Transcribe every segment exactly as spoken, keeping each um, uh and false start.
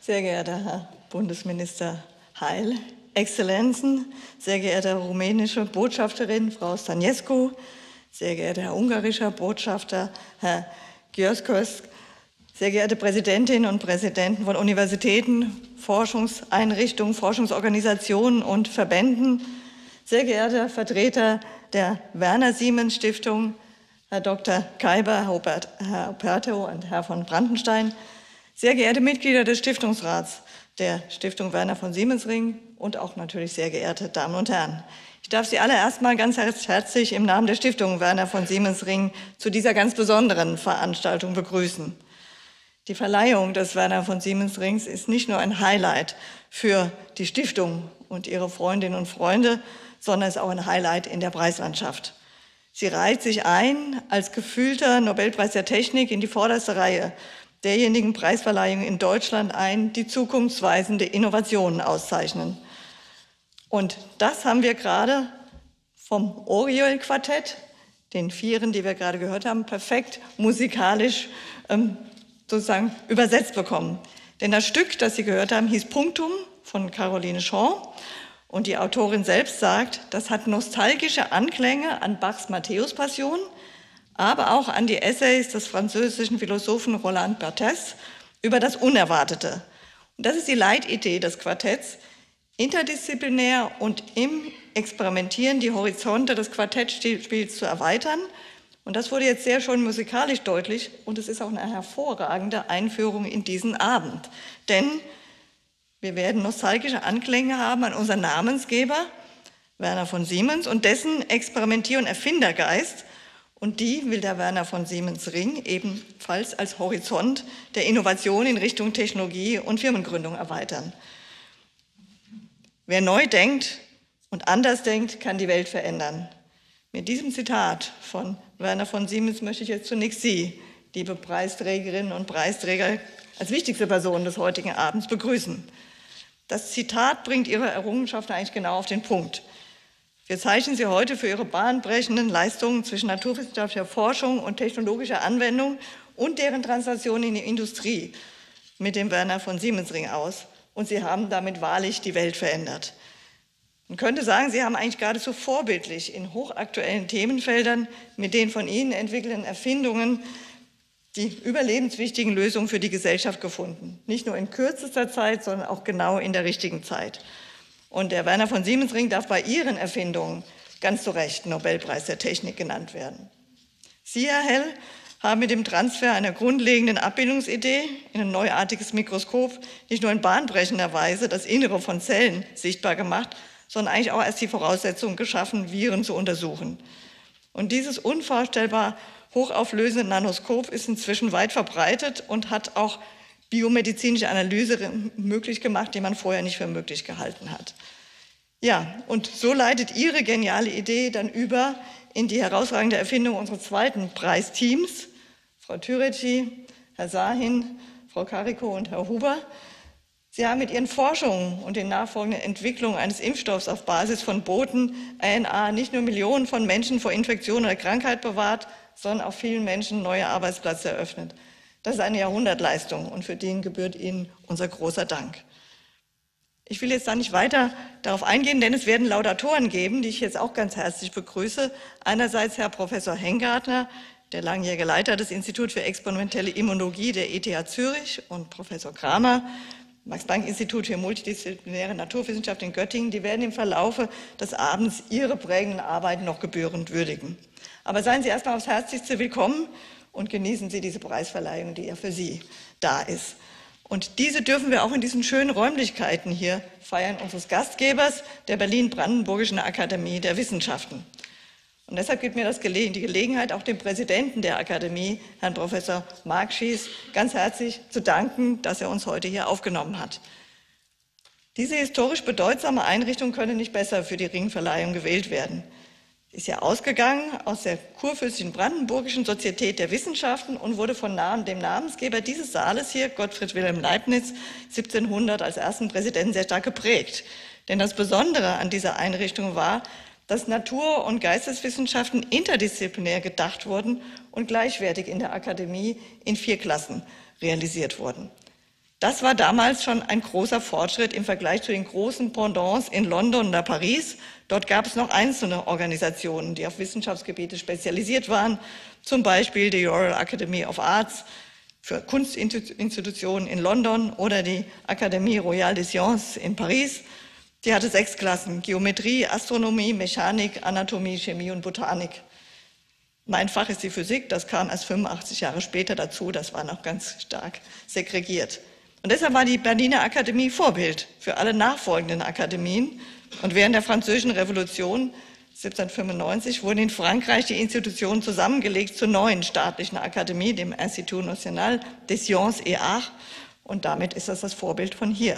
Sehr geehrter Herr Bundesminister Heil, Exzellenzen, sehr geehrte rumänische Botschafterin Frau Stănescu, sehr geehrter Herr ungarischer Botschafter Herr Györkös, sehr geehrte Präsidentinnen und Präsidenten von Universitäten, Forschungseinrichtungen, Forschungsorganisationen und Verbänden, sehr geehrte Vertreter der Werner-Siemens-Stiftung, Herr Doktor Kaiber, Herr Operto und Herr von Brandenstein, sehr geehrte Mitglieder des Stiftungsrats der Stiftung Werner von Siemensring und auch natürlich sehr geehrte Damen und Herren. Ich darf Sie alle erstmal ganz herzlich im Namen der Stiftung Werner von Siemensring zu dieser ganz besonderen Veranstaltung begrüßen. Die Verleihung des Werner von Siemensrings ist nicht nur ein Highlight für die Stiftung und ihre Freundinnen und Freunde, sondern ist auch ein Highlight in der Preislandschaft. Sie reiht sich ein als gefühlter Nobelpreis der Technik in die vorderste Reihe derjenigen Preisverleihungen in Deutschland ein, die zukunftsweisende Innovationen auszeichnen. Und das haben wir gerade vom Oriol-Quartett, den Vieren, die wir gerade gehört haben, perfekt musikalisch ähm, sozusagen übersetzt bekommen. Denn das Stück, das Sie gehört haben, hieß Punctum von Caroline Shaw. Und die Autorin selbst sagt, das hat nostalgische Anklänge an Bachs Matthäus-Passion, aber auch an die Essays des französischen Philosophen Roland Barthes über das Unerwartete. Und das ist die Leitidee des Quartetts, interdisziplinär und im Experimentieren die Horizonte des Quartettspiels zu erweitern. Und das wurde jetzt sehr schön musikalisch deutlich und es ist auch eine hervorragende Einführung in diesen Abend. Denn wir werden nostalgische Anklänge haben an unseren Namensgeber, Werner von Siemens, und dessen Experimentier- und Erfindergeist. Und die will der Werner von Siemensring ebenfalls als Horizont der Innovation in Richtung Technologie und Firmengründung erweitern. Wer neu denkt und anders denkt, kann die Welt verändern. Mit diesem Zitat von Werner von Siemens möchte ich jetzt zunächst Sie, liebe Preisträgerinnen und Preisträger, als wichtigste Person des heutigen Abends begrüßen. Das Zitat bringt Ihre Errungenschaften eigentlich genau auf den Punkt. Wir zeichnen Sie heute für Ihre bahnbrechenden Leistungen zwischen naturwissenschaftlicher Forschung und technologischer Anwendung und deren Translation in die Industrie mit dem Werner von Siemensring aus. Und Sie haben damit wahrlich die Welt verändert. Man könnte sagen, Sie haben eigentlich geradezu vorbildlich in hochaktuellen Themenfeldern mit den von Ihnen entwickelten Erfindungen die überlebenswichtigen Lösungen für die Gesellschaft gefunden. Nicht nur in kürzester Zeit, sondern auch genau in der richtigen Zeit. Und der Werner von Siemensring darf bei Ihren Erfindungen ganz zu Recht Nobelpreis der Technik genannt werden. Sie, Herr Hell, haben mit dem Transfer einer grundlegenden Abbildungsidee in ein neuartiges Mikroskop nicht nur in bahnbrechender Weise das Innere von Zellen sichtbar gemacht, sondern eigentlich auch erst die Voraussetzungen geschaffen, Viren zu untersuchen. Und dieses unvorstellbar hochauflösende Nanoskop ist inzwischen weit verbreitet und hat auch biomedizinische Analyse möglich gemacht, die man vorher nicht für möglich gehalten hat. Ja, und so leitet Ihre geniale Idee dann über in die herausragende Erfindung unseres zweiten Preisteams, Frau Türeci, Herr Sahin, Frau Carico und Herr Huber. Sie haben mit Ihren Forschungen und den nachfolgenden Entwicklungen eines Impfstoffs auf Basis von Boten-R N A nicht nur Millionen von Menschen vor Infektion oder Krankheit bewahrt, sondern auch vielen Menschen neue Arbeitsplätze eröffnet. Das ist eine Jahrhundertleistung und für den gebührt Ihnen unser großer Dank. Ich will jetzt da nicht weiter darauf eingehen, denn es werden Laudatoren geben, die ich jetzt auch ganz herzlich begrüße. Einerseits Herr Professor Hengartner, der langjährige Leiter des Instituts für experimentelle Immunologie der E T H Zürich, und Professor Kramer, Max-Planck-Institut für multidisziplinäre Naturwissenschaft in Göttingen. Die werden im Verlaufe des Abends Ihre prägenden Arbeiten noch gebührend würdigen. Aber seien Sie erstmal aufs Herzlichste willkommen und genießen Sie diese Preisverleihung, die ja für Sie da ist. Und diese dürfen wir auch in diesen schönen Räumlichkeiten hier feiern, unseres Gastgebers, der Berlin-Brandenburgischen Akademie der Wissenschaften. Und deshalb gibt mir das Gele- die Gelegenheit, auch dem Präsidenten der Akademie, Herrn Professor Mark Schiess, ganz herzlich zu danken, dass er uns heute hier aufgenommen hat. Diese historisch bedeutsame Einrichtung könne nicht besser für die Ringverleihung gewählt werden. Sie ist ja ausgegangen aus der Kurfürstlichen Brandenburgischen Sozietät der Wissenschaften und wurde von dem Namensgeber dieses Saales hier, Gottfried Wilhelm Leibniz, siebzehnhundert als ersten Präsidenten sehr stark geprägt. Denn das Besondere an dieser Einrichtung war, dass Natur- und Geisteswissenschaften interdisziplinär gedacht wurden und gleichwertig in der Akademie in vier Klassen realisiert wurden. Das war damals schon ein großer Fortschritt im Vergleich zu den großen Pendants in London oder Paris. Dort gab es noch einzelne Organisationen, die auf Wissenschaftsgebiete spezialisiert waren, zum Beispiel die Royal Academy of Arts für Kunstinstitutionen in London oder die Académie Royale des Sciences in Paris. Die hatte sechs Klassen: Geometrie, Astronomie, Mechanik, Anatomie, Chemie und Botanik. Mein Fach ist die Physik, das kam erst fünfundachtzig Jahre später dazu, das war noch ganz stark segregiert. Und deshalb war die Berliner Akademie Vorbild für alle nachfolgenden Akademien. Und während der Französischen Revolution siebzehnhundertfünfundneunzig wurden in Frankreich die Institutionen zusammengelegt zur neuen staatlichen Akademie, dem Institut National des Sciences et Arts. Und damit ist das das Vorbild von hier.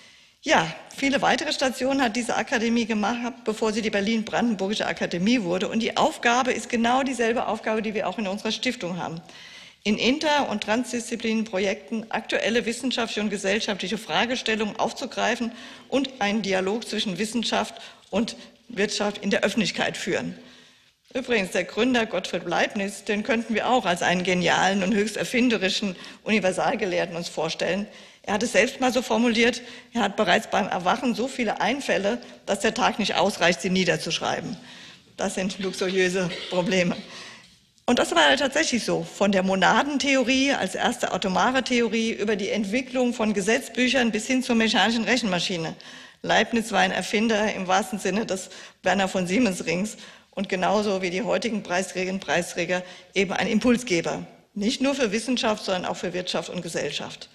Ja, viele weitere Stationen hat diese Akademie gemacht, bevor sie die Berlin-Brandenburgische Akademie wurde. Und die Aufgabe ist genau dieselbe Aufgabe, die wir auch in unserer Stiftung haben: in inter- und transdisziplinären Projekten aktuelle wissenschaftliche und gesellschaftliche Fragestellungen aufzugreifen und einen Dialog zwischen Wissenschaft und Wirtschaft in der Öffentlichkeit führen. Übrigens, der Gründer Gottfried Leibniz, den könnten wir auch als einen genialen und höchst erfinderischen Universalgelehrten uns vorstellen. Er hat es selbst mal so formuliert: Er hat bereits beim Erwachen so viele Einfälle, dass der Tag nicht ausreicht, sie niederzuschreiben. Das sind luxuriöse Probleme. Und das war ja tatsächlich so. Von der Monadentheorie als erste atomare Theorie über die Entwicklung von Gesetzbüchern bis hin zur mechanischen Rechenmaschine. Leibniz war ein Erfinder im wahrsten Sinne des Werner von Siemens Rings und genauso wie die heutigen Preisträgerinnen und Preisträger eben ein Impulsgeber. Nicht nur für Wissenschaft, sondern auch für Wirtschaft und Gesellschaft.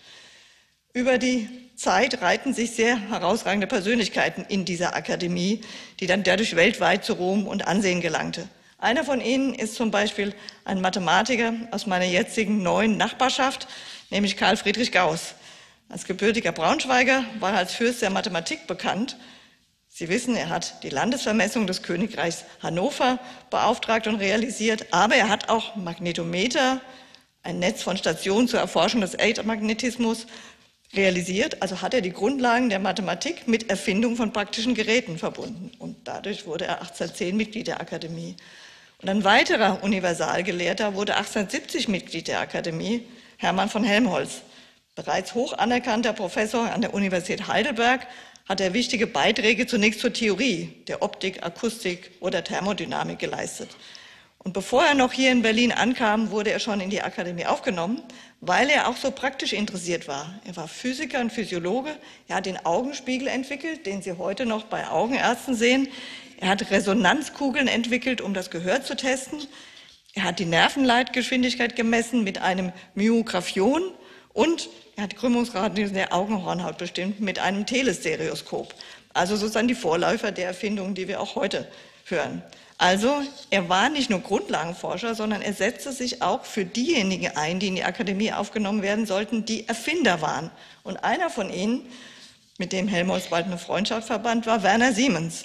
Über die Zeit reihten sich sehr herausragende Persönlichkeiten in dieser Akademie, die dann dadurch weltweit zu Ruhm und Ansehen gelangte. Einer von ihnen ist zum Beispiel ein Mathematiker aus meiner jetzigen neuen Nachbarschaft, nämlich Carl Friedrich Gauß. Als gebürtiger Braunschweiger war er als Fürst der Mathematik bekannt. Sie wissen, er hat die Landesvermessung des Königreichs Hannover beauftragt und realisiert, aber er hat auch Magnetometer, ein Netz von Stationen zur Erforschung des Erdmagnetismus, realisiert. Also hat er die Grundlagen der Mathematik mit Erfindung von praktischen Geräten verbunden. Und dadurch wurde er achtzehnhundertzehn Mitglied der Akademie. Und ein weiterer Universalgelehrter wurde achtzehnhundertsiebzig Mitglied der Akademie, Hermann von Helmholtz. Bereits hoch anerkannter Professor an der Universität Heidelberg hat er wichtige Beiträge zunächst zur Theorie der Optik, Akustik oder Thermodynamik geleistet. Und bevor er noch hier in Berlin ankam, wurde er schon in die Akademie aufgenommen, weil er auch so praktisch interessiert war. Er war Physiker und Physiologe, er hat den Augenspiegel entwickelt, den Sie heute noch bei Augenärzten sehen. Er hat Resonanzkugeln entwickelt, um das Gehör zu testen. Er hat die Nervenleitgeschwindigkeit gemessen mit einem Myographion und er hat die Krümmungsrate der Augenhornhaut bestimmt mit einem Telestereoskop. Also sozusagen die Vorläufer der Erfindungen, die wir auch heute hören. Also er war nicht nur Grundlagenforscher, sondern er setzte sich auch für diejenigen ein, die in die Akademie aufgenommen werden sollten, die Erfinder waren. Und einer von ihnen, mit dem Helmholtz bald eine Freundschaft verband, war Werner Siemens.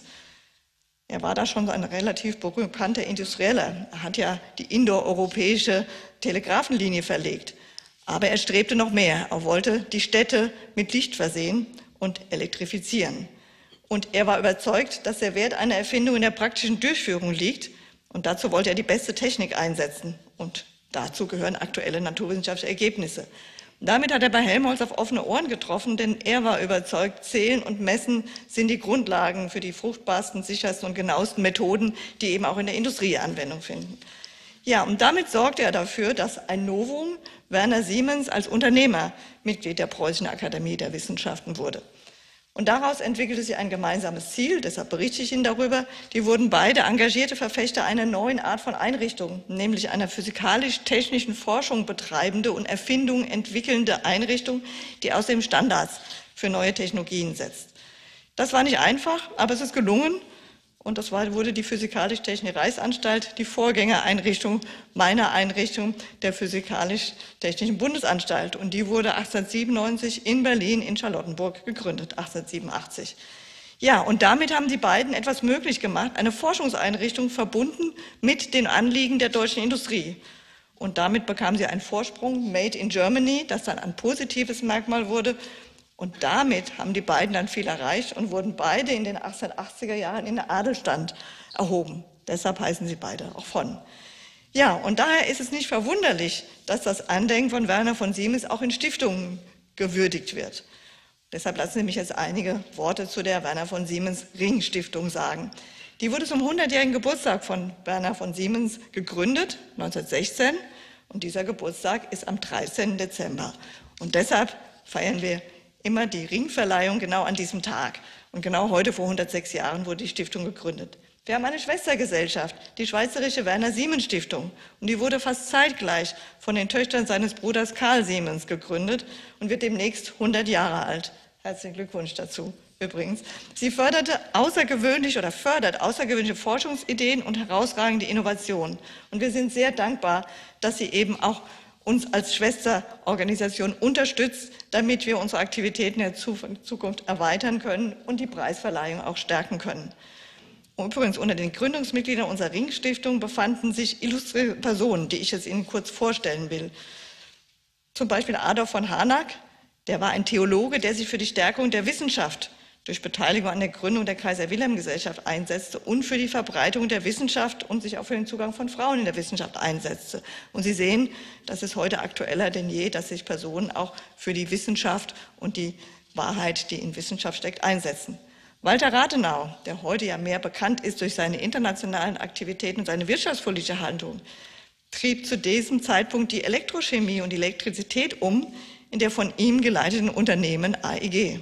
Er war da schon ein relativ bekannter Industrieller. Er hat ja die indoeuropäische Telegrafenlinie verlegt. Aber er strebte noch mehr. Er wollte die Städte mit Licht versehen und elektrifizieren. Und er war überzeugt, dass der Wert einer Erfindung in der praktischen Durchführung liegt. Und dazu wollte er die beste Technik einsetzen. Und dazu gehören aktuelle naturwissenschaftliche Ergebnisse. Und damit hat er bei Helmholtz auf offene Ohren getroffen, denn er war überzeugt, Zählen und Messen sind die Grundlagen für die fruchtbarsten, sichersten und genauesten Methoden, die eben auch in der Industrie Anwendung finden. Ja, und damit sorgte er dafür, dass ein Novum, Werner Siemens, als Unternehmer Mitglied der Preußischen Akademie der Wissenschaften wurde. Und daraus entwickelte sich ein gemeinsames Ziel, deshalb berichte ich Ihnen darüber. Die wurden beide engagierte Verfechter einer neuen Art von Einrichtung, nämlich einer physikalisch-technischen Forschung betreibende und Erfindungen entwickelnde Einrichtung, die außerdem Standards für neue Technologien setzt. Das war nicht einfach, aber es ist gelungen. Und das war, wurde die Physikalisch-Technische Reichsanstalt, die Vorgängereinrichtung meiner Einrichtung der Physikalisch-Technischen Bundesanstalt. Und die wurde achtzehnhundertsiebenundneunzig in Berlin in Charlottenburg gegründet, achtzehnhundertsiebenundachtzig. Ja, und damit haben die beiden etwas möglich gemacht, eine Forschungseinrichtung verbunden mit den Anliegen der deutschen Industrie. Und damit bekamen sie einen Vorsprung, Made in Germany, das dann ein positives Merkmal wurde. Und damit haben die beiden dann viel erreicht und wurden beide in den achtzehnhundertachtziger Jahren in den Adelstand erhoben. Deshalb heißen sie beide auch von. Ja, und daher ist es nicht verwunderlich, dass das Andenken von Werner von Siemens auch in Stiftungen gewürdigt wird. Deshalb lassen Sie mich jetzt einige Worte zu der Werner von Siemens Ring-Stiftung sagen. Die wurde zum hundertjährigen Geburtstag von Werner von Siemens gegründet, neunzehnhundertsechzehn, und dieser Geburtstag ist am dreizehnten Dezember. Und deshalb feiern wir immer die Ringverleihung genau an diesem Tag. Und genau heute, vor hundertsechs Jahren, wurde die Stiftung gegründet. Wir haben eine Schwestergesellschaft, die Schweizerische Werner Siemens Stiftung. Und die wurde fast zeitgleich von den Töchtern seines Bruders Karl Siemens gegründet und wird demnächst hundert Jahre alt. Herzlichen Glückwunsch dazu übrigens. Sie förderte außergewöhnlich oder fördert außergewöhnliche Forschungsideen und herausragende Innovationen. Und wir sind sehr dankbar, dass sie eben auch uns als Schwesterorganisation unterstützt, damit wir unsere Aktivitäten in der Zukunft erweitern können und die Preisverleihung auch stärken können. Übrigens, unter den Gründungsmitgliedern unserer Ring-Stiftung befanden sich illustre Personen, die ich jetzt Ihnen kurz vorstellen will. Zum Beispiel Adolf von Harnack, der war ein Theologe, der sich für die Stärkung der Wissenschaft durch Beteiligung an der Gründung der Kaiser-Wilhelm-Gesellschaft einsetzte und für die Verbreitung der Wissenschaft und sich auch für den Zugang von Frauen in der Wissenschaft einsetzte. Und Sie sehen, das ist heute aktueller denn je, dass sich Personen auch für die Wissenschaft und die Wahrheit, die in Wissenschaft steckt, einsetzen. Walter Rathenau, der heute ja mehr bekannt ist durch seine internationalen Aktivitäten und seine wirtschaftspolitische Haltung, trieb zu diesem Zeitpunkt die Elektrochemie und die Elektrizität um in der von ihm geleiteten Unternehmen A E G.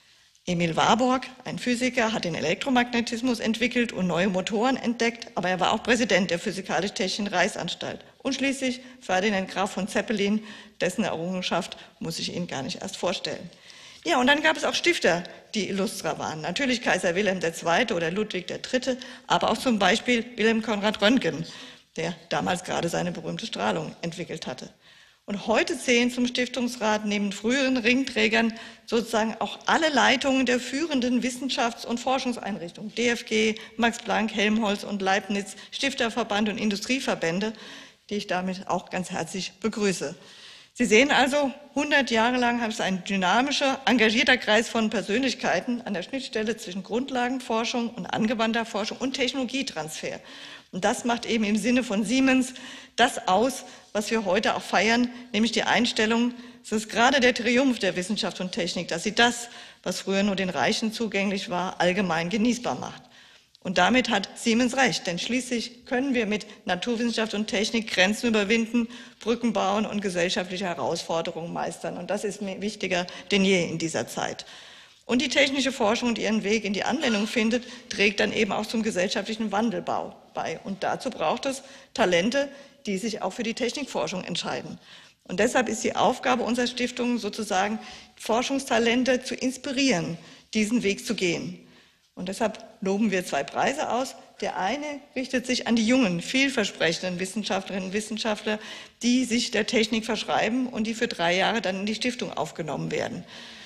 Emil Warburg, ein Physiker, hat den Elektromagnetismus entwickelt und neue Motoren entdeckt, aber er war auch Präsident der Physikalisch-Technischen Reichsanstalt. Und schließlich Ferdinand Graf von Zeppelin, dessen Errungenschaft muss ich Ihnen gar nicht erst vorstellen. Ja, und dann gab es auch Stifter, die Illustra waren. Natürlich Kaiser Wilhelm der Zweite oder Ludwig der Dritte, aber auch zum Beispiel Wilhelm Konrad Röntgen, der damals gerade seine berühmte Strahlung entwickelt hatte. Und heute zählen zum Stiftungsrat neben früheren Ringträgern sozusagen auch alle Leitungen der führenden Wissenschafts- und Forschungseinrichtungen, D F G, Max Planck, Helmholtz und Leibniz, Stifterverband und Industrieverbände, die ich damit auch ganz herzlich begrüße. Sie sehen also, hundert Jahre lang haben es ein dynamischer, engagierter Kreis von Persönlichkeiten an der Schnittstelle zwischen Grundlagenforschung und angewandter Forschung und Technologietransfer. Und das macht eben im Sinne von Siemens das aus, was wir heute auch feiern, nämlich die Einstellung, es ist gerade der Triumph der Wissenschaft und Technik, dass sie das, was früher nur den Reichen zugänglich war, allgemein genießbar macht. Und damit hat Siemens recht, denn schließlich können wir mit Naturwissenschaft und Technik Grenzen überwinden, Brücken bauen und gesellschaftliche Herausforderungen meistern. Und das ist mir wichtiger denn je in dieser Zeit. Und die technische Forschung, die ihren Weg in die Anwendung findet, trägt dann eben auch zum gesellschaftlichen Wandelbau bei. Und dazu braucht es Talente, die sich auch für die Technikforschung entscheiden. Und deshalb ist die Aufgabe unserer Stiftung sozusagen, Forschungstalente zu inspirieren, diesen Weg zu gehen. Und deshalb loben wir zwei Preise aus. Der eine richtet sich an die jungen, vielversprechenden Wissenschaftlerinnen und Wissenschaftler, die sich der Technik verschreiben und die für drei Jahre dann in die Stiftung aufgenommen werden.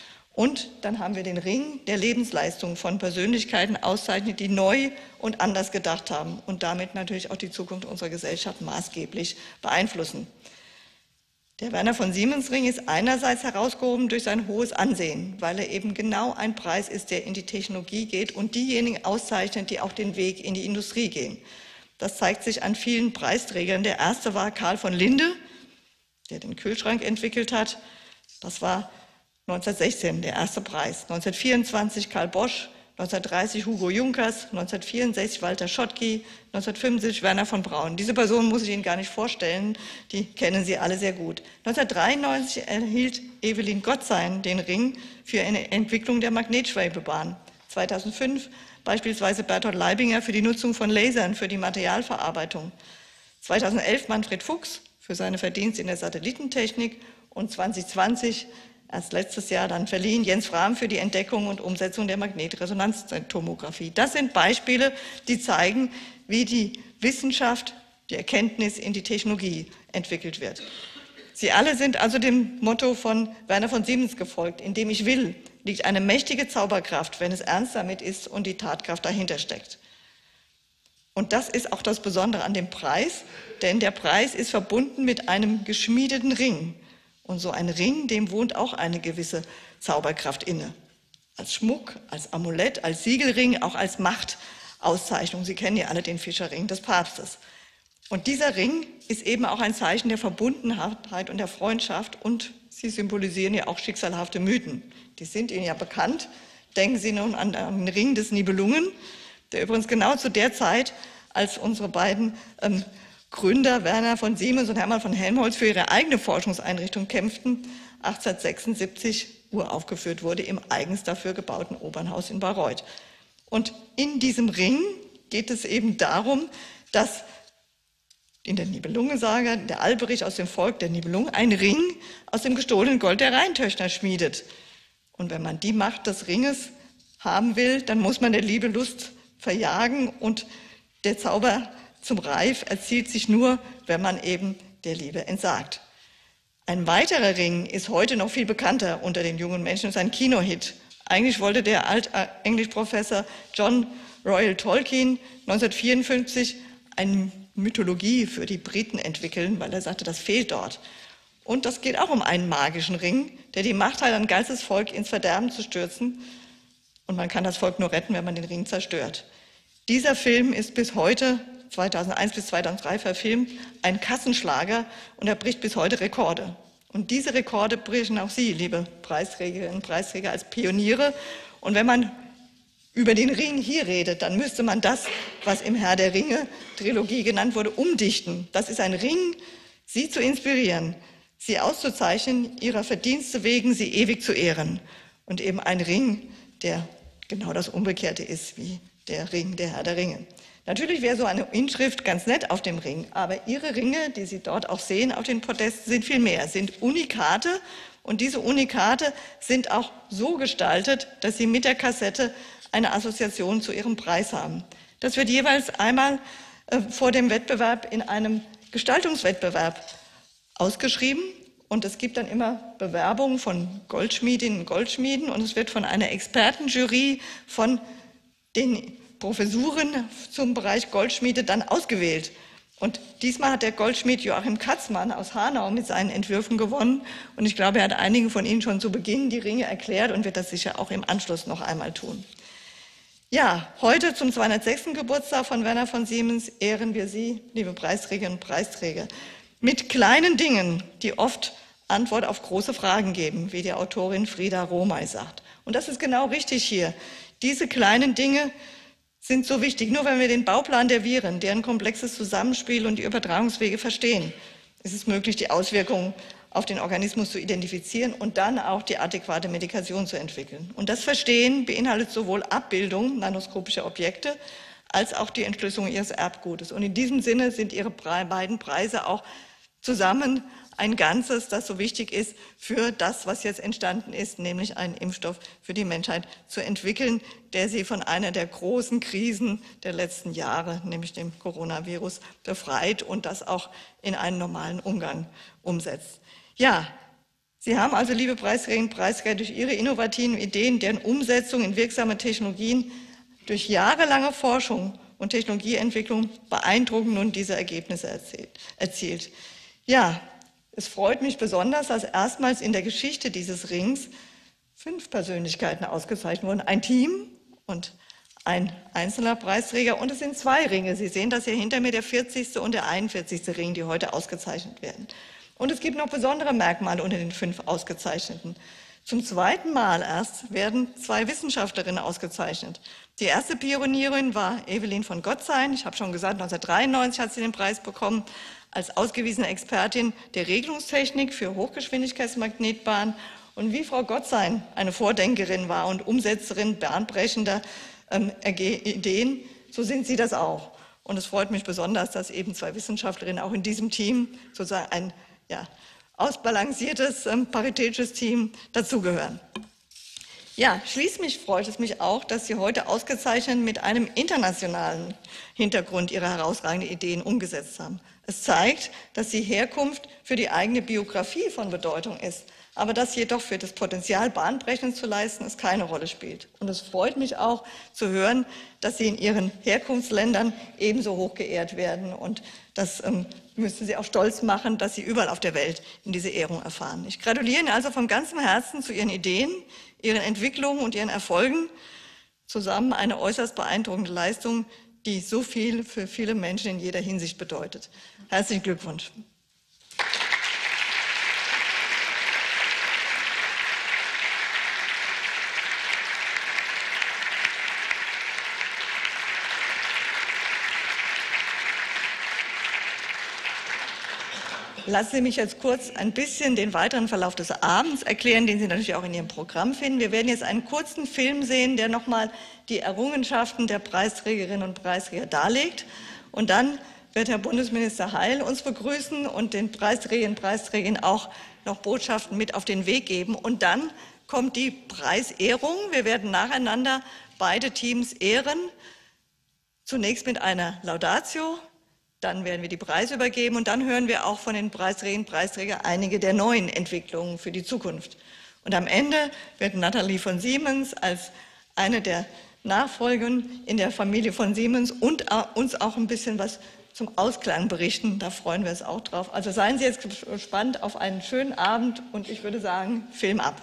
Und dann haben wir den Ring der Lebensleistung von Persönlichkeiten auszeichnet, die neu und anders gedacht haben und damit natürlich auch die Zukunft unserer Gesellschaft maßgeblich beeinflussen. Der Werner von Siemens Ring ist einerseits herausgehoben durch sein hohes Ansehen, weil er eben genau ein Preis ist, der in die Technologie geht und diejenigen auszeichnet, die auch den Weg in die Industrie gehen. Das zeigt sich an vielen Preisträgern. Der erste war Karl von Linde, der den Kühlschrank entwickelt hat. Das war neunzehnhundertsechzehn der erste Preis. neunzehnhundertvierundzwanzig Karl Bosch, neunzehnhundertdreißig Hugo Junkers, neunzehnhundertvierundsechzig Walter Schottky, neunzehnhundertfünfundsiebzig Werner von Braun. Diese Personen muss ich Ihnen gar nicht vorstellen, die kennen Sie alle sehr gut. neunzehnhundertdreiundneunzig erhielt Evelyn Gottsein den Ring für eine Entwicklung der Magnetschwebebahn. zweitausendfünf beispielsweise Bertolt Leibinger für die Nutzung von Lasern für die Materialverarbeitung. zweitausendelf Manfred Fuchs für seine Verdienste in der Satellitentechnik und zweitausendzwanzig erst letztes Jahr dann verliehen, Jens Frahm für die Entdeckung und Umsetzung der Magnetresonanztomographie. Das sind Beispiele, die zeigen, wie die Wissenschaft, die Erkenntnis in die Technologie entwickelt wird. Sie alle sind also dem Motto von Werner von Siemens gefolgt: In dem ich will, liegt eine mächtige Zauberkraft, wenn es ernst damit ist und die Tatkraft dahinter steckt. Und das ist auch das Besondere an dem Preis, denn der Preis ist verbunden mit einem geschmiedeten Ring. Und so ein Ring, dem wohnt auch eine gewisse Zauberkraft inne. Als Schmuck, als Amulett, als Siegelring, auch als Machtauszeichnung. Sie kennen ja alle den Fischerring des Papstes. Und dieser Ring ist eben auch ein Zeichen der Verbundenheit und der Freundschaft und Sie symbolisieren ja auch schicksalhafte Mythen. Die sind Ihnen ja bekannt. Denken Sie nun an den Ring des Nibelungen, der übrigens genau zu der Zeit, als unsere beiden ähm, Gründer Werner von Siemens und Hermann von Helmholtz für ihre eigene Forschungseinrichtung kämpften, achtzehnhundertsechsundsiebzig uraufgeführt wurde im eigens dafür gebauten Opernhaus in Bayreuth. Und in diesem Ring geht es eben darum, dass in der Nibelungensage der Alberich aus dem Volk der Nibelungen einen Ring aus dem gestohlenen Gold der Rheintöchter schmiedet. Und wenn man die Macht des Ringes haben will, dann muss man der Liebe Lust verjagen und der Zauber zum Reif erzielt sich nur, wenn man eben der Liebe entsagt. Ein weiterer Ring ist heute noch viel bekannter unter den jungen Menschen, ist ein Kinohit. Eigentlich wollte der Altenglischprofessor John Royal Tolkien neunzehnhundertvierundfünfzig eine Mythologie für die Briten entwickeln, weil er sagte, das fehlt dort. Und das geht auch um einen magischen Ring, der die Macht hat, ein ganzes Volk ins Verderben zu stürzen. Und man kann das Volk nur retten, wenn man den Ring zerstört. Dieser Film ist bis heute, zweitausendeins bis zweitausenddrei verfilmt, ein Kassenschlager und er bricht bis heute Rekorde. Und diese Rekorde brechen auch Sie, liebe Preisträgerinnen und Preisträger, als Pioniere. Und wenn man über den Ring hier redet, dann müsste man das, was im Herr der Ringe-Trilogie genannt wurde, umdichten. Das ist ein Ring, Sie zu inspirieren, Sie auszuzeichnen, Ihrer Verdienste wegen Sie ewig zu ehren. Und eben ein Ring, der genau das Umgekehrte ist wie der Ring der Herr der Ringe. Natürlich wäre so eine Inschrift ganz nett auf dem Ring, aber Ihre Ringe, die Sie dort auch sehen auf den Podesten, sind viel mehr, sind Unikate und diese Unikate sind auch so gestaltet, dass Sie mit der Kassette eine Assoziation zu Ihrem Preis haben. Das wird jeweils einmal äh, vor dem Wettbewerb in einem Gestaltungswettbewerb ausgeschrieben und es gibt dann immer Bewerbungen von Goldschmiedinnen und Goldschmieden und es wird von einer Expertenjury von den Professuren zum Bereich Goldschmiede dann ausgewählt. Und diesmal hat der Goldschmied Joachim Katzmann aus Hanau mit seinen Entwürfen gewonnen. Und ich glaube, er hat einigen von Ihnen schon zu Beginn die Ringe erklärt und wird das sicher auch im Anschluss noch einmal tun. Ja, heute zum zweihundertsechsten Geburtstag von Werner von Siemens ehren wir Sie, liebe Preisträgerinnen und Preisträger, mit kleinen Dingen, die oft Antwort auf große Fragen geben, wie die Autorin Frieda Romay sagt. Und das ist genau richtig hier. Diese kleinen Dinge sind so wichtig. Nur wenn wir den Bauplan der Viren, deren komplexes Zusammenspiel und die Übertragungswege verstehen, ist es möglich, die Auswirkungen auf den Organismus zu identifizieren und dann auch die adäquate Medikation zu entwickeln. Und das Verstehen beinhaltet sowohl Abbildung nanoskopischer Objekte als auch die Entschlüsselung ihres Erbgutes. Und in diesem Sinne sind Ihre beiden Preise auch zusammen ein Ganzes, das so wichtig ist für das, was jetzt entstanden ist, nämlich einen Impfstoff für die Menschheit zu entwickeln, der sie von einer der großen Krisen der letzten Jahre, nämlich dem Coronavirus, befreit und das auch in einen normalen Umgang umsetzt. Ja, Sie haben also, liebe Preisträgerinnen und Preisträger, durch Ihre innovativen Ideen, deren Umsetzung in wirksame Technologien, durch jahrelange Forschung und Technologieentwicklung beeindruckend nun diese Ergebnisse erzielt. Ja, es freut mich besonders, dass erstmals in der Geschichte dieses Rings fünf Persönlichkeiten ausgezeichnet wurden. Ein Team und ein einzelner Preisträger und es sind zwei Ringe. Sie sehen das hier hinter mir, der vierzigste und der einundvierzigste Ring, die heute ausgezeichnet werden. Und es gibt noch besondere Merkmale unter den fünf Ausgezeichneten. Zum zweiten Mal erst werden zwei Wissenschaftlerinnen ausgezeichnet. Die erste Pionierin war Evelyn von Gottsein. Ich habe schon gesagt, neunzehnhundertdreiundneunzig hat sie den Preis bekommen als ausgewiesene Expertin der Regelungstechnik für Hochgeschwindigkeitsmagnetbahnen. Und wie Frau Gottsein eine Vordenkerin war und Umsetzerin bahnbrechender ähm, Ideen, so sind Sie das auch. Und es freut mich besonders, dass eben zwei Wissenschaftlerinnen auch in diesem Team, sozusagen ein ja, ausbalanciertes, ähm, paritätisches Team dazugehören. Ja, schließlich freut es mich auch, dass Sie heute ausgezeichnet mit einem internationalen Hintergrund Ihre herausragenden Ideen umgesetzt haben. Es zeigt, dass die Herkunft für die eigene Biografie von Bedeutung ist, aber dass jedoch für das Potenzial, Bahnbrechendes zu leisten, es keine Rolle spielt. Und es freut mich auch zu hören, dass Sie in Ihren Herkunftsländern ebenso hoch geehrt werden. Und das ähm, müsste Sie auch stolz machen, dass Sie überall auf der Welt in diese Ehrung erfahren. Ich gratuliere Ihnen also von ganzem Herzen zu Ihren Ideen, Ihren Entwicklungen und Ihren Erfolgen. Zusammen eine äußerst beeindruckende Leistung, die so viel für viele Menschen in jeder Hinsicht bedeutet. Herzlichen Glückwunsch. lassen Sie mich jetzt kurz ein bisschen den weiteren Verlauf des Abends erklären, den Sie natürlich auch in Ihrem Programm finden. Wir werden jetzt einen kurzen Film sehen, der nochmal die Errungenschaften der Preisträgerinnen und Preisträger darlegt. Und dann wird Herr Bundesminister Heil uns begrüßen und den Preisträgerinnen und Preisträgern auch noch Botschaften mit auf den Weg geben. Und dann kommt die Preisehrung. Wir werden nacheinander beide Teams ehren. Zunächst mit einer Laudatio. Dann werden wir die Preise übergeben und dann hören wir auch von den Preisträgerinnen und Preisträgern einige der neuen Entwicklungen für die Zukunft. Und am Ende wird Nathalie von Siemens als eine der Nachfolgerinnen in der Familie von Siemens und uns auch ein bisschen was zum Ausklang berichten. Da freuen wir uns auch drauf. Also seien Sie jetzt gespannt auf einen schönen Abend und ich würde sagen, Film ab.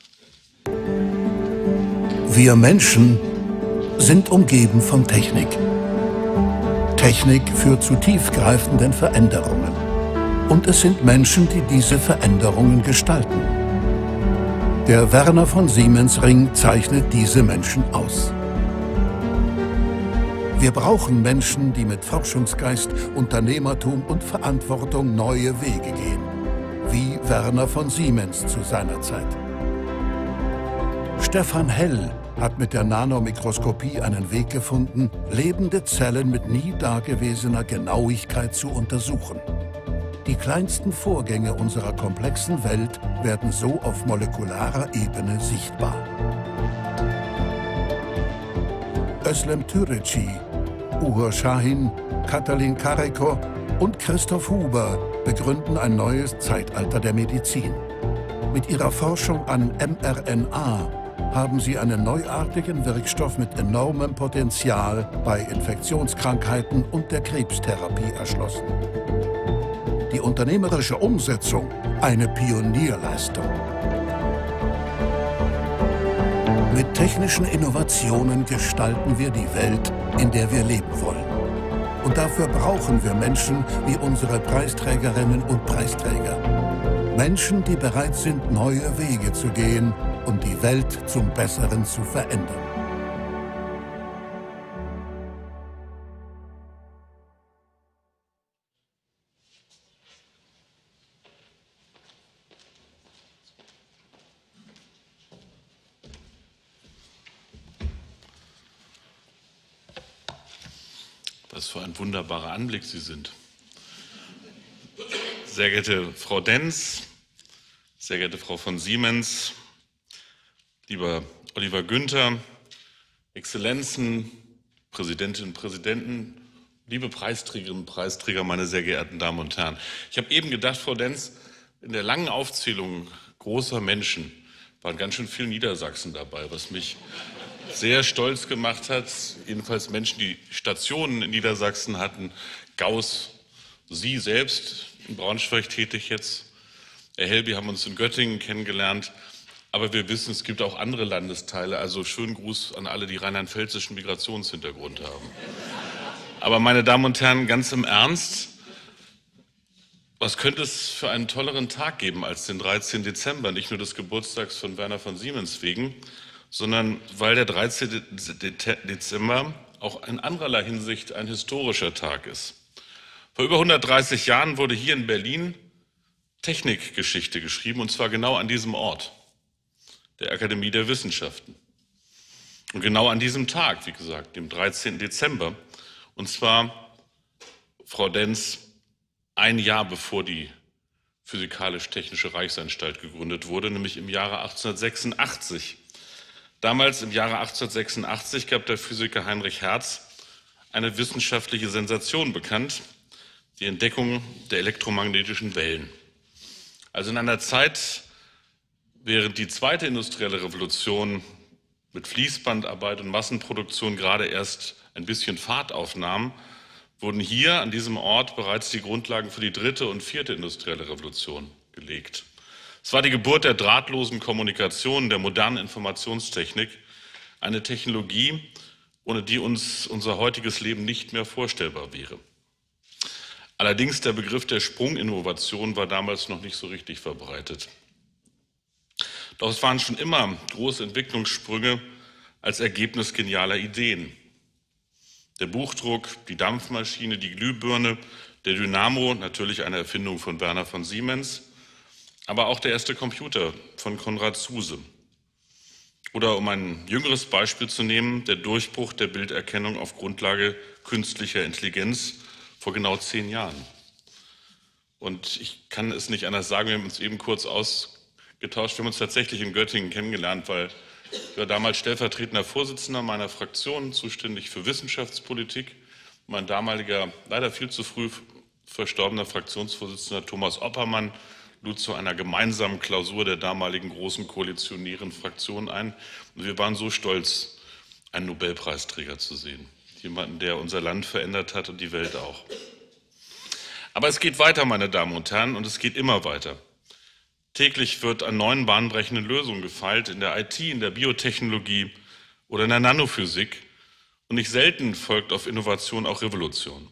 Wir Menschen sind umgeben von Technik. Technik führt zu tiefgreifenden Veränderungen. Und es sind Menschen, die diese Veränderungen gestalten. Der Werner von Siemens Ring zeichnet diese Menschen aus. Wir brauchen Menschen, die mit Forschungsgeist, Unternehmertum und Verantwortung neue Wege gehen. Wie Werner von Siemens zu seiner Zeit. Stefan Hell hat mit der Nanomikroskopie einen Weg gefunden, lebende Zellen mit nie dagewesener Genauigkeit zu untersuchen. Die kleinsten Vorgänge unserer komplexen Welt werden so auf molekularer Ebene sichtbar. Özlem Türeci, Uğur Şahin, Katalin Karikó und Christoph Huber begründen ein neues Zeitalter der Medizin. Mit ihrer Forschung an mRNA haben sie einen neuartigen Wirkstoff mit enormem Potenzial bei Infektionskrankheiten und der Krebstherapie erschlossen. Die unternehmerische Umsetzung eine Pionierleistung. Mit technischen Innovationen gestalten wir die Welt, in der wir leben wollen. Und dafür brauchen wir Menschen wie unsere Preisträgerinnen und Preisträger. Menschen, die bereit sind, neue Wege zu gehen und die Welt zum Besseren zu verändern. Was für ein wunderbarer Anblick Sie sind. Sehr geehrte Frau Denz, sehr geehrte Frau von Siemens, lieber Oliver Günther, Exzellenzen, Präsidentinnen und Präsidenten, liebe Preisträgerinnen und Preisträger, meine sehr geehrten Damen und Herren. Ich habe eben gedacht, Frau Denz, in der langen Aufzählung großer Menschen waren ganz schön viele Niedersachsen dabei, was mich sehr stolz gemacht hat. Jedenfalls Menschen, die Stationen in Niedersachsen hatten. Gauss, Sie selbst in Braunschweig tätig jetzt. Herr Helby haben uns in Göttingen kennengelernt. Aber wir wissen, es gibt auch andere Landesteile. Also schönen Gruß an alle, die rheinland-pfälzischen Migrationshintergrund haben. Aber meine Damen und Herren, ganz im Ernst, was könnte es für einen tolleren Tag geben als den dreizehnten Dezember? Nicht nur des Geburtstags von Werner von Siemens wegen, sondern weil der dreizehnte Dezember auch in andererlei Hinsicht ein historischer Tag ist. Vor über hundertdreißig Jahren wurde hier in Berlin Technikgeschichte geschrieben, und zwar genau an diesem Ort, der Akademie der Wissenschaften. Und genau an diesem Tag, wie gesagt, dem dreizehnten Dezember, und zwar, Frau Denz, ein Jahr bevor die Physikalisch-Technische Reichsanstalt gegründet wurde, nämlich im Jahre achtzehnhundertsechsundachtzig. Damals, im Jahre achtzehnhundertsechsundachtzig, gab der Physiker Heinrich Hertz eine wissenschaftliche Sensation bekannt, die Entdeckung der elektromagnetischen Wellen. Also in einer Zeit, während die zweite industrielle Revolution mit Fließbandarbeit und Massenproduktion gerade erst ein bisschen Fahrt aufnahm, wurden hier an diesem Ort bereits die Grundlagen für die dritte und vierte industrielle Revolution gelegt. Es war die Geburt der drahtlosen Kommunikation, der modernen Informationstechnik, eine Technologie, ohne die uns unser heutiges Leben nicht mehr vorstellbar wäre. Allerdings der Begriff der Sprunginnovation war damals noch nicht so richtig verbreitet. Doch es waren schon immer große Entwicklungssprünge als Ergebnis genialer Ideen. Der Buchdruck, die Dampfmaschine, die Glühbirne, Der Dynamo, natürlich eine Erfindung von Werner von Siemens, aber auch der erste Computer von Konrad Zuse. Oder um ein jüngeres Beispiel zu nehmen, der Durchbruch der Bilderkennung auf Grundlage künstlicher Intelligenz vor genau zehn Jahren. Und ich kann es nicht anders sagen, wir haben uns eben kurz ausgetauscht, wir haben uns tatsächlich in Göttingen kennengelernt, weil ich war damals stellvertretender Vorsitzender meiner Fraktion, zuständig für Wissenschaftspolitik. Mein damaliger, leider viel zu früh verstorbener Fraktionsvorsitzender Thomas Oppermann lud zu einer gemeinsamen Klausur der damaligen großen koalitionären Fraktion ein. Und wir waren so stolz, einen Nobelpreisträger zu sehen. Jemanden, der unser Land verändert hat und die Welt auch. Aber es geht weiter, meine Damen und Herren, und es geht immer weiter. Täglich wird an neuen bahnbrechenden Lösungen gefeilt, in der I T, in der Biotechnologie oder in der Nanophysik. Und nicht selten folgt auf Innovation auch Revolution.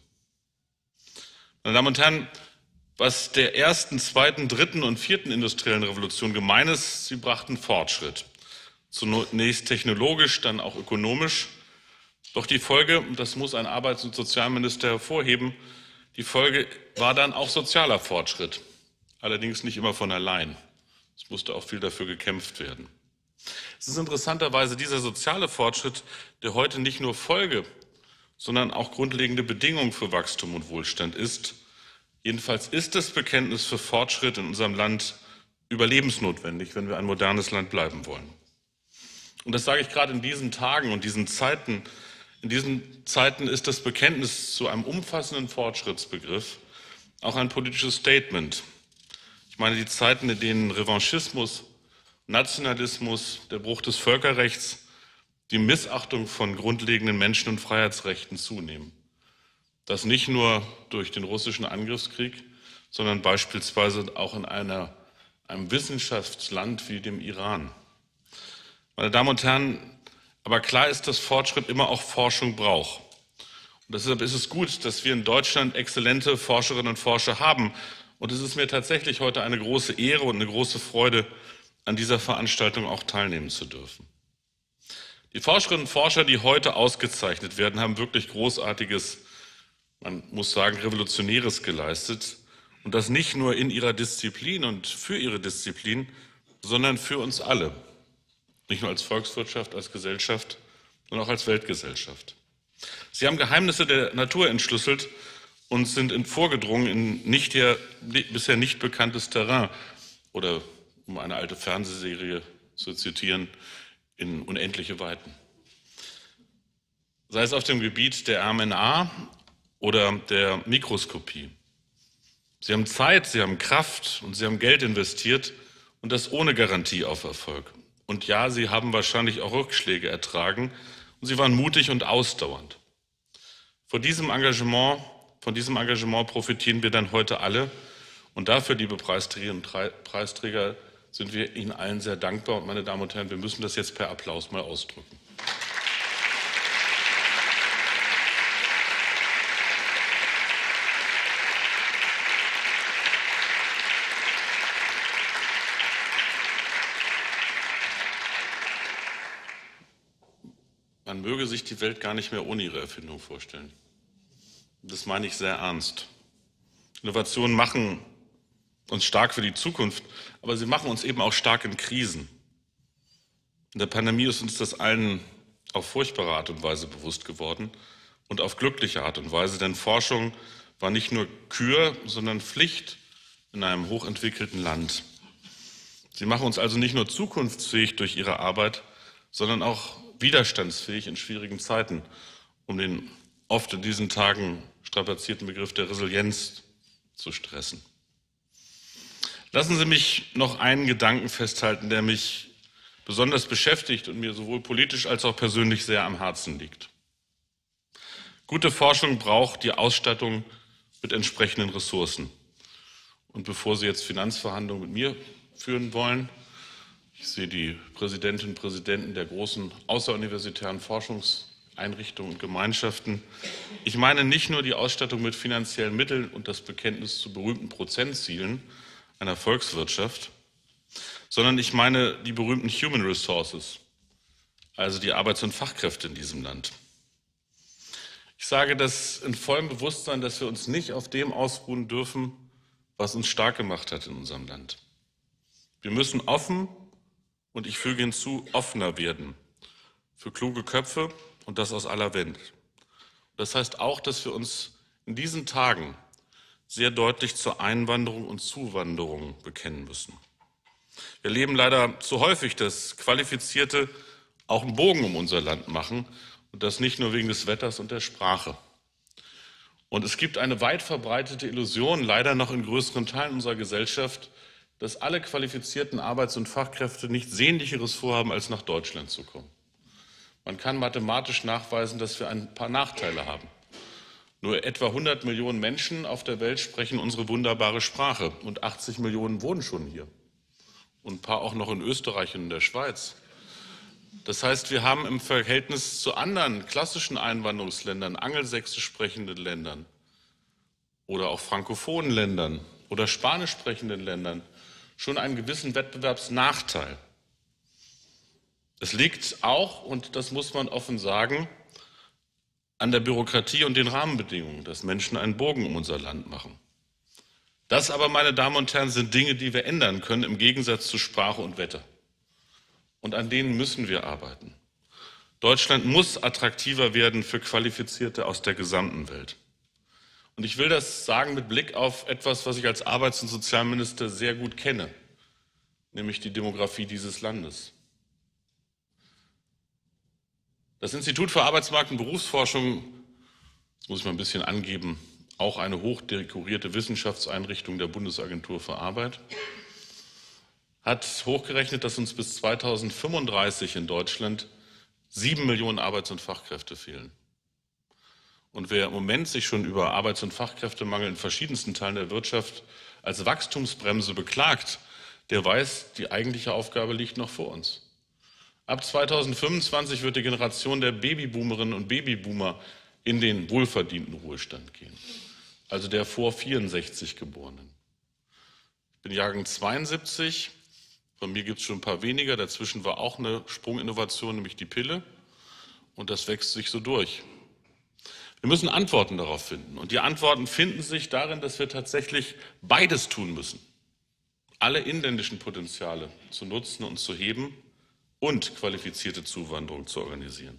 Meine Damen und Herren, was der ersten, zweiten, dritten und vierten industriellen Revolution gemein ist, sie brachten Fortschritt. Zunächst technologisch, dann auch ökonomisch. Doch die Folge, und das muss ein Arbeits- und Sozialminister hervorheben, die Folge war dann auch sozialer Fortschritt. Allerdings nicht immer von allein. Es musste auch viel dafür gekämpft werden. Es ist interessanterweise dieser soziale Fortschritt, der heute nicht nur Folge, sondern auch grundlegende Bedingung für Wachstum und Wohlstand ist. Jedenfalls ist das Bekenntnis für Fortschritt in unserem Land überlebensnotwendig, wenn wir ein modernes Land bleiben wollen. Und das sage ich gerade in diesen Tagen und diesen Zeiten. In diesen Zeiten ist das Bekenntnis zu einem umfassenden Fortschrittsbegriff auch ein politisches Statement. Ich meine die Zeiten, in denen Revanchismus, Nationalismus, der Bruch des Völkerrechts, die Missachtung von grundlegenden Menschen- und Freiheitsrechten zunehmen. Das nicht nur durch den russischen Angriffskrieg, sondern beispielsweise auch in einer, einem Wissenschaftsland wie dem Iran. Meine Damen und Herren, aber klar ist, dass Fortschritt immer auch Forschung braucht. Und deshalb ist es gut, dass wir in Deutschland exzellente Forscherinnen und Forscher haben. Und es ist mir tatsächlich heute eine große Ehre und eine große Freude, an dieser Veranstaltung auch teilnehmen zu dürfen. Die Forscherinnen und Forscher, die heute ausgezeichnet werden, haben wirklich Großartiges, man muss sagen, Revolutionäres geleistet. Und das nicht nur in ihrer Disziplin und für ihre Disziplin, sondern für uns alle. Nicht nur als Volkswirtschaft, als Gesellschaft, sondern auch als Weltgesellschaft. Sie haben Geheimnisse der Natur entschlüsselt und sind in vorgedrungen in nicht hier, bisher nicht bekanntes Terrain oder, um eine alte Fernsehserie zu zitieren, in unendliche Weiten. Sei es auf dem Gebiet der R N A oder der Mikroskopie. Sie haben Zeit, Sie haben Kraft und Sie haben Geld investiert und das ohne Garantie auf Erfolg. Und ja, Sie haben wahrscheinlich auch Rückschläge ertragen und Sie waren mutig und ausdauernd. Von diesem Engagement, von diesem Engagement profitieren wir dann heute alle. Und dafür, liebe Preisträgerinnen und Preisträger, sind wir Ihnen allen sehr dankbar. Und meine Damen und Herren, wir müssen das jetzt per Applaus mal ausdrücken. Man möge sich die Welt gar nicht mehr ohne ihre Erfindung vorstellen. Das meine ich sehr ernst. Innovationen machen uns stark für die Zukunft, aber sie machen uns eben auch stark in Krisen. In der Pandemie ist uns das allen auf furchtbare Art und Weise bewusst geworden und auf glückliche Art und Weise, denn Forschung war nicht nur Kür, sondern Pflicht in einem hochentwickelten Land. Sie machen uns also nicht nur zukunftsfähig durch ihre Arbeit, sondern auch widerstandsfähig in schwierigen Zeiten, um den oft in diesen Tagen strapazierten Begriff der Resilienz zu stressen. Lassen Sie mich noch einen Gedanken festhalten, der mich besonders beschäftigt und mir sowohl politisch als auch persönlich sehr am Herzen liegt. Gute Forschung braucht die Ausstattung mit entsprechenden Ressourcen. Und bevor Sie jetzt Finanzverhandlungen mit mir führen wollen, ich sehe die Präsidentinnen und Präsidenten der großen außeruniversitären Forschungseinrichtungen und Gemeinschaften. Ich meine nicht nur die Ausstattung mit finanziellen Mitteln und das Bekenntnis zu berühmten Prozentzielen einer Volkswirtschaft, sondern ich meine die berühmten Human Resources, also die Arbeits- und Fachkräfte in diesem Land. Ich Ich sage das in vollem Bewusstsein, dass wir uns nicht auf dem ausruhen dürfen, was uns stark gemacht hat in unserem Land. Wir müssen offen und ich füge hinzu, offener werden für kluge Köpfe und das aus aller Welt. Das heißt auch, dass wir uns in diesen Tagen sehr deutlich zur Einwanderung und Zuwanderung bekennen müssen. Wir erleben leider zu häufig, dass Qualifizierte auch einen Bogen um unser Land machen und das nicht nur wegen des Wetters und der Sprache. Und es gibt eine weit verbreitete Illusion, leider noch in größeren Teilen unserer Gesellschaft, dass alle qualifizierten Arbeits- und Fachkräfte nichts Sehnlicheres vorhaben, als nach Deutschland zu kommen. Man kann mathematisch nachweisen, dass wir ein paar Nachteile haben. Nur etwa hundert Millionen Menschen auf der Welt sprechen unsere wunderbare Sprache und achtzig Millionen wohnen schon hier und ein paar auch noch in Österreich und in der Schweiz. Das heißt, wir haben im Verhältnis zu anderen klassischen Einwanderungsländern, angelsächsisch sprechenden Ländern oder auch frankophonen Ländern oder spanisch sprechenden Ländern schon einen gewissen Wettbewerbsnachteil. Es liegt auch, und das muss man offen sagen, an der Bürokratie und den Rahmenbedingungen, dass Menschen einen Bogen um unser Land machen. Das aber, meine Damen und Herren, sind Dinge, die wir ändern können, im Gegensatz zu Sprache und Wetter. Und an denen müssen wir arbeiten. Deutschland muss attraktiver werden für Qualifizierte aus der gesamten Welt. Und ich will das sagen mit Blick auf etwas, was ich als Arbeits- und Sozialminister sehr gut kenne, nämlich die Demografie dieses Landes. Das Institut für Arbeitsmarkt- und Berufsforschung, das muss ich mal ein bisschen angeben, auch eine hochdekorierte Wissenschaftseinrichtung der Bundesagentur für Arbeit, hat hochgerechnet, dass uns bis zweitausendfünfunddreißig in Deutschland sieben Millionen Arbeits- und Fachkräfte fehlen. Und wer im Moment sich schon über Arbeits- und Fachkräftemangel in verschiedensten Teilen der Wirtschaft als Wachstumsbremse beklagt, der weiß, die eigentliche Aufgabe liegt noch vor uns. Ab zweitausendfünfundzwanzig wird die Generation der Babyboomerinnen und Babyboomer in den wohlverdienten Ruhestand gehen, also der vor vierundsechzig Geborenen. Ich bin Jahrgang zweiundsiebzig, von mir gibt es schon ein paar weniger, dazwischen war auch eine Sprunginnovation, nämlich die Pille, und das wächst sich so durch. Wir müssen Antworten darauf finden, und die Antworten finden sich darin, dass wir tatsächlich beides tun müssen, alle inländischen Potenziale zu nutzen und zu heben und qualifizierte Zuwanderung zu organisieren.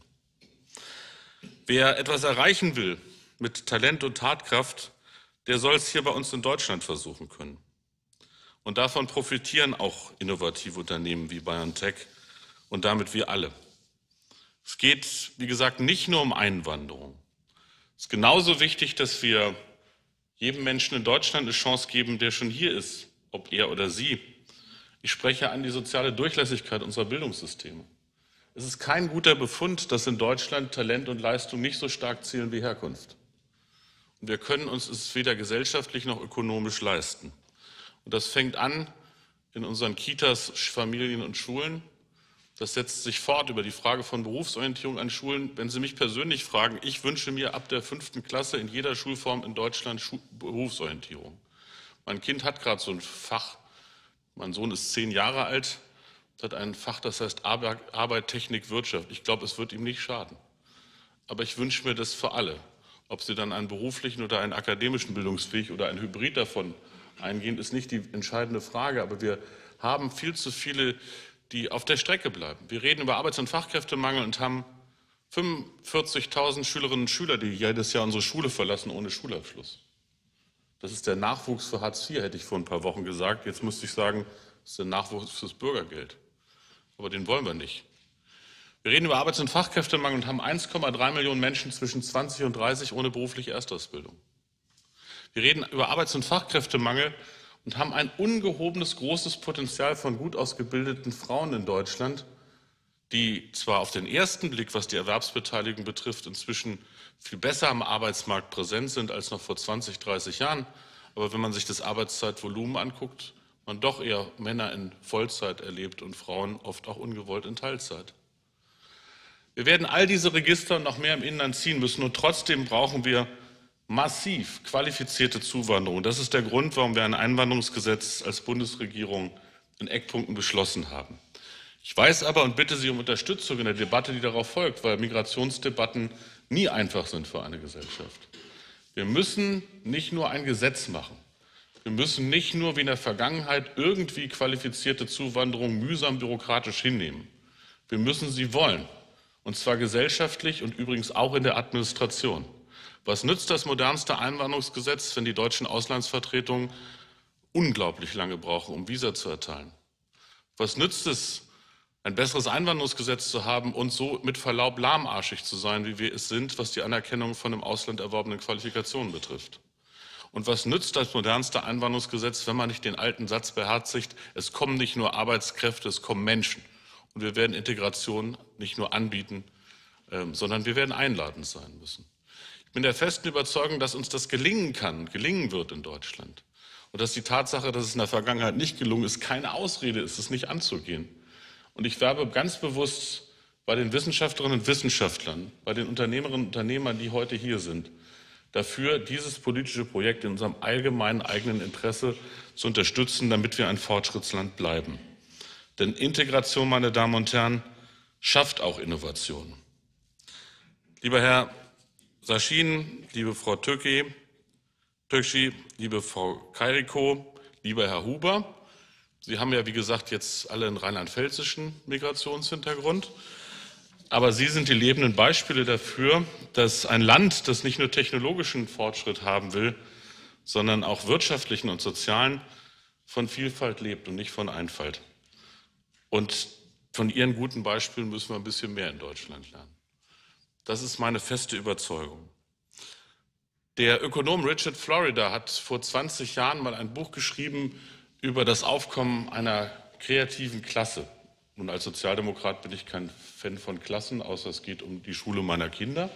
Wer etwas erreichen will mit Talent und Tatkraft, der soll es hier bei uns in Deutschland versuchen können. Und davon profitieren auch innovative Unternehmen wie BioNTech und damit wir alle. Es geht, wie gesagt, nicht nur um Einwanderung. Es ist genauso wichtig, dass wir jedem Menschen in Deutschland eine Chance geben, der schon hier ist, ob er oder sie. Ich spreche an die soziale Durchlässigkeit unserer Bildungssysteme. Es ist kein guter Befund, dass in Deutschland Talent und Leistung nicht so stark zählen wie Herkunft. Und wir können uns es weder gesellschaftlich noch ökonomisch leisten. Und das fängt an in unseren Kitas, Familien und Schulen. Das setzt sich fort über die Frage von Berufsorientierung an Schulen. Wenn Sie mich persönlich fragen, ich wünsche mir ab der fünften Klasse in jeder Schulform in Deutschland Schu- Berufsorientierung. Mein Kind hat gerade so ein Fach. Mein Sohn ist zehn Jahre alt, hat ein Fach, das heißt Arbeit, Arbeit, Technik, Wirtschaft. Ich glaube, es wird ihm nicht schaden. Aber ich wünsche mir das für alle. Ob sie dann einen beruflichen oder einen akademischen Bildungsweg oder ein Hybrid davon eingehen, ist nicht die entscheidende Frage. Aber wir haben viel zu viele, die auf der Strecke bleiben. Wir reden über Arbeits- und Fachkräftemangel und haben fünfundvierzigtausend Schülerinnen und Schüler, die jedes Jahr unsere Schule verlassen ohne Schulabschluss. Das ist der Nachwuchs für Hartz vier, hätte ich vor ein paar Wochen gesagt. Jetzt müsste ich sagen, das ist der Nachwuchs fürs Bürgergeld. Aber den wollen wir nicht. Wir reden über Arbeits- und Fachkräftemangel und haben eins Komma drei Millionen Menschen zwischen zwanzig und dreißig ohne berufliche Erstausbildung. Wir reden über Arbeits- und Fachkräftemangel und haben ein ungehobenes großes Potenzial von gut ausgebildeten Frauen in Deutschland, die zwar auf den ersten Blick, was die Erwerbsbeteiligung betrifft, inzwischen viel besser am Arbeitsmarkt präsent sind als noch vor zwanzig, dreißig Jahren, aber wenn man sich das Arbeitszeitvolumen anguckt, man doch eher Männer in Vollzeit erlebt und Frauen oft auch ungewollt in Teilzeit. Wir werden all diese Register noch mehr im Inland ziehen müssen und trotzdem brauchen wir massiv qualifizierte Zuwanderung. Das ist der Grund, warum wir ein Einwanderungsgesetz als Bundesregierung in Eckpunkten beschlossen haben. Ich weiß aber und bitte Sie um Unterstützung in der Debatte, die darauf folgt, weil Migrationsdebatten nie einfach sind für eine Gesellschaft. Wir müssen nicht nur ein Gesetz machen. Wir müssen nicht nur wie in der Vergangenheit irgendwie qualifizierte Zuwanderung mühsam bürokratisch hinnehmen. Wir müssen sie wollen, und zwar gesellschaftlich und übrigens auch in der Administration. Was nützt das modernste Einwanderungsgesetz, wenn die deutschen Auslandsvertretungen unglaublich lange brauchen, um Visa zu erteilen? Was nützt es, ein besseres Einwanderungsgesetz zu haben und so mit Verlaub lahmarschig zu sein, wie wir es sind, was die Anerkennung von im Ausland erworbenen Qualifikationen betrifft? Und was nützt das modernste Einwanderungsgesetz, wenn man nicht den alten Satz beherzigt, es kommen nicht nur Arbeitskräfte, es kommen Menschen. Und wir werden Integration nicht nur anbieten, ähm, sondern wir werden einladend sein müssen. Ich bin der festen Überzeugung, dass uns das gelingen kann, gelingen wird in Deutschland. Und dass die Tatsache, dass es in der Vergangenheit nicht gelungen ist, keine Ausrede ist, es nicht anzugehen. Und ich werbe ganz bewusst bei den Wissenschaftlerinnen und Wissenschaftlern, bei den Unternehmerinnen und Unternehmern, die heute hier sind, dafür, dieses politische Projekt in unserem allgemeinen eigenen Interesse zu unterstützen, damit wir ein Fortschrittsland bleiben. Denn Integration, meine Damen und Herren, schafft auch Innovation. Lieber Herr Sahin, liebe Frau Tökü, Tökçi, liebe Frau Carico, lieber Herr Huber, Sie haben ja, wie gesagt, jetzt alle einen rheinland-pfälzischen Migrationshintergrund. Aber Sie sind die lebenden Beispiele dafür, dass ein Land, das nicht nur technologischen Fortschritt haben will, sondern auch wirtschaftlichen und sozialen, von Vielfalt lebt und nicht von Einfalt. Und von Ihren guten Beispielen müssen wir ein bisschen mehr in Deutschland lernen. Das ist meine feste Überzeugung. Der Ökonom Richard Florida hat vor zwanzig Jahren mal ein Buch geschrieben über das Aufkommen einer kreativen Klasse. Nun, als Sozialdemokrat bin ich kein Fan von Klassen, außer es geht um die Schule meiner Kinder.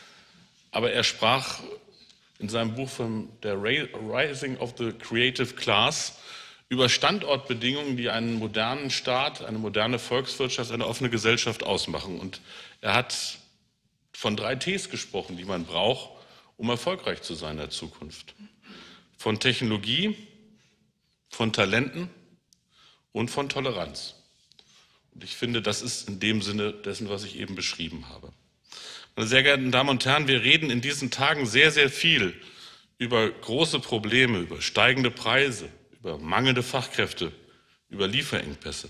Aber er sprach in seinem Buch von der Rising of the Creative Class über Standortbedingungen, die einen modernen Staat, eine moderne Volkswirtschaft, eine offene Gesellschaft ausmachen. Und er hat von drei Ts gesprochen, die man braucht, um erfolgreich zu sein in der Zukunft. Von Technologie, von Talenten und von Toleranz. Und ich finde, das ist in dem Sinne dessen, was ich eben beschrieben habe. Meine sehr geehrten Damen und Herren, wir reden in diesen Tagen sehr, sehr viel über große Probleme, über steigende Preise, über mangelnde Fachkräfte, über Lieferengpässe.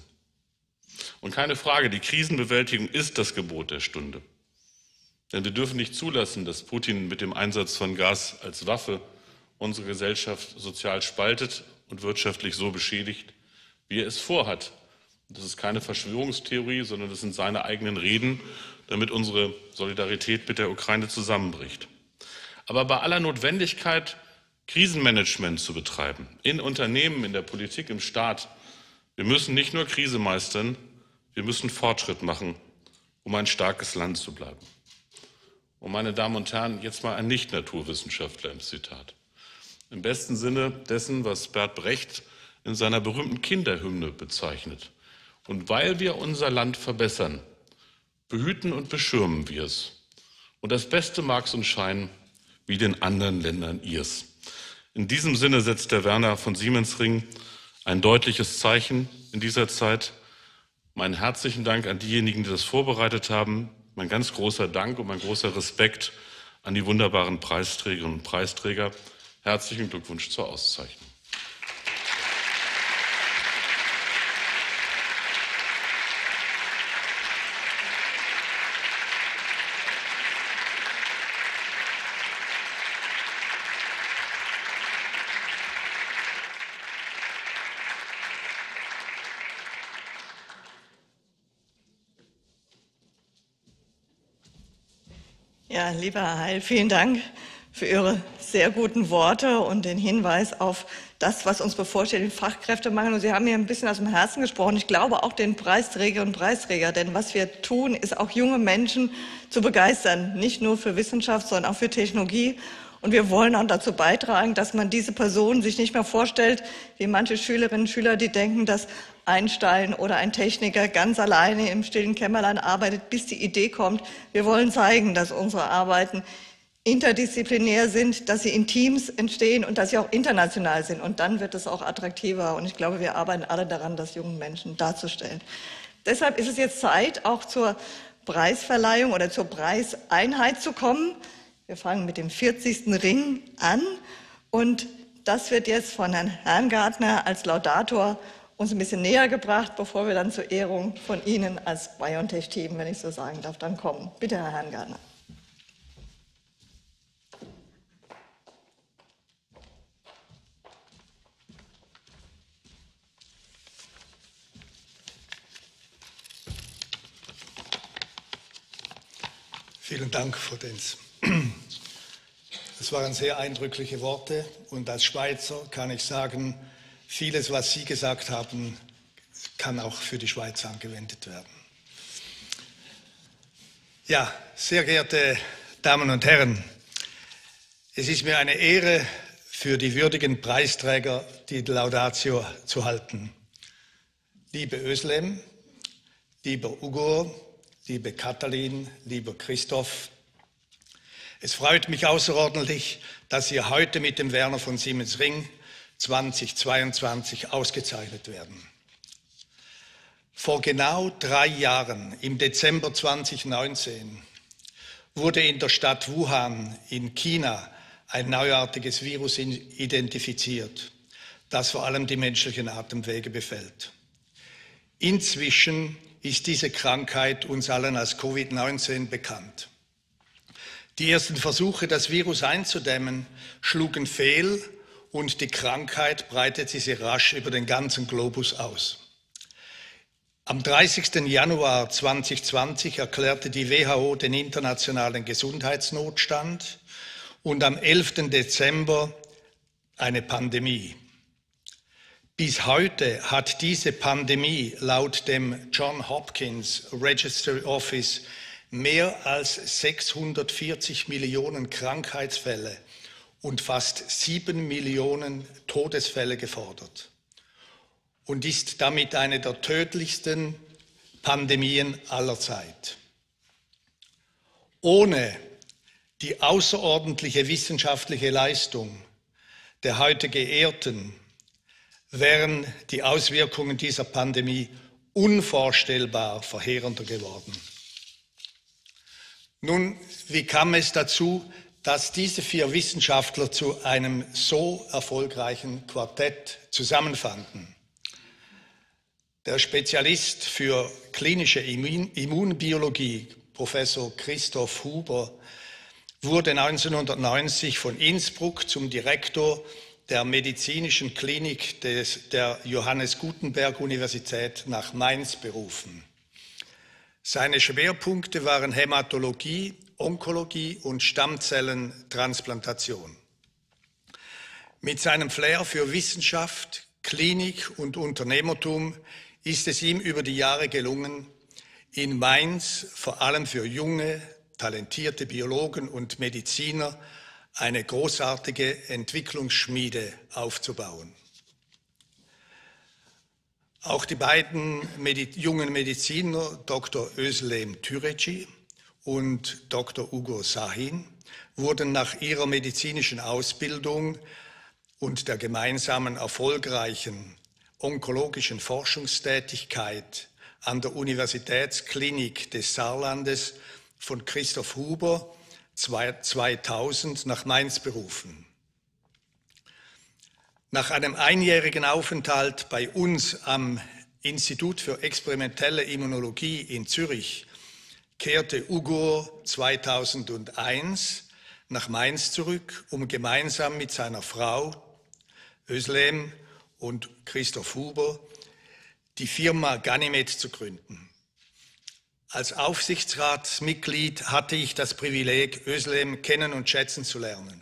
Und keine Frage, die Krisenbewältigung ist das Gebot der Stunde. Denn wir dürfen nicht zulassen, dass Putin mit dem Einsatz von Gas als Waffe unsere Gesellschaft sozial spaltet und wirtschaftlich so beschädigt, wie er es vorhat. Das ist keine Verschwörungstheorie, sondern das sind seine eigenen Reden, damit unsere Solidarität mit der Ukraine zusammenbricht. Aber bei aller Notwendigkeit, Krisenmanagement zu betreiben, in Unternehmen, in der Politik, im Staat, wir müssen nicht nur Krise meistern, wir müssen Fortschritt machen, um ein starkes Land zu bleiben. Und meine Damen und Herren, jetzt mal ein Nicht-Naturwissenschaftler im Zitat. Im besten Sinne dessen, was Bert Brecht in seiner berühmten Kinderhymne bezeichnet. Und weil wir unser Land verbessern, behüten und beschirmen wir es. Und das Beste mag's uns scheinen, wie den anderen Ländern ihrs. In diesem Sinne setzt der Werner von Siemensring ein deutliches Zeichen in dieser Zeit. Meinen herzlichen Dank an diejenigen, die das vorbereitet haben. Mein ganz großer Dank und mein großer Respekt an die wunderbaren Preisträgerinnen und Preisträger. Herzlichen Glückwunsch zur Auszeichnung. Ja, lieber Herr Heil, vielen Dank für Ihre sehr guten Worte und den Hinweis auf das, was uns bevorsteht, den Fachkräftemangel. Und Sie haben mir ein bisschen aus dem Herzen gesprochen. Ich glaube auch den Preisträgerinnen und Preisträger, denn was wir tun, ist auch junge Menschen zu begeistern, nicht nur für Wissenschaft, sondern auch für Technologie. Und wir wollen auch dazu beitragen, dass man diese Personen sich nicht mehr vorstellt, wie manche Schülerinnen und Schüler, die denken, dass Einstein oder ein Techniker ganz alleine im stillen Kämmerlein arbeitet, bis die Idee kommt. Wir wollen zeigen, dass unsere Arbeiten interdisziplinär sind, dass sie in Teams entstehen und dass sie auch international sind. Und dann wird es auch attraktiver. Und ich glaube, wir arbeiten alle daran, das jungen Menschen darzustellen. Deshalb ist es jetzt Zeit, auch zur Preisverleihung oder zur Preiseinheit zu kommen. Wir fangen mit dem vierzigsten Ring an und das wird jetzt von Herrn Herrngardner als Laudator uns ein bisschen näher gebracht, bevor wir dann zur Ehrung von Ihnen als BioNTech-Team, wenn ich so sagen darf, dann kommen. Bitte, Herr Herrngardner. Vielen Dank, Frau Denz. Das waren sehr eindrückliche Worte und als Schweizer kann ich sagen, vieles, was Sie gesagt haben, kann auch für die Schweiz angewendet werden. Ja, sehr geehrte Damen und Herren, es ist mir eine Ehre, für die würdigen Preisträger die Laudatio zu halten. Liebe Özlem, lieber Ugur, liebe Katalin, lieber Christoph, es freut mich außerordentlich, dass Sie heute mit dem Werner von Siemens Ring zweitausendzweiundzwanzig ausgezeichnet werden. Vor genau drei Jahren, im Dezember zweitausendneunzehn, wurde in der Stadt Wuhan in China ein neuartiges Virus identifiziert, das vor allem die menschlichen Atemwege befällt. Inzwischen ist diese Krankheit uns allen als Covid neunzehn bekannt. Die ersten Versuche, das Virus einzudämmen, schlugen fehl und die Krankheit breitete sich rasch über den ganzen Globus aus. Am dreißigsten Januar zweitausendzwanzig erklärte die W H O den internationalen Gesundheitsnotstand und am elften Dezember eine Pandemie. Bis heute hat diese Pandemie laut dem Johns Hopkins Registry Office mehr als sechshundertvierzig Millionen Krankheitsfälle und fast sieben Millionen Todesfälle gefordert und ist damit eine der tödlichsten Pandemien aller Zeit. Ohne die außerordentliche wissenschaftliche Leistung der heute Geehrten wären die Auswirkungen dieser Pandemie unvorstellbar verheerender geworden. Nun, wie kam es dazu, dass diese vier Wissenschaftler zu einem so erfolgreichen Quartett zusammenfanden? Der Spezialist für klinische Immunbiologie, Professor Christoph Huber, wurde neunzehnhundertneunzig von Innsbruck zum Direktor der medizinischen Klinik des, der Johannes Gutenberg Universität nach Mainz berufen. Seine Schwerpunkte waren Hämatologie, Onkologie und Stammzellentransplantation. Mit seinem Flair für Wissenschaft, Klinik und Unternehmertum ist es ihm über die Jahre gelungen, in Mainz vor allem für junge, talentierte Biologen und Mediziner eine großartige Entwicklungsschmiede aufzubauen. Auch die beiden Medi- jungen Mediziner, Doktor Özlem Türeci und Doktor Ugur Sahin, wurden nach ihrer medizinischen Ausbildung und der gemeinsamen erfolgreichen onkologischen Forschungstätigkeit an der Universitätsklinik des Saarlandes von Christoph Huber zweitausend nach Mainz berufen. Nach einem einjährigen Aufenthalt bei uns am Institut für experimentelle Immunologie in Zürich kehrte Ugur zweitausendeins nach Mainz zurück, um gemeinsam mit seiner Frau Özlem und Christoph Huber die Firma Ganymed zu gründen. Als Aufsichtsratsmitglied hatte ich das Privileg, Özlem kennen und schätzen zu lernen.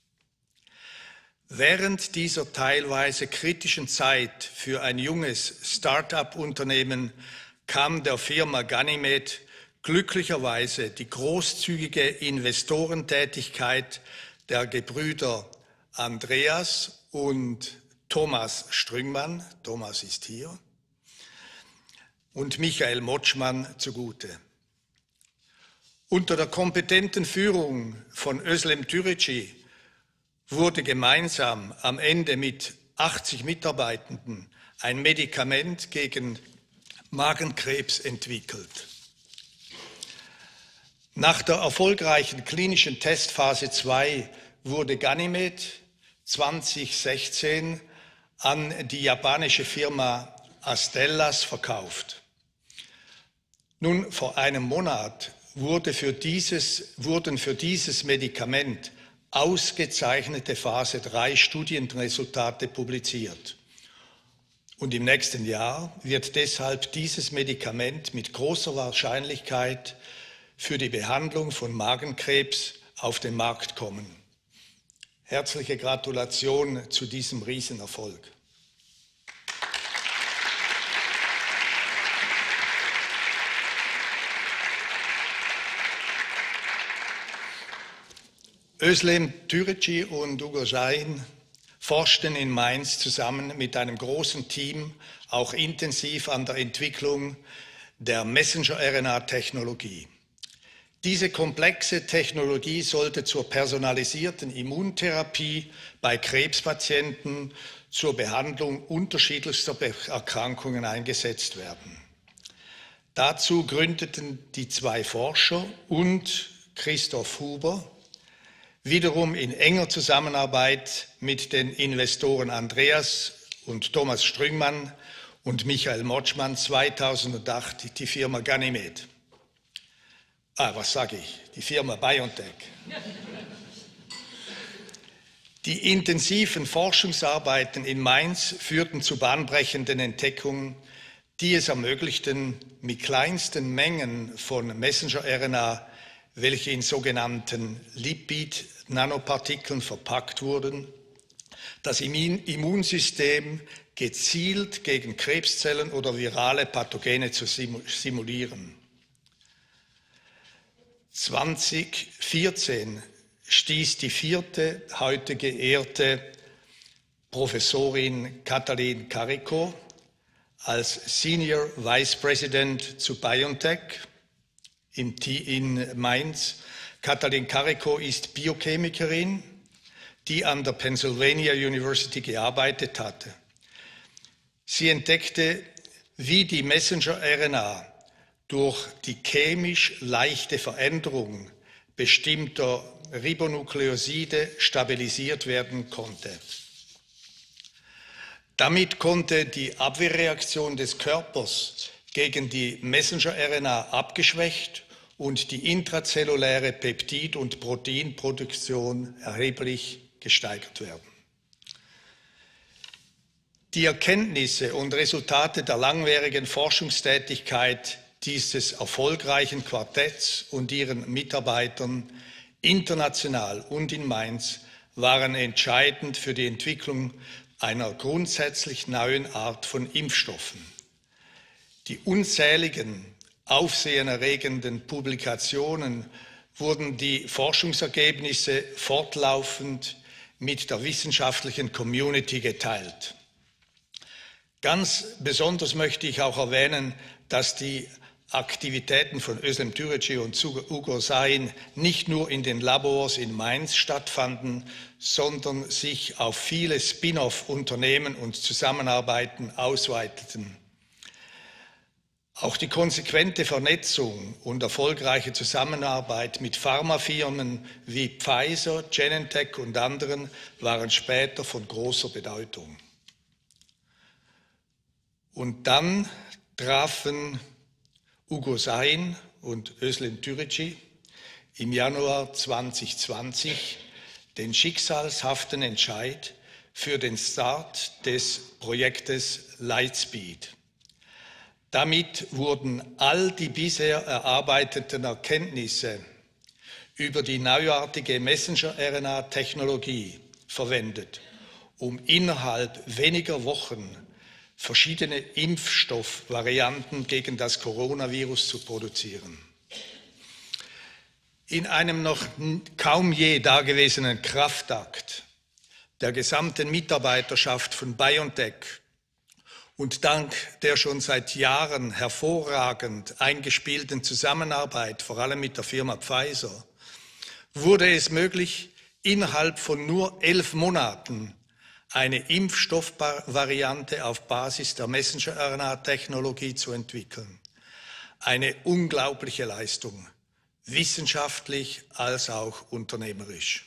Während dieser teilweise kritischen Zeit für ein junges Start-up-Unternehmen kam der Firma Ganymed glücklicherweise die großzügige Investorentätigkeit der Gebrüder Andreas und Thomas Strüngmann, Thomas ist hier, und Michael Motschmann zugute. Unter der kompetenten Führung von Özlem Türeci wurde gemeinsam am Ende mit achtzig Mitarbeitenden ein Medikament gegen Magenkrebs entwickelt. Nach der erfolgreichen klinischen Testphase zwei wurde Ganymed zweitausendsechzehn an die japanische Firma Astellas verkauft. Nun, vor einem Monat wurde für dieses, wurden für dieses Medikament ausgezeichnete Phase drei Studienresultate publiziert. Und im nächsten Jahr wird deshalb dieses Medikament mit großer Wahrscheinlichkeit für die Behandlung von Magenkrebs auf den Markt kommen. Herzliche Gratulation zu diesem Riesenerfolg. Özlem Türeci und Ugur Şahin forschten in Mainz zusammen mit einem großen Team auch intensiv an der Entwicklung der Messenger-R N A-Technologie. Diese komplexe Technologie sollte zur personalisierten Immuntherapie bei Krebspatienten zur Behandlung unterschiedlichster Erkrankungen eingesetzt werden. Dazu gründeten die zwei Forscher und Christoph Huber, wiederum in enger Zusammenarbeit mit den Investoren Andreas und Thomas Strüngmann und Michael Motschmann zweitausendacht die Firma Ganymed. Ah, was sage ich? Die Firma BioNTech. Die intensiven Forschungsarbeiten in Mainz führten zu bahnbrechenden Entdeckungen, die es ermöglichten, mit kleinsten Mengen von Messenger-R N A, welche in sogenannten Lipid-Nanopartikeln verpackt wurden, das Immunsystem gezielt gegen Krebszellen oder virale Pathogene zu simulieren. zweitausendvierzehn stieß die vierte, heute geehrte Professorin Katalin Karikó als Senior Vice President zu BioNTech in, in Mainz. Katalin Karikó ist Biochemikerin, die an der Pennsylvania University gearbeitet hatte. Sie entdeckte, wie die Messenger-R N A durch die chemisch leichte Veränderung bestimmter Ribonukleoside stabilisiert werden konnte. Damit konnte die Abwehrreaktion des Körpers gegen die Messenger-R N A abgeschwächt und die intrazelluläre Peptid- und Proteinproduktion erheblich gesteigert werden. Die Erkenntnisse und Resultate der langjährigen Forschungstätigkeit dieses erfolgreichen Quartetts und ihren Mitarbeitern international und in Mainz waren entscheidend für die Entwicklung einer grundsätzlich neuen Art von Impfstoffen. Die unzähligen, aufsehenerregenden Publikationen wurden die Forschungsergebnisse fortlaufend mit der wissenschaftlichen Community geteilt. Ganz besonders möchte ich auch erwähnen, dass die Aktivitäten von Özlem Türeci und Ugur Şahin nicht nur in den Labors in Mainz stattfanden, sondern sich auf viele Spin-off-Unternehmen und Zusammenarbeiten ausweiteten. Auch die konsequente Vernetzung und erfolgreiche Zusammenarbeit mit Pharmafirmen wie Pfizer, Genentech und anderen waren später von großer Bedeutung. Und dann trafen Ugur Şahin und Özlem Türeci im Januar zweitausendzwanzig den schicksalshaften Entscheid für den Start des Projektes Lightspeed. Damit wurden all die bisher erarbeiteten Erkenntnisse über die neuartige Messenger-R N A-Technologie verwendet, um innerhalb weniger Wochen verschiedene Impfstoffvarianten gegen das Coronavirus zu produzieren. In einem noch kaum je dagewesenen Kraftakt der gesamten Mitarbeiterschaft von BioNTech und dank der schon seit Jahren hervorragend eingespielten Zusammenarbeit, vor allem mit der Firma Pfizer, wurde es möglich, innerhalb von nur elf Monaten eine Impfstoffvariante auf Basis der Messenger-R N A-Technologie zu entwickeln. Eine unglaubliche Leistung. wissenschaftlich als auch unternehmerisch.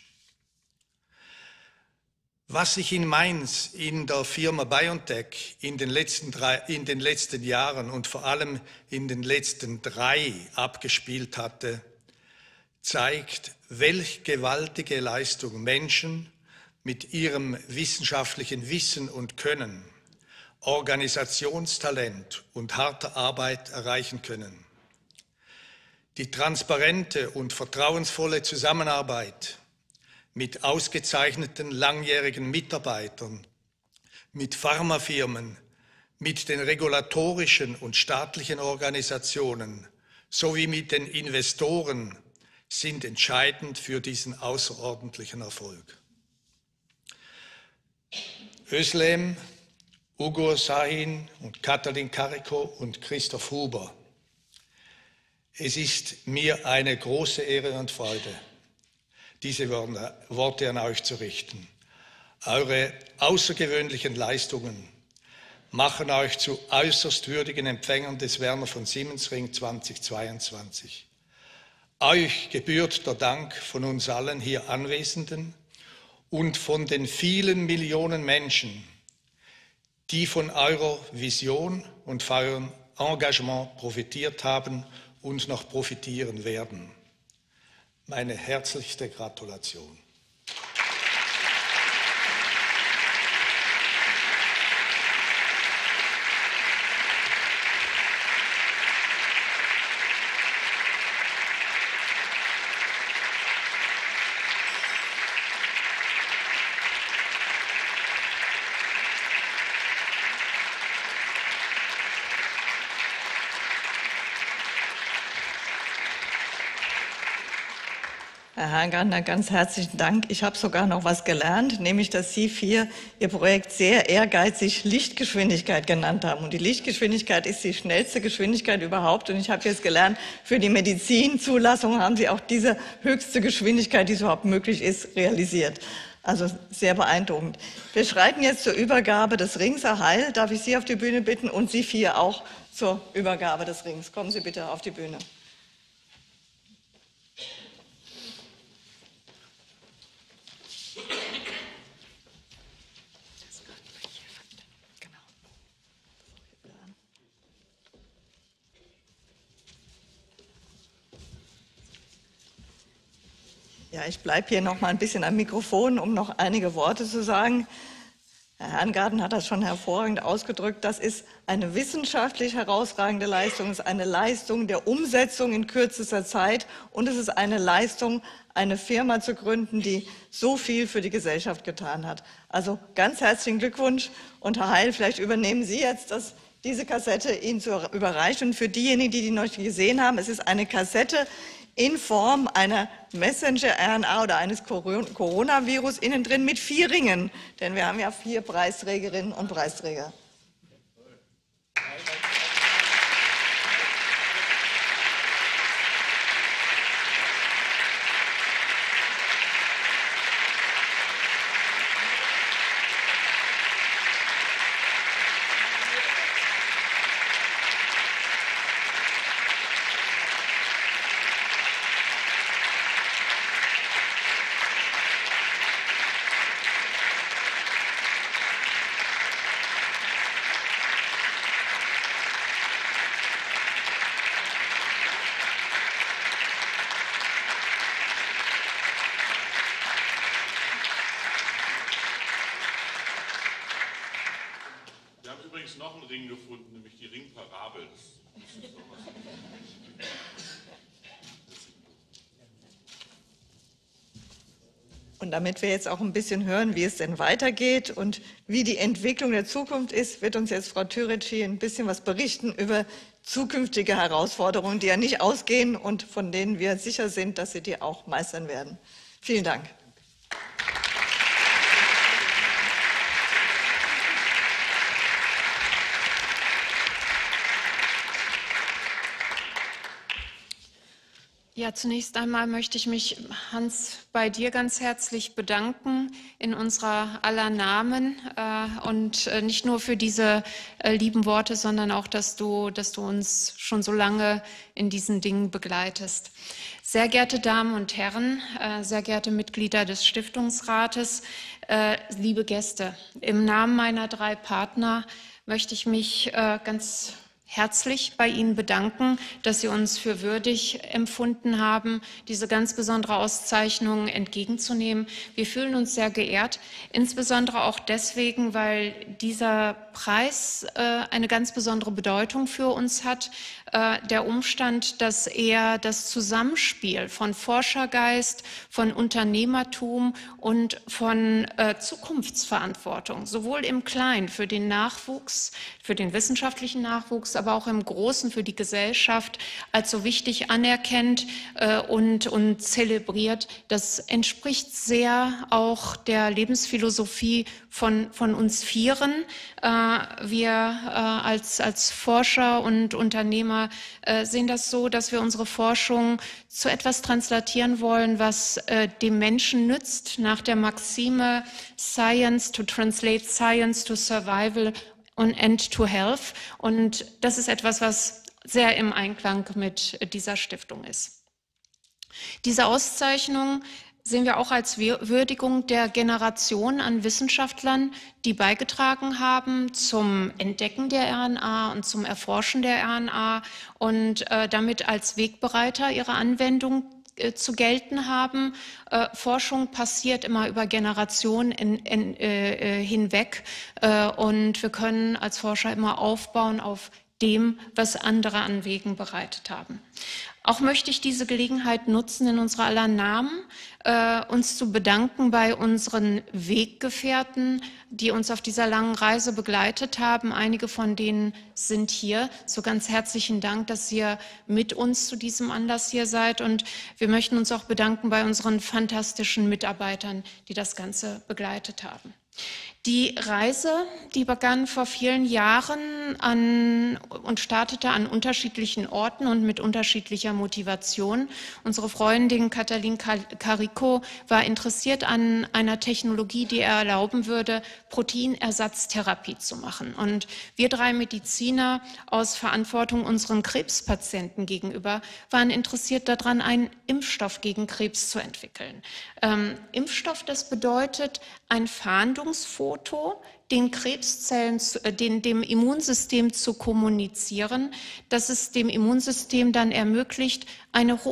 Was sich in Mainz in der Firma BioNTech in den letzten drei, in den letzten Jahren und vor allem in den letzten drei abgespielt hatte, zeigt, welch gewaltige Leistung Menschen mit ihrem wissenschaftlichen Wissen und Können, Organisationstalent und harter Arbeit erreichen können. Die transparente und vertrauensvolle Zusammenarbeit mit ausgezeichneten langjährigen Mitarbeitern, mit Pharmafirmen, mit den regulatorischen und staatlichen Organisationen sowie mit den Investoren sind entscheidend für diesen außerordentlichen Erfolg. Özlem, Ugur Şahin und Katalin Kariko und Christoph Huber. Es ist mir eine große Ehre und Freude, diese Worte an euch zu richten. Eure außergewöhnlichen Leistungen machen euch zu äußerst würdigen Empfängern des Werner von Siemens Ring zweitausendzweiundzwanzig. Euch gebührt der Dank von uns allen hier Anwesenden und von den vielen Millionen Menschen, die von eurer Vision und von eurem Engagement profitiert haben und noch profitieren werden. Meine herzlichste Gratulation. Herr Herrngardner, ganz herzlichen Dank. Ich habe sogar noch was gelernt, nämlich, dass Sie vier Ihr Projekt sehr ehrgeizig Lichtgeschwindigkeit genannt haben. Und die Lichtgeschwindigkeit ist die schnellste Geschwindigkeit überhaupt. Und ich habe jetzt gelernt, für die Medizinzulassung haben Sie auch diese höchste Geschwindigkeit, die überhaupt möglich ist, realisiert. Also sehr beeindruckend. Wir schreiten jetzt zur Übergabe des Rings. Herr Heil, darf ich Sie auf die Bühne bitten und Sie vier auch zur Übergabe des Rings. Kommen Sie bitte auf die Bühne. Ja, ich bleibe hier noch mal ein bisschen am Mikrofon, um noch einige Worte zu sagen. Herr Herrngarten hat das schon hervorragend ausgedrückt. Das ist eine wissenschaftlich herausragende Leistung, es ist eine Leistung der Umsetzung in kürzester Zeit und es ist eine Leistung, eine Firma zu gründen, die so viel für die Gesellschaft getan hat. Also ganz herzlichen Glückwunsch und Herr Heil, vielleicht übernehmen Sie jetzt das, diese Kassette Ihnen zu überreichen. Und für diejenigen, die die noch nicht gesehen haben, es ist eine Kassette in Form einer Messenger-R N A oder eines Coronavirus innen drin mit vier Ringen, denn wir haben ja vier Preisträgerinnen und Preisträger. Noch einen Ring gefunden, nämlich die Ringparabel. Und damit wir jetzt auch ein bisschen hören, wie es denn weitergeht und wie die Entwicklung der Zukunft ist, wird uns jetzt Frau Türeci ein bisschen was berichten über zukünftige Herausforderungen, die ja nicht ausgehen und von denen wir sicher sind, dass sie die auch meistern werden. Vielen Dank. Ja, zunächst einmal möchte ich mich, Hans, bei dir ganz herzlich bedanken in unserer aller Namen äh, und äh, nicht nur für diese äh, lieben Worte, sondern auch, dass du, dass du uns schon so lange in diesen Dingen begleitest. Sehr geehrte Damen und Herren, äh, sehr geehrte Mitglieder des Stiftungsrates, äh, liebe Gäste, im Namen meiner drei Partner möchte ich mich äh, ganz herzlich bei Ihnen bedanken, dass Sie uns für würdig empfunden haben, diese ganz besondere Auszeichnung entgegenzunehmen. Wir fühlen uns sehr geehrt, insbesondere auch deswegen, weil dieser Preis äh, eine ganz besondere Bedeutung für uns hat. Äh, der Umstand, dass er das Zusammenspiel von Forschergeist, von Unternehmertum und von äh, Zukunftsverantwortung, sowohl im Kleinen für den Nachwuchs, für den wissenschaftlichen Nachwuchs, aber auch im Großen für die Gesellschaft als so wichtig anerkennt äh, und, und zelebriert. Das entspricht sehr auch der Lebensphilosophie von, von uns Vieren. Äh, wir äh, als, als Forscher und Unternehmer äh, sehen das so, dass wir unsere Forschung zu etwas translatieren wollen, was äh, dem Menschen nützt, nach der Maxime Science to translate Science to Survival und End to Health. Und das ist etwas, was sehr im Einklang mit dieser Stiftung ist. Diese Auszeichnung sehen wir auch als Würdigung der Generation an Wissenschaftlern, die beigetragen haben zum Entdecken der R N A und zum Erforschen der R N A und äh, damit als Wegbereiter ihrer Anwendung zu gelten haben. Äh, Forschung passiert immer über Generationen in, in, äh, hinweg äh, und wir können als Forscher immer aufbauen auf dem, was andere an Wegen bereitet haben. Auch möchte ich diese Gelegenheit nutzen, in unserer aller Namen äh, uns zu bedanken bei unseren Weggefährten, die uns auf dieser langen Reise begleitet haben. Einige von denen sind hier. So ganz herzlichen Dank, dass ihr mit uns zu diesem Anlass hier seid. Und wir möchten uns auch bedanken bei unseren fantastischen Mitarbeitern, die das Ganze begleitet haben. Die Reise, die begann vor vielen Jahren an und startete an unterschiedlichen Orten und mit unterschiedlicher Motivation. Unsere Freundin Katalin Carico war interessiert an einer Technologie, die er erlauben würde, Proteinersatztherapie zu machen. Und wir drei Mediziner aus Verantwortung unseren Krebspatienten gegenüber waren interessiert daran, einen Impfstoff gegen Krebs zu entwickeln. Ähm, Impfstoff, das bedeutet ein Fahndungsfoto, den Krebszellen, den, dem Immunsystem zu kommunizieren, dass es dem Immunsystem dann ermöglicht, eine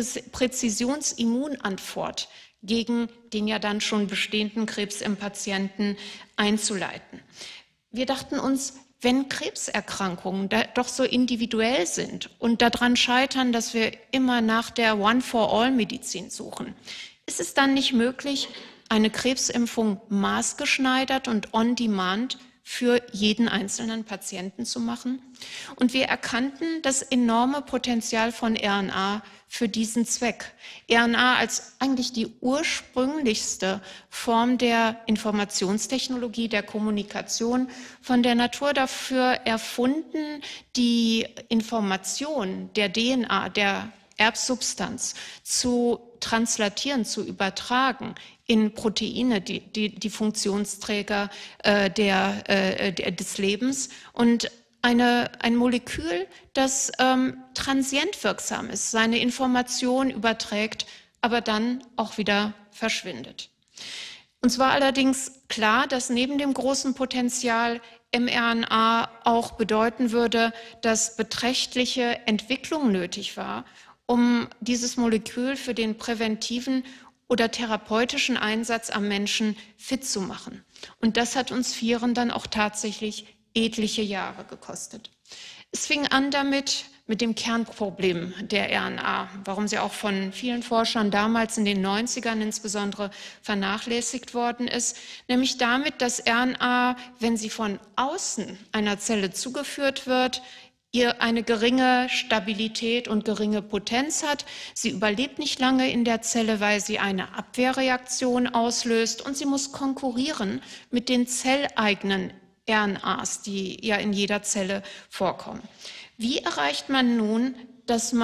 Hochpräzisionsimmunantwort gegen den ja dann schon bestehenden Krebs im Patienten einzuleiten. Wir dachten uns, wenn Krebserkrankungen da doch so individuell sind und daran scheitern, dass wir immer nach der One-for-All-Medizin suchen, ist es dann nicht möglich, eine Krebsimpfung maßgeschneidert und on demand für jeden einzelnen Patienten zu machen? Und wir erkannten das enorme Potenzial von R N A für diesen Zweck. R N A als eigentlich die ursprünglichste Form der Informationstechnologie, der Kommunikation, von der Natur dafür erfunden, die Information der D N A, der Erbsubstanz zu translatieren, zu übertragen in Proteine, die, die, die Funktionsträger äh, der, äh, der, des Lebens und eine, ein Molekül, das ähm, transient wirksam ist, seine Information überträgt, aber dann auch wieder verschwindet. Uns war allerdings klar, dass neben dem großen Potenzial mRNA auch bedeuten würde, dass beträchtliche Entwicklung nötig war, um dieses Molekül für den präventiven oder therapeutischen Einsatz am Menschen fit zu machen. Und das hat uns Vieren dann auch tatsächlich etliche Jahre gekostet. Es fing an damit, mit dem Kernproblem der R N A, warum sie auch von vielen Forschern damals in den neunzigern insbesondere vernachlässigt worden ist, nämlich damit, dass R N A, wenn sie von außen einer Zelle zugeführt wird, ihr eine geringe Stabilität und geringe Potenz hat. Sie überlebt nicht lange in der Zelle, weil sie eine Abwehrreaktion auslöst und sie muss konkurrieren mit den zelleigenen R N As, die ja in jeder Zelle vorkommen. Wie erreicht man nun, dass man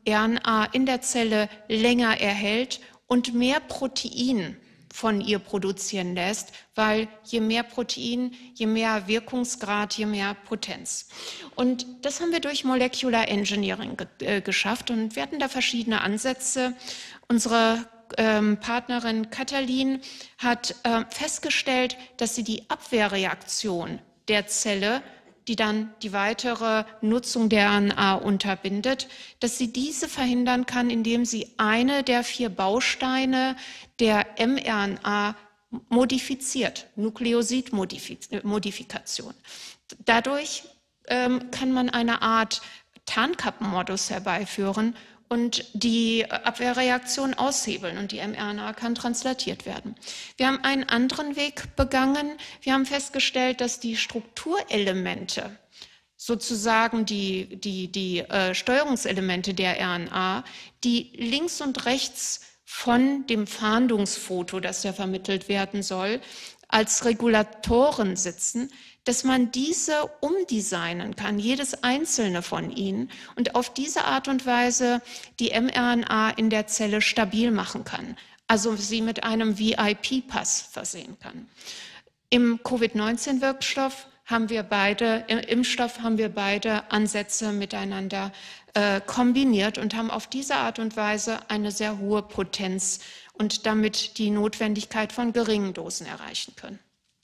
R N A in der Zelle länger erhält und mehr Protein von ihr produzieren lässt, weil je mehr Protein, je mehr Wirkungsgrad, je mehr Potenz. Und das haben wir durch Molecular Engineering ge äh, geschafft und wir hatten da verschiedene Ansätze. Unsere ähm, Partnerin Katalin hat äh, festgestellt, dass sie die Abwehrreaktion der Zelle, die dann die weitere Nutzung der R N A unterbindet, dass sie diese verhindern kann, indem sie eine der vier Bausteine der mRNA modifiziert, Nukleosidmodifikation. Dadurch ähm, kann man eine Art Tarnkappenmodus herbeiführen und die Abwehrreaktion aushebeln und die mRNA kann translatiert werden. Wir haben einen anderen Weg begangen. Wir haben festgestellt, dass die Strukturelemente, sozusagen die, die, die äh, Steuerungselemente der R N A, die links und rechts von dem Fahndungsfoto, das ja vermittelt werden soll, als Regulatoren sitzen, dass man diese umdesignen kann, jedes einzelne von ihnen, und auf diese Art und Weise die mRNA in der Zelle stabil machen kann, also sie mit einem V I P-Pass versehen kann. Im Covid neunzehn Wirkstoff haben wir beide, im Impfstoff haben wir beide Ansätze miteinander äh, kombiniert und haben auf diese Art und Weise eine sehr hohe Potenz und damit die Notwendigkeit von geringen Dosen erreichen können.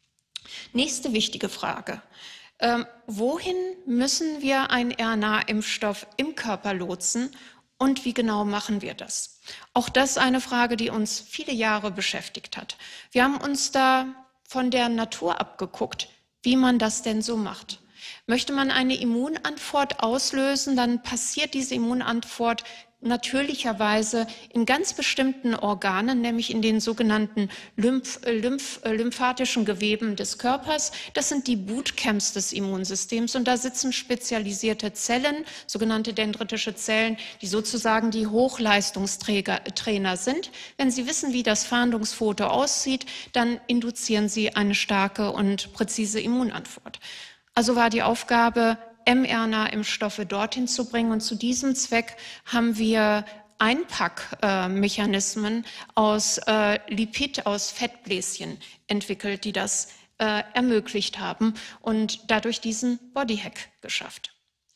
Nächste wichtige Frage. Ähm, wohin müssen wir einen R N A-Impfstoff im Körper lotsen und wie genau machen wir das? Auch das ist eine Frage, die uns viele Jahre beschäftigt hat. Wir haben uns da von der Natur abgeguckt, wie man das denn so macht. Möchte man eine Immunantwort auslösen, dann passiert diese Immunantwort natürlicherweise in ganz bestimmten Organen, nämlich in den sogenannten Lymph, Lymph, lymphatischen Geweben des Körpers. Das sind die Bootcamps des Immunsystems und da sitzen spezialisierte Zellen, sogenannte dendritische Zellen, die sozusagen die Hochleistungstrainer sind. Wenn sie wissen, wie das Fahndungsfoto aussieht, dann induzieren sie eine starke und präzise Immunantwort. Also war die Aufgabe, mRNA-Impfstoffe dorthin zu bringen. Und zu diesem Zweck haben wir Einpackmechanismen aus äh, Lipid, aus Fettbläschen entwickelt, die das äh, ermöglicht haben und dadurch diesen Bodyhack geschafft.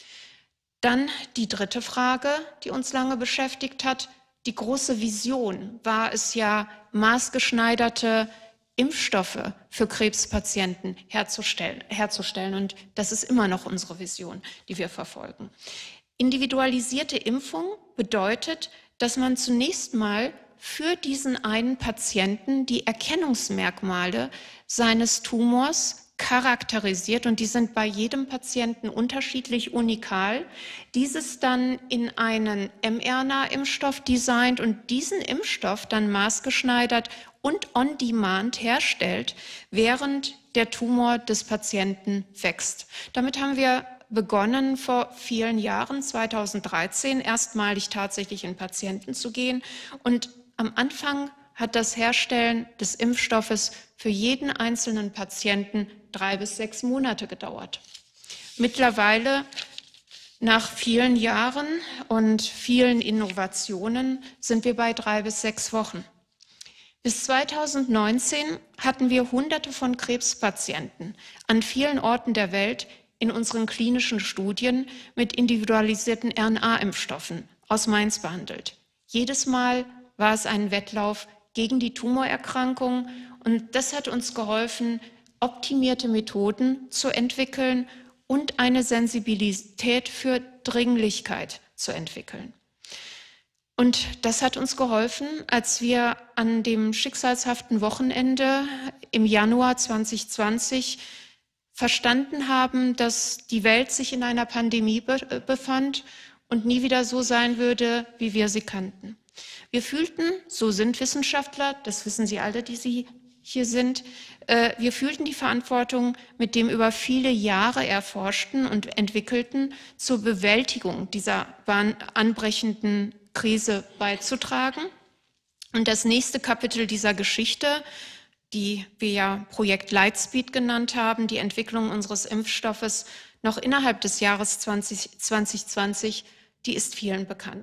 Dann die dritte Frage, die uns lange beschäftigt hat. Die große Vision war es ja, maßgeschneiderte Impfstoffe für Krebspatienten herzustellen, herzustellen. Und das ist immer noch unsere Vision, die wir verfolgen. Individualisierte Impfung bedeutet, dass man zunächst mal für diesen einen Patienten die Erkennungsmerkmale seines Tumors charakterisiert und die sind bei jedem Patienten unterschiedlich unikal. Dieses dann in einen mRNA-Impfstoff designt und diesen Impfstoff dann maßgeschneidert und on demand herstellt, während der Tumor des Patienten wächst. Damit haben wir begonnen vor vielen Jahren, zweitausenddreizehn, erstmalig tatsächlich in Patienten zu gehen. Und am Anfang hat das Herstellen des Impfstoffes für jeden einzelnen Patienten drei bis sechs Monate gedauert. Mittlerweile, nach vielen Jahren und vielen Innovationen, sind wir bei drei bis sechs Wochen. Bis zweitausendneunzehn hatten wir Hunderte von Krebspatienten an vielen Orten der Welt in unseren klinischen Studien mit individualisierten R N A-Impfstoffen aus Mainz behandelt. Jedes Mal war es ein Wettlauf gegen die Tumorerkrankung und das hat uns geholfen, optimierte Methoden zu entwickeln und eine Sensibilität für Dringlichkeit zu entwickeln. Und das hat uns geholfen, als wir an dem schicksalshaften Wochenende im Januar zweitausendzwanzig verstanden haben, dass die Welt sich in einer Pandemie be- befand und nie wieder so sein würde, wie wir sie kannten. Wir fühlten, so sind Wissenschaftler, das wissen Sie alle, die Sie hier sind, äh, wir fühlten die Verantwortung, mit dem über viele Jahre erforschten und entwickelten zur Bewältigung dieser anbrechenden Krise beizutragen. Und das nächste Kapitel dieser Geschichte, die wir ja Projekt Lightspeed genannt haben, die Entwicklung unseres Impfstoffes noch innerhalb des Jahres zwanzig zwanzig, die ist vielen bekannt.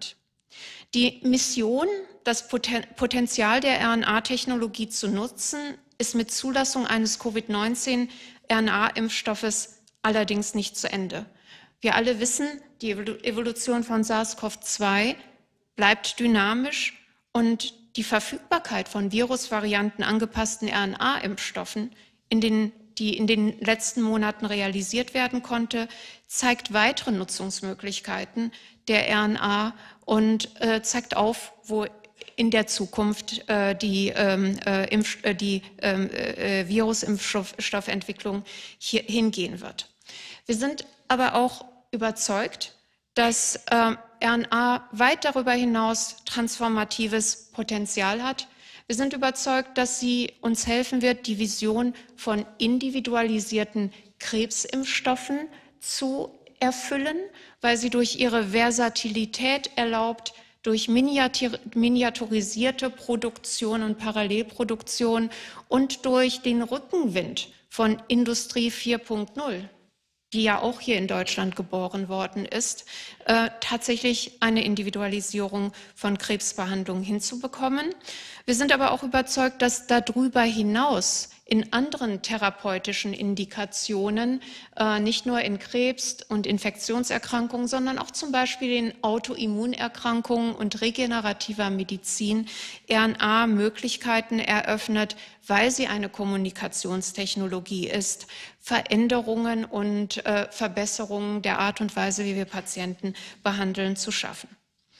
Die Mission, das Potenzial der R N A-Technologie zu nutzen, ist mit Zulassung eines Covid neunzehn R N A-Impfstoffes allerdings nicht zu Ende. Wir alle wissen, die Evolution von SARS-CoV zwei bleibt dynamisch und die Verfügbarkeit von Virusvarianten angepassten R N A-Impfstoffen, in den, die in den letzten Monaten realisiert werden konnte, zeigt weitere Nutzungsmöglichkeiten der R N A und äh, zeigt auf, wo in der Zukunft äh, die, ähm, äh, Impf äh, die ähm, äh, Virusimpfstoffentwicklung hier hingehen wird. Wir sind aber auch überzeugt, dass äh, R N A weit darüber hinaus transformatives Potenzial hat. Wir sind überzeugt, dass sie uns helfen wird, die Vision von individualisierten Krebsimpfstoffen zu erfüllen, weil sie durch ihre Versatilität erlaubt, durch miniaturisierte Produktion und Parallelproduktion und durch den Rückenwind von Industrie vier Punkt null, die ja auch hier in Deutschland geboren worden ist, äh, tatsächlich eine Individualisierung von Krebsbehandlungen hinzubekommen. Wir sind aber auch überzeugt, dass darüber hinaus in anderen therapeutischen Indikationen, äh, nicht nur in Krebs- und Infektionserkrankungen, sondern auch zum Beispiel in Autoimmunerkrankungen und regenerativer Medizin R N A Möglichkeiten eröffnet, weil sie eine Kommunikationstechnologie ist, Veränderungen und äh, Verbesserungen der Art und Weise, wie wir Patienten behandeln, zu schaffen.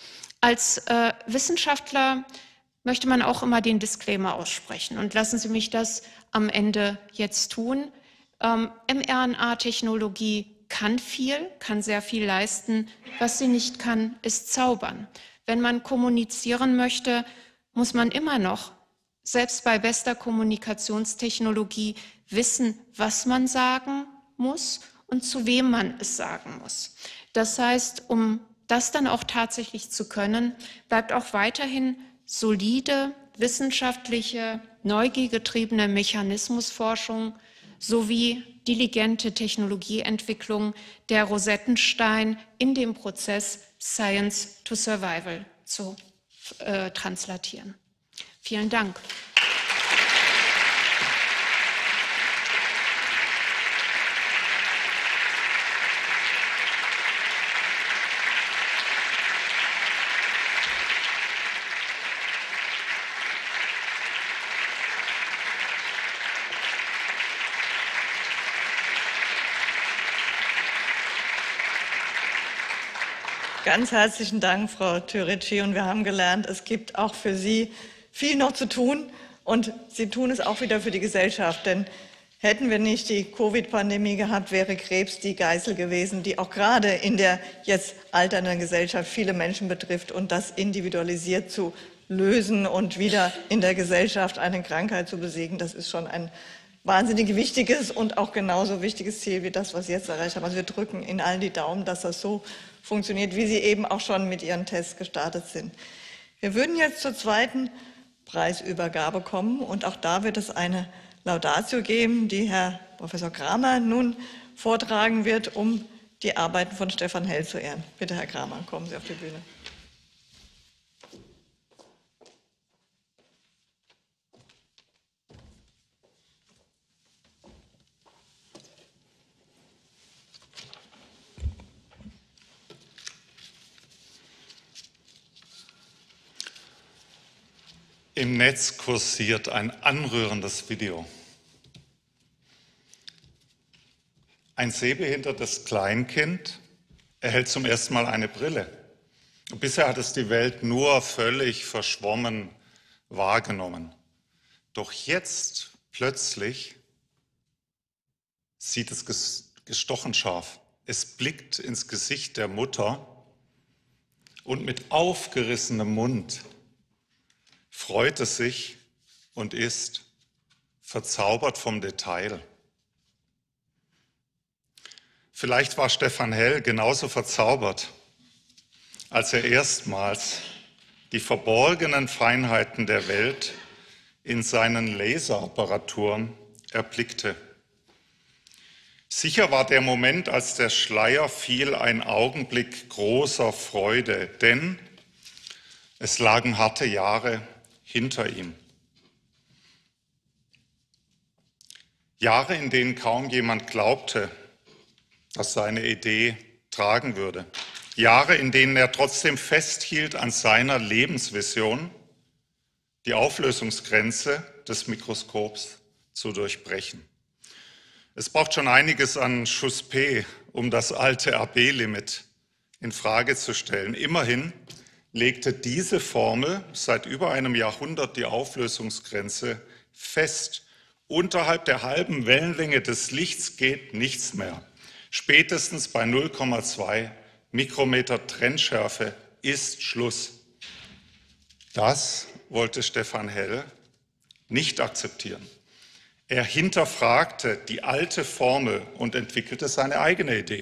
Als äh, Wissenschaftler möchte man auch immer den Disclaimer aussprechen. Und lassen Sie mich das am Ende jetzt tun. Ähm, mRNA-Technologie kann viel, kann sehr viel leisten. Was sie nicht kann, ist zaubern. Wenn man kommunizieren möchte, muss man immer noch, selbst bei bester Kommunikationstechnologie, wissen, was man sagen muss und zu wem man es sagen muss. Das heißt, um das dann auch tatsächlich zu können, bleibt auch weiterhin solide, wissenschaftliche, neugiergetriebene Mechanismusforschung sowie diligente Technologieentwicklung der Rosettenstein in dem Prozess Science to Survival zu äh, translatieren. Vielen Dank. Ganz herzlichen Dank, Frau Türeci. Und wir haben gelernt, es gibt auch für Sie viel noch zu tun. Und Sie tun es auch wieder für die Gesellschaft. Denn hätten wir nicht die Covid-Pandemie gehabt, wäre Krebs die Geißel gewesen, die auch gerade in der jetzt alternden Gesellschaft viele Menschen betrifft. Und das individualisiert zu lösen und wieder in der Gesellschaft eine Krankheit zu besiegen, das ist schon ein wahnsinnig wichtiges und auch genauso wichtiges Ziel wie das, was Sie jetzt erreicht haben. Also wir drücken Ihnen allen die Daumen, dass das so funktioniert, wie Sie eben auch schon mit Ihren Tests gestartet sind. Wir würden jetzt zur zweiten Preisübergabe kommen und auch da wird es eine Laudatio geben, die Herr Professor Kramer nun vortragen wird, um die Arbeiten von Stefan Hell zu ehren. Bitte, Herr Kramer, kommen Sie auf die Bühne. Im Netz kursiert ein anrührendes Video. Ein sehbehindertes Kleinkind erhält zum ersten Mal eine Brille. Und bisher hat es die Welt nur völlig verschwommen wahrgenommen. Doch jetzt plötzlich sieht es gestochen scharf. Es blickt ins Gesicht der Mutter und mit aufgerissenem Mund freut es sich und ist verzaubert vom Detail. Vielleicht war Stefan Hell genauso verzaubert, als er erstmals die verborgenen Feinheiten der Welt in seinen Laserapparaturen erblickte. Sicher war der Moment, als der Schleier fiel, ein Augenblick großer Freude, denn Es lagen harte Jahre hinter ihm. Jahre, in denen kaum jemand glaubte, dass seine Idee tragen würde. Jahre, in denen er trotzdem festhielt an seiner Lebensvision, die Auflösungsgrenze des Mikroskops zu durchbrechen. Es braucht schon einiges an Schuss P, um das alte A B-Limit in Frage zu stellen. Immerhin legte diese Formel seit über einem Jahrhundert die Auflösungsgrenze fest. Unterhalb der halben Wellenlänge des Lichts geht nichts mehr. Spätestens bei null Komma zwei Mikrometer Trennschärfe ist Schluss. Das wollte Stefan Hell nicht akzeptieren. Er hinterfragte die alte Formel und entwickelte seine eigene Idee.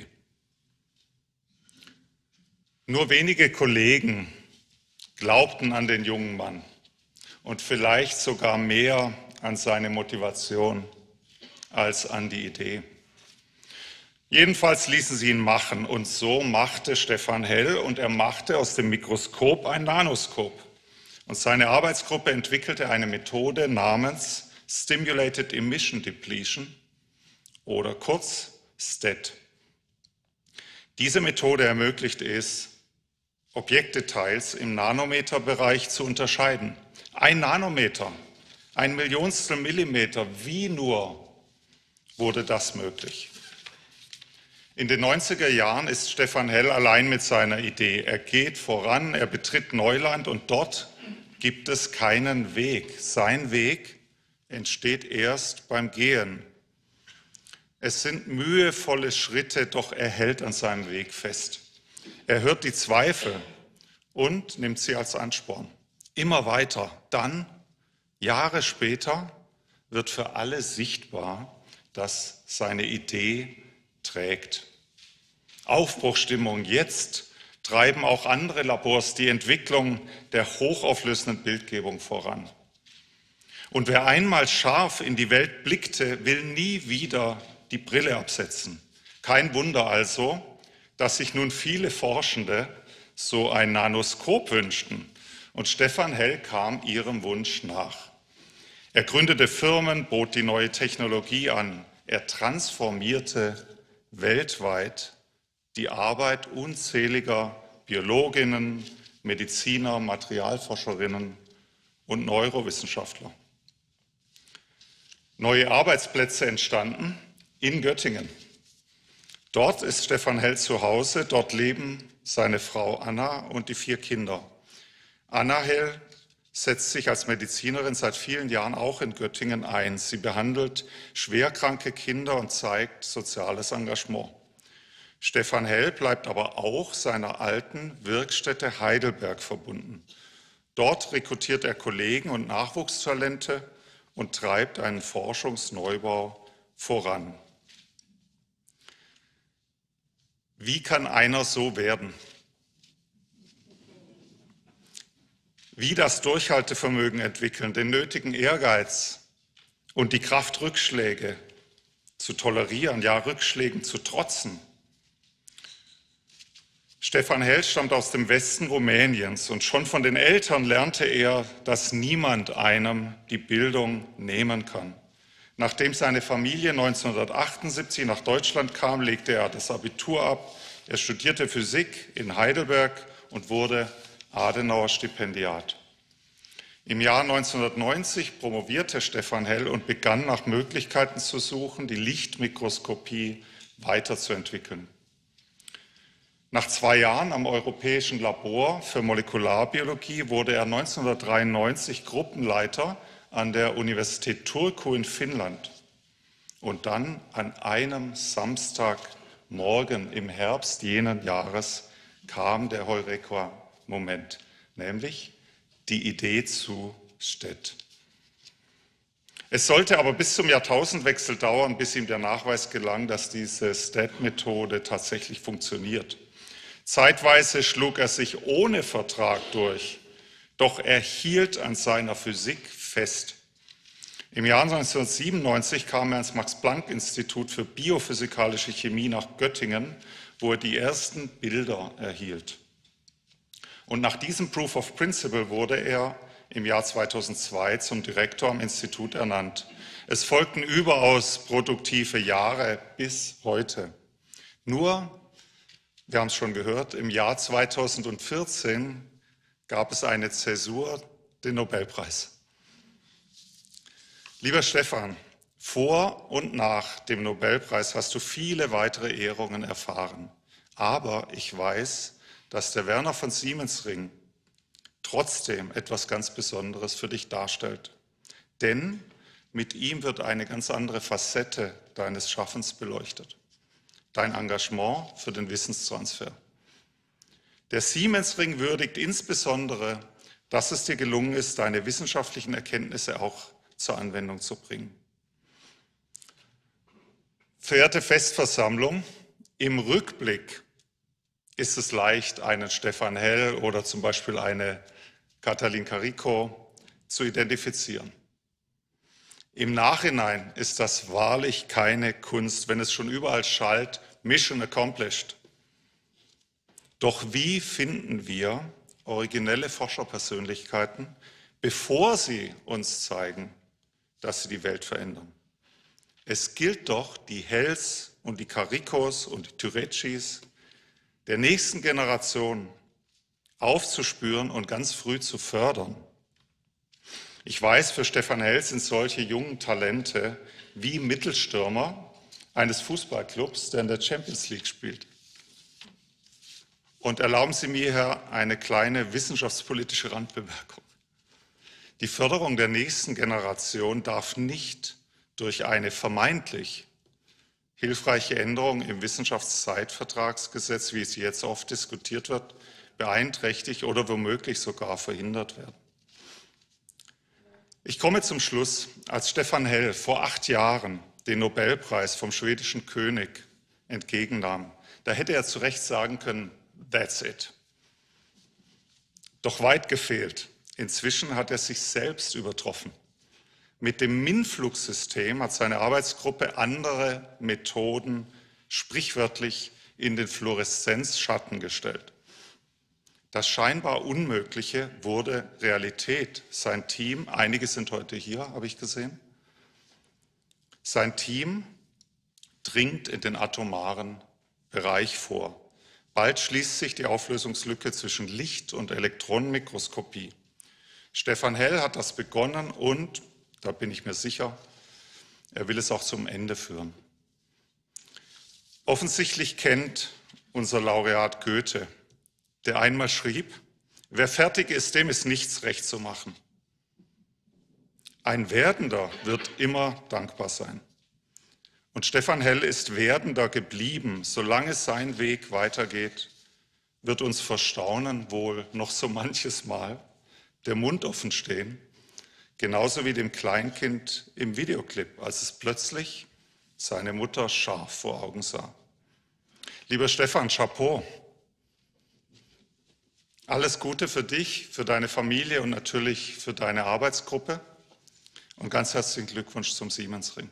Nur wenige Kollegen glaubten an den jungen Mann und vielleicht sogar mehr an seine Motivation als an die Idee. Jedenfalls ließen sie ihn machen und so machte Stefan Hell und er machte aus dem Mikroskop ein Nanoskop. Und seine Arbeitsgruppe entwickelte eine Methode namens Stimulated Emission Depletion oder kurz S T E D. Diese Methode ermöglicht es, Objektdetails im Nanometerbereich zu unterscheiden. Ein Nanometer, ein Millionstel Millimeter, wie nur wurde das möglich? In den neunziger Jahren ist Stefan Hell allein mit seiner Idee. Er geht voran, er betritt Neuland und dort gibt es keinen Weg. Sein Weg entsteht erst beim Gehen. Es sind mühevolle Schritte, doch er hält an seinem Weg fest. Er hört die Zweifel und nimmt sie als Ansporn. Immer weiter. Dann, Jahre später, wird für alle sichtbar, dass seine Idee trägt. Aufbruchstimmung. Jetzt treiben auch andere Labors die Entwicklung der hochauflösenden Bildgebung voran. Und wer einmal scharf in die Welt blickte, will nie wieder die Brille absetzen. Kein Wunder also, dass sich nun viele Forschende so ein Nanoskop wünschten. Und Stefan Hell kam ihrem Wunsch nach. Er gründete Firmen, bot die neue Technologie an. Er transformierte weltweit die Arbeit unzähliger Biologinnen, Mediziner, Materialforscherinnen und Neurowissenschaftler. Neue Arbeitsplätze entstanden in Göttingen. Dort ist Stefan Hell zu Hause, dort leben seine Frau Anna und die vier Kinder. Anna Hell setzt sich als Medizinerin seit vielen Jahren auch in Göttingen ein. Sie behandelt schwerkranke Kinder und zeigt soziales Engagement. Stefan Hell bleibt aber auch seiner alten Wirkstätte Heidelberg verbunden. Dort rekrutiert er Kollegen und Nachwuchstalente und treibt einen Forschungsneubau voran. Wie kann einer so werden? Wie das Durchhaltevermögen entwickeln, den nötigen Ehrgeiz und die Kraft, Rückschläge zu tolerieren, ja Rückschlägen zu trotzen. Stefan Hell stammt aus dem Westen Rumäniens und schon von den Eltern lernte er, dass niemand einem die Bildung nehmen kann. Nachdem seine Familie neunzehnhundertachtundsiebzig nach Deutschland kam, legte er das Abitur ab. Er studierte Physik in Heidelberg und wurde Adenauer-Stipendiat. Im Jahr neunzehnhundertneunzig promovierte Stefan Hell und begann nach Möglichkeiten zu suchen, die Lichtmikroskopie weiterzuentwickeln. Nach zwei Jahren am Europäischen Labor für Molekularbiologie wurde er neunzehnhundertdreiundneunzig Gruppenleiter an der Universität Turku in Finnland. Und dann an einem Samstagmorgen im Herbst jenen Jahres kam der Heureka-Moment, nämlich die Idee zu S T E D. Es sollte aber bis zum Jahrtausendwechsel dauern, bis ihm der Nachweis gelang, dass diese S T E D-Methode tatsächlich funktioniert. Zeitweise schlug er sich ohne Vertrag durch, doch er hielt an seiner Physik fest. Im Jahr neunzehnhundertsiebenundneunzig kam er ans Max-Planck-Institut für biophysikalische Chemie nach Göttingen, wo er die ersten Bilder erhielt. Und nach diesem Proof of Principle wurde er im Jahr zweitausendzwei zum Direktor am Institut ernannt. Es folgten überaus produktive Jahre bis heute. Nur, wir haben es schon gehört, im Jahr zweitausendvierzehn gab es eine Zäsur, den Nobelpreis. Lieber Stefan, vor und nach dem Nobelpreis hast du viele weitere Ehrungen erfahren. Aber ich weiß, dass der Werner von Siemens-Ring trotzdem etwas ganz Besonderes für dich darstellt. Denn mit ihm wird eine ganz andere Facette deines Schaffens beleuchtet. Dein Engagement für den Wissenstransfer. Der Siemens-Ring würdigt insbesondere, dass es dir gelungen ist, deine wissenschaftlichen Erkenntnisse auch zur Anwendung zu bringen. Verehrte Festversammlung, im Rückblick ist es leicht, einen Stefan Hell oder zum Beispiel eine Katalin Kariko zu identifizieren. Im Nachhinein ist das wahrlich keine Kunst, wenn es schon überall schallt, Mission accomplished. Doch wie finden wir originelle Forscherpersönlichkeiten, bevor sie uns zeigen, dass sie die Welt verändern? Es gilt doch, die Hells und die Karikos und die Türeccis der nächsten Generation aufzuspüren und ganz früh zu fördern. Ich weiß, für Stefan Hell sind solche jungen Talente wie Mittelstürmer eines Fußballclubs, der in der Champions League spielt. Und erlauben Sie mir hier eine kleine wissenschaftspolitische Randbemerkung. Die Förderung der nächsten Generation darf nicht durch eine vermeintlich hilfreiche Änderung im Wissenschaftszeitvertragsgesetz, wie es jetzt oft diskutiert wird, beeinträchtigt oder womöglich sogar verhindert werden. Ich komme zum Schluss. Als Stefan Hell vor acht Jahren den Nobelpreis vom schwedischen König entgegennahm, da hätte er zu Recht sagen können, that's it. Doch weit gefehlt. Inzwischen hat er sich selbst übertroffen. Mit dem MINFLUX-System hat seine Arbeitsgruppe andere Methoden sprichwörtlich in den Fluoreszenzschatten gestellt. Das scheinbar Unmögliche wurde Realität. Sein Team, einige sind heute hier, habe ich gesehen, sein Team dringt in den atomaren Bereich vor. Bald schließt sich die Auflösungslücke zwischen Licht- und Elektronenmikroskopie. Stefan Hell hat das begonnen und, da bin ich mir sicher, er will es auch zum Ende führen. Offensichtlich kennt unser Laureat Goethe, der einmal schrieb, wer fertig ist, dem ist nichts recht zu machen. Ein Werdender wird immer dankbar sein. Und Stefan Hell ist Werdender geblieben, solange sein Weg weitergeht, wird uns vor Staunen wohl noch so manches Mal der Mund offen stehen, genauso wie dem Kleinkind im Videoclip, als es plötzlich seine Mutter scharf vor Augen sah. Lieber Stefan, Chapeau. Alles Gute für dich, für deine Familie und natürlich für deine Arbeitsgruppe. Und ganz herzlichen Glückwunsch zum Siemens-Ring.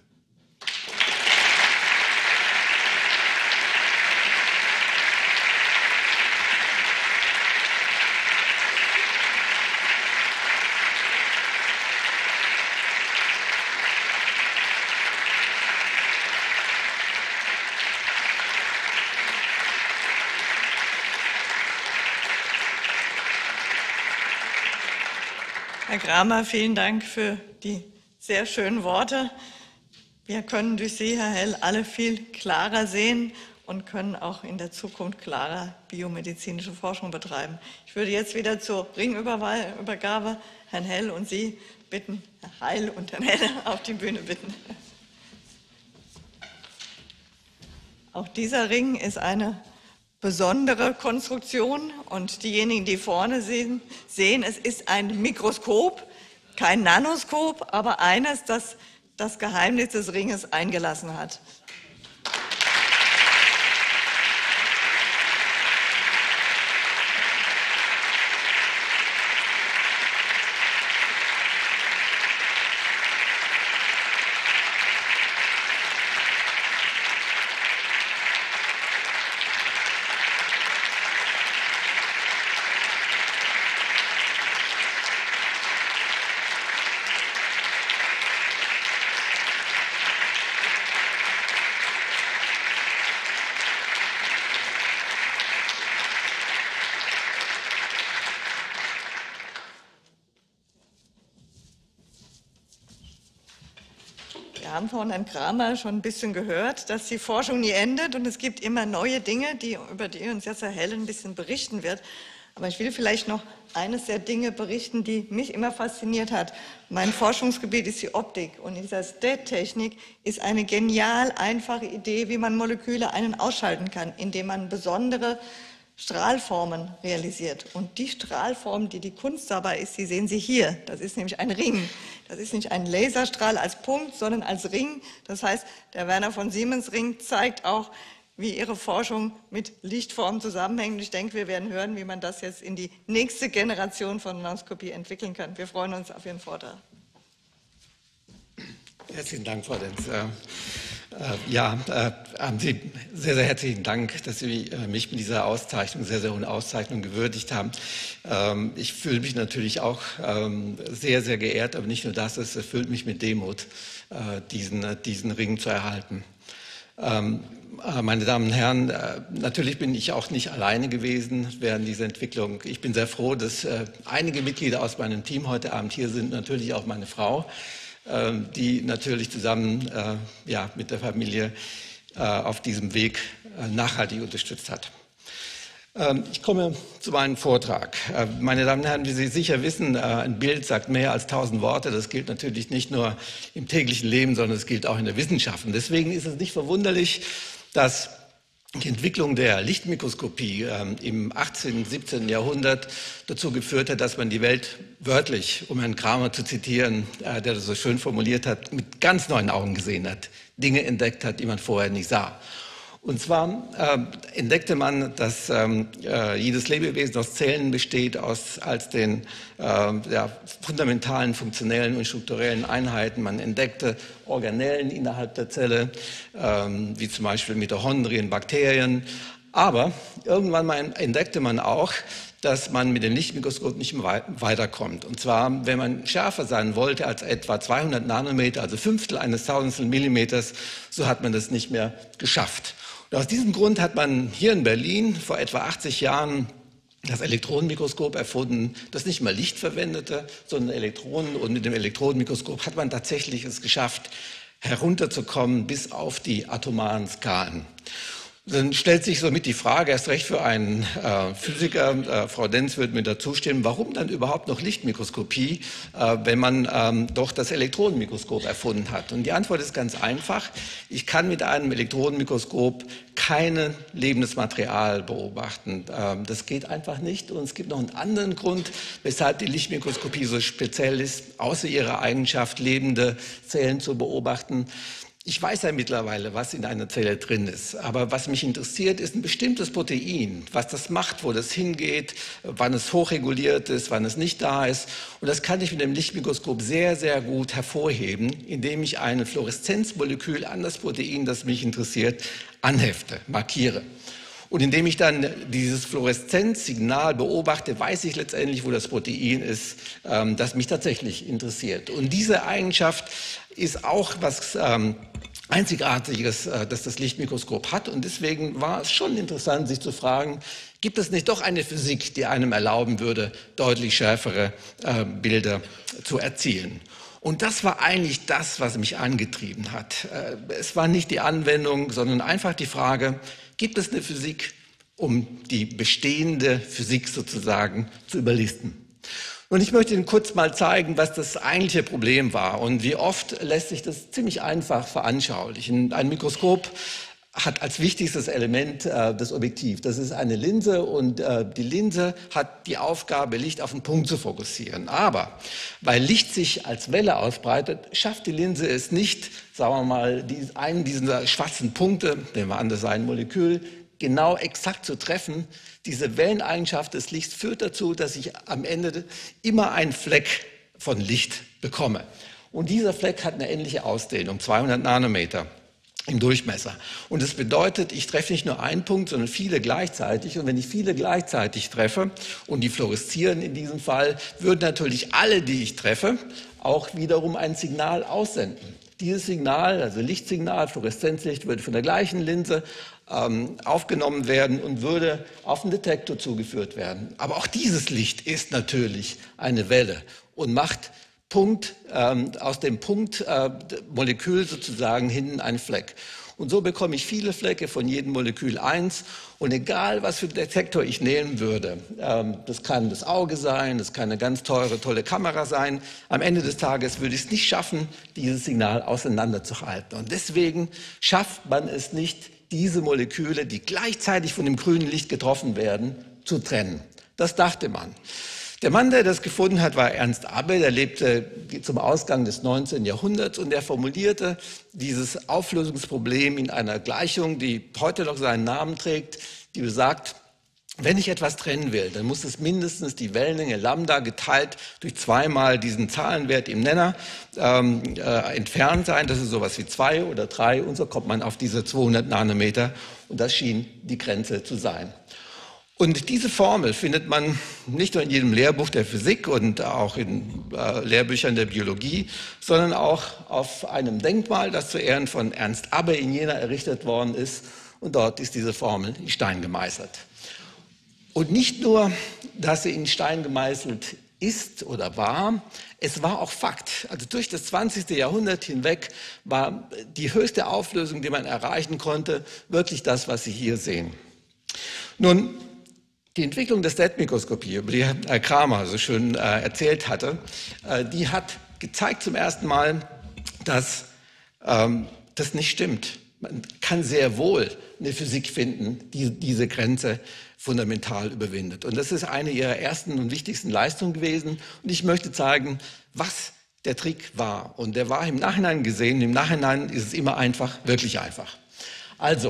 Herr Kramer, vielen Dank für die sehr schönen Worte. Wir können durch Sie, Herr Hell, alle viel klarer sehen und können auch in der Zukunft klarer biomedizinische Forschung betreiben. Ich würde jetzt wieder zur Ringübergabe Herrn Hell und Sie bitten, Herr Heil und Herrn Hell auf die Bühne bitten. Auch dieser Ring ist eine besondere Konstruktion und diejenigen, die vorne sehen, sehen, es ist ein Mikroskop, kein Nanoskop, aber eines, das das Geheimnis des Ringes eingelassen hat. haben von Herrn Kramer schon ein bisschen gehört, dass die Forschung nie endet und es gibt immer neue Dinge, die, über die uns jetzt Herr Helle ein bisschen berichten wird. Aber ich will vielleicht noch eines der Dinge berichten, die mich immer fasziniert hat. Mein Forschungsgebiet ist die Optik und in dieser S T E T-Technik ist eine genial einfache Idee, wie man Moleküle ein- und ausschalten kann, indem man besondere Strahlformen realisiert. Und die Strahlform, die die Kunst dabei ist, die sehen Sie hier. Das ist nämlich ein Ring. Das ist nicht ein Laserstrahl als Punkt, sondern als Ring. Das heißt, der Werner von Siemens Ring zeigt auch, wie Ihre Forschung mit Lichtformen zusammenhängt. Ich denke, wir werden hören, wie man das jetzt in die nächste Generation von Nanoskopie entwickeln kann. Wir freuen uns auf Ihren Vortrag. Herzlichen Dank, Frau Denz. Äh, äh, ja, äh, haben Sie sehr, sehr herzlichen Dank, dass Sie äh, mich mit dieser Auszeichnung, sehr, sehr hohen Auszeichnung gewürdigt haben. Ähm, ich fühle mich natürlich auch ähm, sehr, sehr geehrt, aber nicht nur das, es erfüllt mich mit Demut, äh, diesen, äh, diesen Ring zu erhalten. Ähm, Meine Damen und Herren, natürlich bin ich auch nicht alleine gewesen während dieser Entwicklung. Ich bin sehr froh, dass einige Mitglieder aus meinem Team heute Abend hier sind, natürlich auch meine Frau, die natürlich zusammen ja, mit der Familie auf diesem Weg nachhaltig unterstützt hat. Ich komme zu meinem Vortrag. Meine Damen und Herren, wie Sie sicher wissen, ein Bild sagt mehr als tausend Worte. Das gilt natürlich nicht nur im täglichen Leben, sondern es gilt auch in der Wissenschaft. Und deswegen ist es nicht verwunderlich, dass die Entwicklung der Lichtmikroskopie äh, im achtzehnten, siebzehnten Jahrhundert dazu geführt hat, dass man die Welt wörtlich, um Herrn Kramer zu zitieren, äh, der das so schön formuliert hat, mit ganz neuen Augen gesehen hat, Dinge entdeckt hat, die man vorher nicht sah. Und zwar äh, entdeckte man, dass ähm, äh, jedes Lebewesen aus Zellen besteht, aus als den äh, ja, fundamentalen, funktionellen und strukturellen Einheiten. Man entdeckte Organellen innerhalb der Zelle, ähm, wie zum Beispiel Mitochondrien, Bakterien. Aber irgendwann mal entdeckte man auch, dass man mit dem Lichtmikroskop nicht mehr weiterkommt. Und zwar, wenn man schärfer sein wollte als etwa zweihundert Nanometer, also Fünftel eines Tausendstel Millimeters, so hat man das nicht mehr geschafft. Und aus diesem Grund hat man hier in Berlin vor etwa achtzig Jahren das Elektronenmikroskop erfunden, das nicht mal Licht verwendete, sondern Elektronen. Und mit dem Elektronenmikroskop hat man tatsächlich es geschafft, herunterzukommen bis auf die atomaren Skalen. Dann stellt sich somit die Frage, erst recht für einen äh, Physiker, äh, Frau Denz wird mir dazu stimmen, warum dann überhaupt noch Lichtmikroskopie, äh, wenn man ähm, doch das Elektronenmikroskop erfunden hat? Und die Antwort ist ganz einfach. Ich kann mit einem Elektronenmikroskop kein lebendes Material beobachten. Ähm, das geht einfach nicht. Und es gibt noch einen anderen Grund, weshalb die Lichtmikroskopie so speziell ist, außer ihrer Eigenschaft, lebende Zellen zu beobachten. Ich weiß ja mittlerweile, was in einer Zelle drin ist, aber was mich interessiert, ist ein bestimmtes Protein, was das macht, wo das hingeht, wann es hochreguliert ist, wann es nicht da ist. Und das kann ich mit dem Lichtmikroskop sehr, sehr gut hervorheben, indem ich ein Fluoreszenzmolekül an das Protein, das mich interessiert, anhefte, markiere. Und indem ich dann dieses Fluoreszenzsignal beobachte, weiß ich letztendlich, wo das Protein ist, ähm, das mich tatsächlich interessiert. Und diese Eigenschaft ist auch was ähm, Einzigartiges, äh, das das Lichtmikroskop hat. Und deswegen war es schon interessant, sich zu fragen, gibt es nicht doch eine Physik, die einem erlauben würde, deutlich schärfere äh, Bilder zu erzielen? Und das war eigentlich das, was mich angetrieben hat. Äh, es war nicht die Anwendung, sondern einfach die Frage, gibt es eine Physik, um die bestehende Physik sozusagen zu überlisten? Und ich möchte Ihnen kurz mal zeigen, was das eigentliche Problem war und wie oft lässt sich das ziemlich einfach veranschaulichen. Ein Mikroskop hat als wichtigstes Element äh, das Objektiv. Das ist eine Linse und äh, die Linse hat die Aufgabe, Licht auf den Punkt zu fokussieren. Aber weil Licht sich als Welle ausbreitet, schafft die Linse es nicht, sagen wir mal, die, einen dieser schwarzen Punkte, nehmen wir an, das sei ein Molekül, genau exakt zu treffen. Diese Welleneigenschaft des Lichts führt dazu, dass ich am Ende immer einen Fleck von Licht bekomme. Und dieser Fleck hat eine ähnliche Ausdehnung, zweihundert Nanometer im Durchmesser. Und das bedeutet, ich treffe nicht nur einen Punkt, sondern viele gleichzeitig. Und wenn ich viele gleichzeitig treffe, und die fluoreszieren in diesem Fall, würden natürlich alle, die ich treffe, auch wiederum ein Signal aussenden. Dieses Signal, also Lichtsignal, Fluoreszenzlicht, würde von der gleichen Linse ähm, aufgenommen werden und würde auf den Detektor zugeführt werden. Aber auch dieses Licht ist natürlich eine Welle und macht Punkt, ähm, aus dem Punkt äh, Molekül sozusagen hinten ein Fleck. Und so bekomme ich viele Flecke von jedem Molekül eins. Und egal, was für einen Detektor ich nehmen würde, ähm, das kann das Auge sein, das kann eine ganz teure, tolle Kamera sein, am Ende des Tages würde ich es nicht schaffen, dieses Signal auseinanderzuhalten. Und deswegen schafft man es nicht, diese Moleküle, die gleichzeitig von dem grünen Licht getroffen werden, zu trennen. Das dachte man. Der Mann, der das gefunden hat, war Ernst Abbe, der lebte zum Ausgang des neunzehnten Jahrhunderts und der formulierte dieses Auflösungsproblem in einer Gleichung, die heute noch seinen Namen trägt, die besagt, wenn ich etwas trennen will, dann muss es mindestens die Wellenlänge Lambda geteilt durch zweimal diesen Zahlenwert im Nenner ähm, äh, entfernt sein. Das ist sowas wie zwei oder drei und so kommt man auf diese zweihundert Nanometer und das schien die Grenze zu sein. Und diese Formel findet man nicht nur in jedem Lehrbuch der Physik und auch in äh, Lehrbüchern der Biologie, sondern auch auf einem Denkmal, das zu Ehren von Ernst Abbe in Jena errichtet worden ist. Und dort ist diese Formel in Stein gemeißelt. Und nicht nur, dass sie in Stein gemeißelt ist oder war, es war auch Fakt. Also durch das zwanzigste Jahrhundert hinweg war die höchste Auflösung, die man erreichen konnte, wirklich das, was Sie hier sehen. Nun, die Entwicklung der S T E T-Mikroskopie, über die Herr Kramer so schön äh, erzählt hatte, äh, die hat gezeigt zum ersten Mal, dass ähm, das nicht stimmt. Man kann sehr wohl eine Physik finden, die diese Grenze fundamental überwindet. Und das ist eine ihrer ersten und wichtigsten Leistungen gewesen. Und ich möchte zeigen, was der Trick war. Und der war im Nachhinein gesehen. Im Nachhinein ist es immer einfach, wirklich einfach. Also,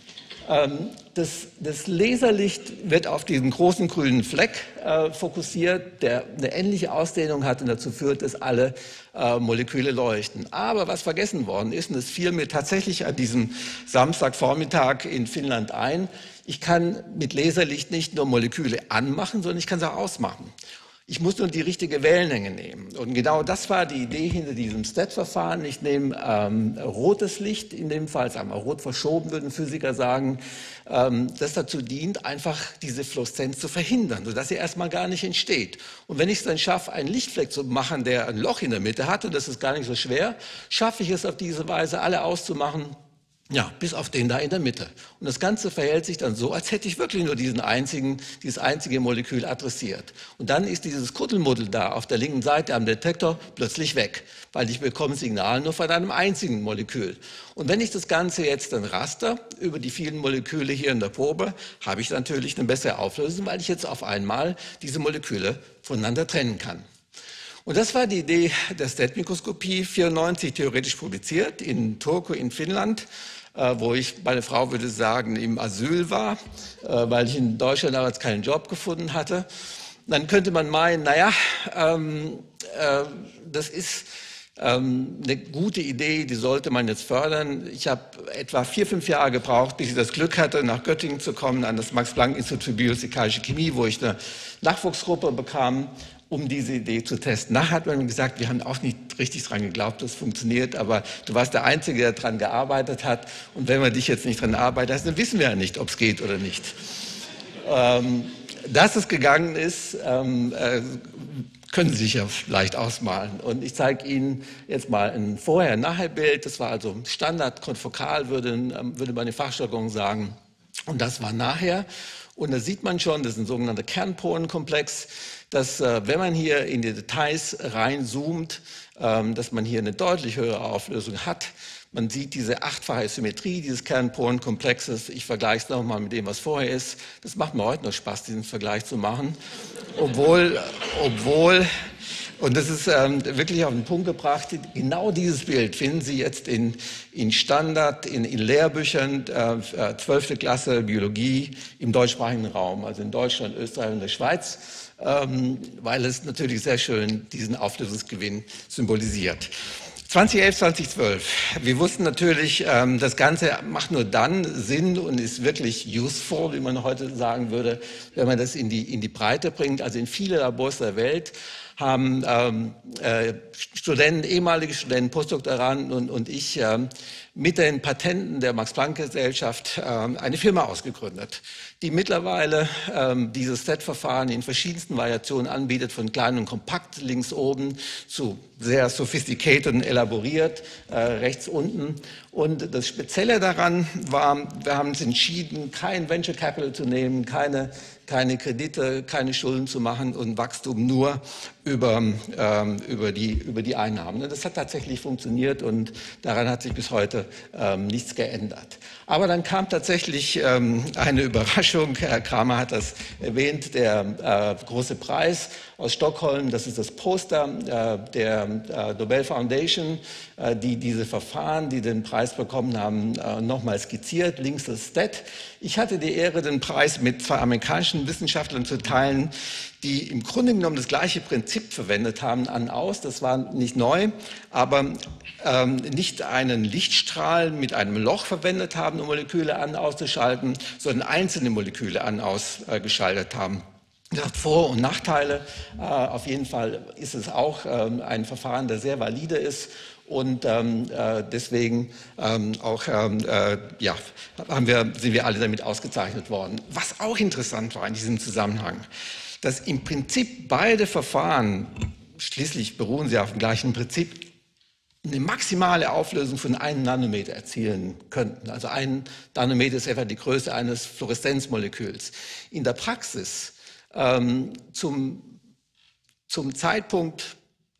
ähm, das, das Laserlicht wird auf diesen großen grünen Fleck äh, fokussiert, der eine ähnliche Ausdehnung hat und dazu führt, dass alle äh, Moleküle leuchten. Aber was vergessen worden ist, und das fiel mir tatsächlich an diesem Samstagvormittag in Finnland ein, ich kann mit Laserlicht nicht nur Moleküle anmachen, sondern ich kann sie auch ausmachen. Ich muss nur die richtige Wellenlänge nehmen. Und genau das war die Idee hinter diesem S T E T-Verfahren. Ich nehme ähm, rotes Licht, in dem Fall, sagen wir rot verschoben, würden Physiker sagen, ähm, das dazu dient, einfach diese Fluoreszenz zu verhindern, sodass sie erstmal gar nicht entsteht. Und wenn ich es dann schaffe, einen Lichtfleck zu machen, der ein Loch in der Mitte hat, und das ist gar nicht so schwer, schaffe ich es auf diese Weise, alle auszumachen, ja, bis auf den da in der Mitte. Und das Ganze verhält sich dann so, als hätte ich wirklich nur diesen einzigen, dieses einzige Molekül adressiert. Und dann ist dieses Kuddelmuddel da auf der linken Seite am Detektor plötzlich weg, weil ich bekomme ein Signal nur von einem einzigen Molekül. Und wenn ich das Ganze jetzt dann raster über die vielen Moleküle hier in der Probe, habe ich natürlich eine bessere Auflösung, weil ich jetzt auf einmal diese Moleküle voneinander trennen kann. Und das war die Idee der S T E T-Mikroskopie, vierundneunzig theoretisch publiziert in Turku in Finnland, äh, wo ich, meine Frau würde sagen, im Asyl war, äh, weil ich in Deutschland damals keinen Job gefunden hatte. Dann könnte man meinen, naja, ähm, äh, das ist ähm, eine gute Idee, die sollte man jetzt fördern. Ich habe etwa vier, fünf Jahre gebraucht, bis ich das Glück hatte, nach Göttingen zu kommen, an das Max-Planck-Institut für Biophysikalische Chemie, wo ich eine Nachwuchsgruppe bekam, um diese Idee zu testen. Nachher hat man gesagt, wir haben auch nicht richtig dran geglaubt, dass es funktioniert, aber du warst der Einzige, der daran gearbeitet hat. Und wenn wir dich jetzt nicht dran arbeitet, dann wissen wir ja nicht, ob es geht oder nicht. Ähm, dass es gegangen ist, ähm, äh, können Sie sich ja leicht ausmalen. Und ich zeige Ihnen jetzt mal ein Vorher-Nachher-Bild. Das war also Standard, konfokal, würde, würde man in Fachjargon sagen. Und das war nachher. Und da sieht man schon, das ist ein sogenannter Kernporenkomplex, dass, äh, wenn man hier in die Details reinzoomt, ähm, dass man hier eine deutlich höhere Auflösung hat. Man sieht diese achtfache Symmetrie dieses Kernporenkomplexes. Ich vergleiche es nochmal mit dem, was vorher ist. Das macht mir heute noch Spaß, diesen Vergleich zu machen. Obwohl, obwohl und das ist ähm, wirklich auf den Punkt gebracht, genau dieses Bild finden Sie jetzt in, in Standard, in, in Lehrbüchern, äh, zwölfte Klasse Biologie im deutschsprachigen Raum, also in Deutschland, Österreich und der Schweiz, ähm, weil es natürlich sehr schön diesen Auflösungsgewinn symbolisiert. zweitausendelf, zweitausendzwölf. Wir wussten natürlich, ähm, das Ganze macht nur dann Sinn und ist wirklich useful, wie man heute sagen würde, wenn man das in die, in die Breite bringt. Also in viele Labors der Welt haben ähm, äh, Studenten, ehemalige Studenten, Postdoktoranden und, und ich äh, mit den Patenten der Max-Planck-Gesellschaft äh, eine Firma ausgegründet, die mittlerweile ähm, dieses S T A T-Verfahren in verschiedensten Variationen anbietet, von klein und kompakt links oben zu sehr sophisticated und elaboriert äh, rechts unten. Und das Spezielle daran war, wir haben uns entschieden, kein Venture Capital zu nehmen, keine, keine Kredite, keine Schulden zu machen und Wachstum nur über, ähm, über, die, über die Einnahmen. Und das hat tatsächlich funktioniert und daran hat sich bis heute ähm, nichts geändert. Aber dann kam tatsächlich ähm, eine Überraschung, Herr Kramer hat das erwähnt, der äh, große Preis aus Stockholm, das ist das Poster äh, der äh, Nobel Foundation, äh, die diese Verfahren, die den Preis bekommen haben, äh, nochmal skizziert, links das S T A T. Ich hatte die Ehre, den Preis mit zwei amerikanischen Wissenschaftlern zu teilen, die im Grunde genommen das gleiche Prinzip verwendet haben, an aus, das war nicht neu, aber ähm, nicht einen Lichtstrahl mit einem Loch verwendet haben, um Moleküle an auszuschalten, sondern einzelne Moleküle an ausgeschaltet haben. Das hat Vor- und Nachteile. Äh, auf jeden Fall ist es auch ähm, ein Verfahren, das sehr valide ist. Und ähm, äh, deswegen ähm, auch, ähm, äh, ja, haben wir, sind wir alle damit ausgezeichnet worden. Was auch interessant war in diesem Zusammenhang, dass im Prinzip beide Verfahren, schließlich beruhen sie auf dem gleichen Prinzip, eine maximale Auflösung von einem Nanometer erzielen könnten. Also ein Nanometer ist etwa die Größe eines Fluoreszenzmoleküls. In der Praxis ähm, zum, zum Zeitpunkt,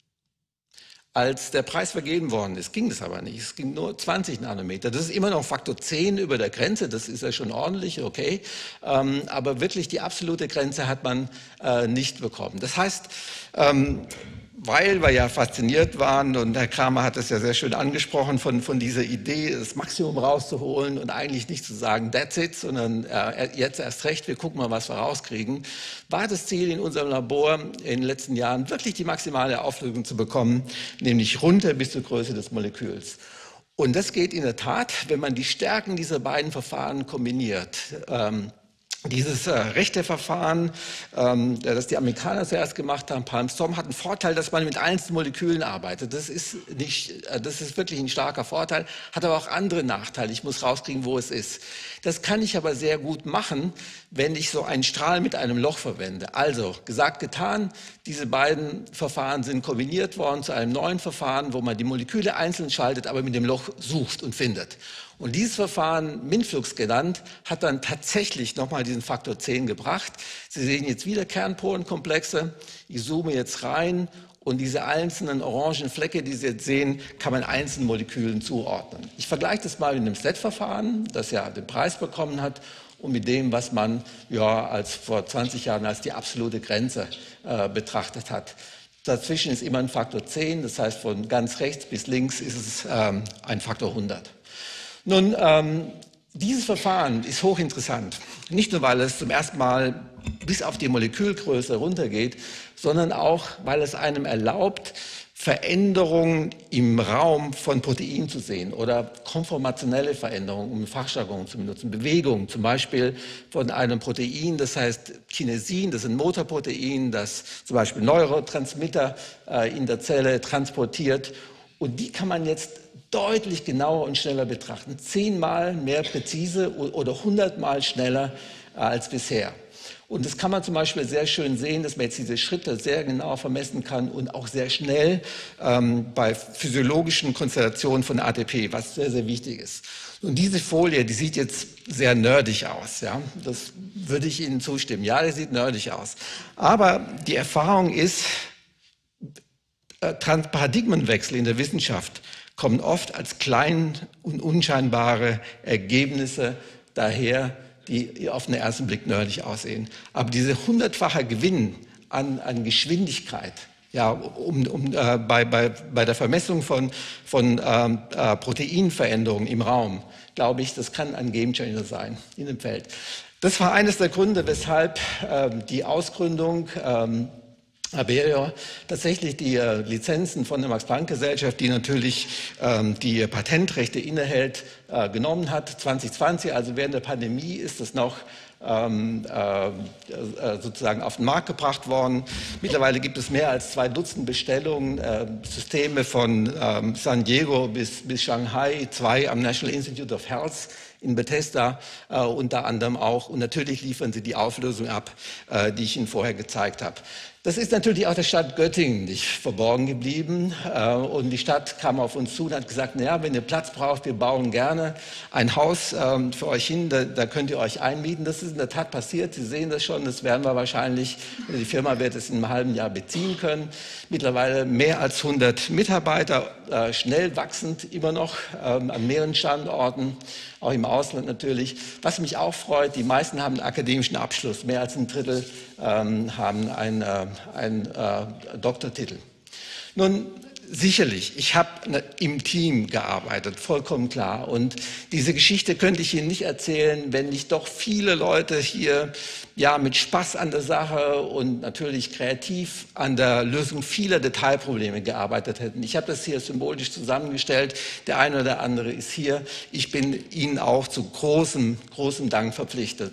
als der Preis vergeben worden ist, ging das aber nicht. Es ging nur zwanzig Nanometer. Das ist immer noch Faktor zehn über der Grenze. Das ist ja schon ordentlich, okay. Ähm, aber wirklich die absolute Grenze hat man äh, nicht bekommen. Das heißt, ähm, weil wir ja fasziniert waren, und Herr Kramer hat es ja sehr schön angesprochen, von, von dieser Idee, das Maximum rauszuholen und eigentlich nicht zu sagen, that's it, sondern äh, jetzt erst recht, wir gucken mal, was wir rauskriegen, war das Ziel in unserem Labor in den letzten Jahren wirklich die maximale Auflösung zu bekommen, nämlich runter bis zur Größe des Moleküls. Und das geht in der Tat, wenn man die Stärken dieser beiden Verfahren kombiniert. Ähm, Dieses äh, rechte Verfahren, ähm, das die Amerikaner zuerst gemacht haben, Palm-Storm, hat einen Vorteil, dass man mit einzelnen Molekülen arbeitet. Das ist, nicht, äh, das ist wirklich ein starker Vorteil, hat aber auch andere Nachteile. Ich muss rauskriegen, wo es ist. Das kann ich aber sehr gut machen, wenn ich so einen Strahl mit einem Loch verwende. Also, gesagt, getan, diese beiden Verfahren sind kombiniert worden zu einem neuen Verfahren, wo man die Moleküle einzeln schaltet, aber mit dem Loch sucht und findet. Und dieses Verfahren, MINFLUX genannt, hat dann tatsächlich nochmal diesen Faktor zehn gebracht. Sie sehen jetzt wieder Kernporenkomplexe. Ich zoome jetzt rein und diese einzelnen orangen Flecke, die Sie jetzt sehen, kann man einzelnen Molekülen zuordnen. Ich vergleiche das mal mit einem S T A T-Verfahren, das ja den Preis bekommen hat, und mit dem, was man ja als vor zwanzig Jahren als die absolute Grenze äh, betrachtet hat. Dazwischen ist immer ein Faktor zehn, das heißt von ganz rechts bis links ist es ähm, ein Faktor hundert. Nun, ähm, dieses Verfahren ist hochinteressant. Nicht nur, weil es zum ersten Mal bis auf die Molekülgröße runtergeht, sondern auch, weil es einem erlaubt, Veränderungen im Raum von Proteinen zu sehen oder konformationelle Veränderungen, um Fachjargon zu benutzen, Bewegungen, zum Beispiel von einem Protein, das heißt Kinesin, das ist ein Motorprotein, das zum Beispiel Neurotransmitter äh, in der Zelle transportiert. Und die kann man jetzt deutlich genauer und schneller betrachten. Zehnmal mehr präzise oder hundertmal schneller als bisher. Und das kann man zum Beispiel sehr schön sehen, dass man jetzt diese Schritte sehr genau vermessen kann und auch sehr schnell ähm, bei physiologischen Konstellationen von A T P, was sehr, sehr wichtig ist. Und diese Folie, die sieht jetzt sehr nerdig aus. Ja? Das würde ich Ihnen zustimmen. Ja, die sieht nerdig aus. Aber die Erfahrung ist, äh, Paradigmenwechsel in der Wissenschaft kommen oft als klein und unscheinbare Ergebnisse daher, die auf den ersten Blick nerdig aussehen. Aber dieser hundertfache Gewinn an, an Geschwindigkeit, ja, um, um, äh, bei, bei, bei der Vermessung von, von ähm, äh, Proteinveränderungen im Raum, glaube ich, das kann ein Gamechanger sein in dem Feld. Das war eines der Gründe, weshalb ähm, die Ausgründung ähm, Aberio tatsächlich die äh, Lizenzen von der Max-Planck-Gesellschaft, die natürlich ähm, die Patentrechte innehält, äh, genommen hat. zwanzig zwanzig, also während der Pandemie, ist das noch ähm, äh, sozusagen auf den Markt gebracht worden. Mittlerweile gibt es mehr als zwei Dutzend Bestellungen, äh, Systeme von ähm, San Diego bis, bis Shanghai, zwei am National Institute of Health in Bethesda äh, unter anderem auch. Und natürlich liefern sie die Auflösung ab, äh, die ich Ihnen vorher gezeigt habe. Das ist natürlich auch der Stadt Göttingen nicht verborgen geblieben. Äh, und die Stadt kam auf uns zu und hat gesagt, naja, wenn ihr Platz braucht, wir bauen gerne ein Haus ähm, für euch hin, da, da könnt ihr euch einmieten. Das ist in der Tat passiert. Sie sehen das schon, das werden wir wahrscheinlich, die Firma wird es in einem halben Jahr beziehen können. Mittlerweile mehr als hundert Mitarbeiter, äh, schnell wachsend immer noch ähm, an mehreren Standorten, auch im Ausland natürlich. Was mich auch freut, die meisten haben einen akademischen Abschluss, mehr als ein Drittel ähm, haben einen, äh, einen äh, Doktortitel. Nun, sicherlich, ich habe im Team gearbeitet, vollkommen klar. Und diese Geschichte könnte ich Ihnen nicht erzählen, wenn nicht doch viele Leute hier ja mit Spaß an der Sache und natürlich kreativ an der Lösung vieler Detailprobleme gearbeitet hätten. Ich habe das hier symbolisch zusammengestellt. Der eine oder andere ist hier. Ich bin Ihnen auch zu großem, großem Dank verpflichtet.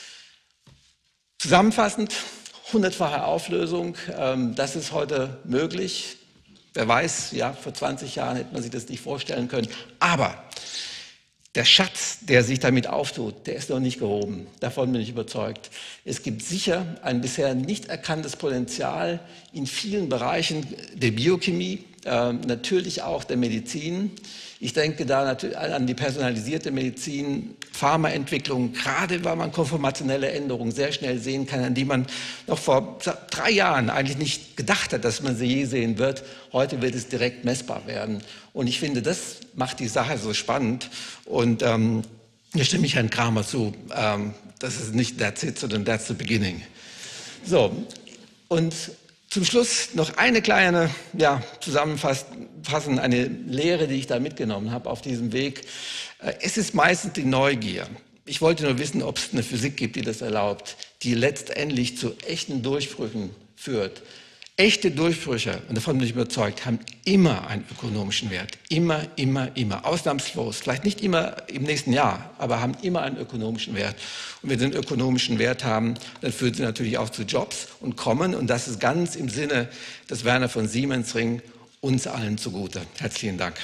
Zusammenfassend, hundertfache Auflösung, ähm, das ist heute möglich. Wer weiß, ja, vor zwanzig Jahren hätte man sich das nicht vorstellen können. Aber der Schatz, der sich damit auftut, der ist noch nicht gehoben. Davon bin ich überzeugt. Es gibt sicher ein bisher nicht erkanntes Potenzial in vielen Bereichen der Biochemie, äh, natürlich auch der Medizin. Ich denke da natürlich an die personalisierte Medizin, Pharmaentwicklung, gerade weil man konformationelle Änderungen sehr schnell sehen kann, an die man noch vor drei Jahren eigentlich nicht gedacht hat, dass man sie je sehen wird. Heute wird es direkt messbar werden. Und ich finde, das macht die Sache so spannend. Und ähm, hier stimme ich Herrn Kramer zu. Ähm, das ist nicht that's it, sondern that's the beginning. So, und zum Schluss noch eine kleine ja, Zusammenfassung, eine Lehre, die ich da mitgenommen habe auf diesem Weg. Es ist meistens die Neugier. Ich wollte nur wissen, ob es eine Physik gibt, die das erlaubt, die letztendlich zu echten Durchbrüchen führt. Echte Durchbrüche, und davon bin ich überzeugt, haben immer einen ökonomischen Wert. Immer, immer, immer. Ausnahmslos. Vielleicht nicht immer im nächsten Jahr, aber haben immer einen ökonomischen Wert. Und wenn sie einen ökonomischen Wert haben, dann führen sie natürlich auch zu Jobs und kommen. Und das ist ganz im Sinne des Werner von Siemens Ring uns allen zugute. Herzlichen Dank.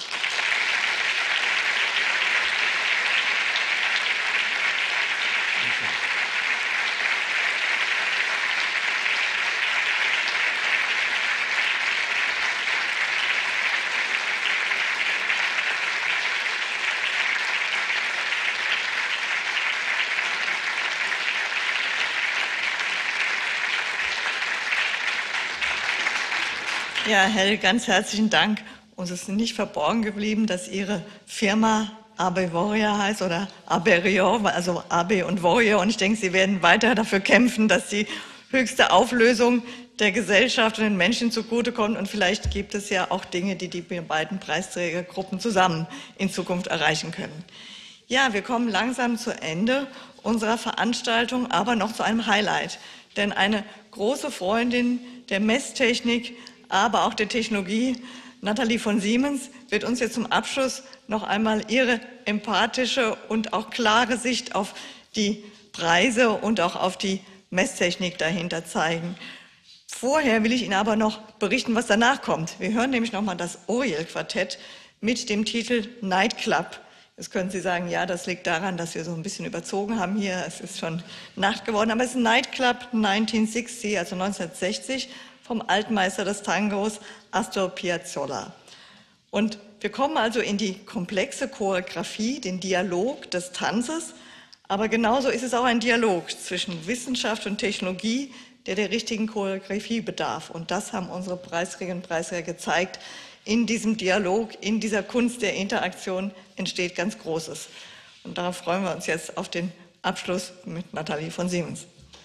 Ja, Hell, ganz herzlichen Dank. Uns ist nicht verborgen geblieben, dass Ihre Firma Abevoria heißt oder Aberio, also Abe und Voria. Und ich denke, Sie werden weiter dafür kämpfen, dass die höchste Auflösung der Gesellschaft und den Menschen zugutekommt. Und vielleicht gibt es ja auch Dinge, die die beiden Preisträgergruppen zusammen in Zukunft erreichen können. Ja, wir kommen langsam zu Ende unserer Veranstaltung, aber noch zu einem Highlight. Denn eine große Freundin der Messtechnik, aber auch der Technologie, Nathalie von Siemens, wird uns jetzt zum Abschluss noch einmal ihre empathische und auch klare Sicht auf die Preise und auch auf die Messtechnik dahinter zeigen. Vorher will ich Ihnen aber noch berichten, was danach kommt. Wir hören nämlich noch mal das Oriel-Quartett mit dem Titel Nightclub. Jetzt können Sie sagen, ja, das liegt daran, dass wir so ein bisschen überzogen haben hier. Es ist schon Nacht geworden, aber es ist ein Nightclub neunzehnhundertsechzig, also neunzehnhundertsechzig, vom Altmeister des Tangos Astor Piazzolla. Und wir kommen also in die komplexe Choreografie, den Dialog des Tanzes, aber genauso ist es auch ein Dialog zwischen Wissenschaft und Technologie, der der richtigen Choreografie bedarf. Und das haben unsere Preisträgerinnen und Preisträger gezeigt. In diesem Dialog, in dieser Kunst der Interaktion entsteht ganz Großes. Und darauf freuen wir uns jetzt auf den Abschluss mit Nathalie von Siemens.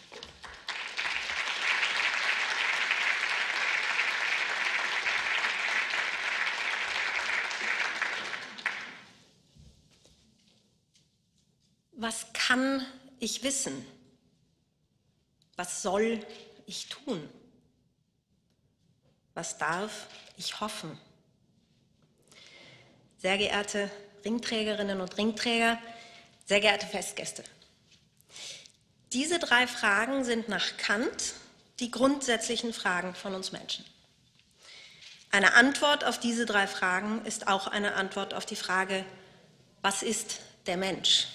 Was kann ich wissen? Was soll ich tun? Was darf ich hoffen? Sehr geehrte Ringträgerinnen und Ringträger, sehr geehrte Festgäste. Diese drei Fragen sind nach Kant die grundsätzlichen Fragen von uns Menschen. Eine Antwort auf diese drei Fragen ist auch eine Antwort auf die Frage, was ist der Mensch?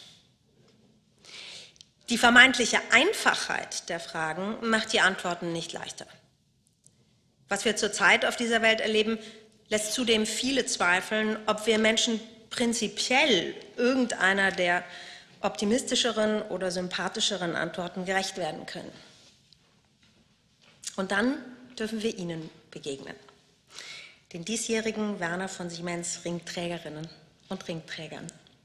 Die vermeintliche Einfachheit der Fragen macht die Antworten nicht leichter. Was wir zurzeit auf dieser Welt erleben, lässt zudem viele zweifeln, ob wir Menschen prinzipiell irgendeiner der optimistischeren oder sympathischeren Antworten gerecht werden können. Und dann dürfen wir ihnen begegnen, den diesjährigen Werner von Siemens Ringträgerinnen und Ringträgern.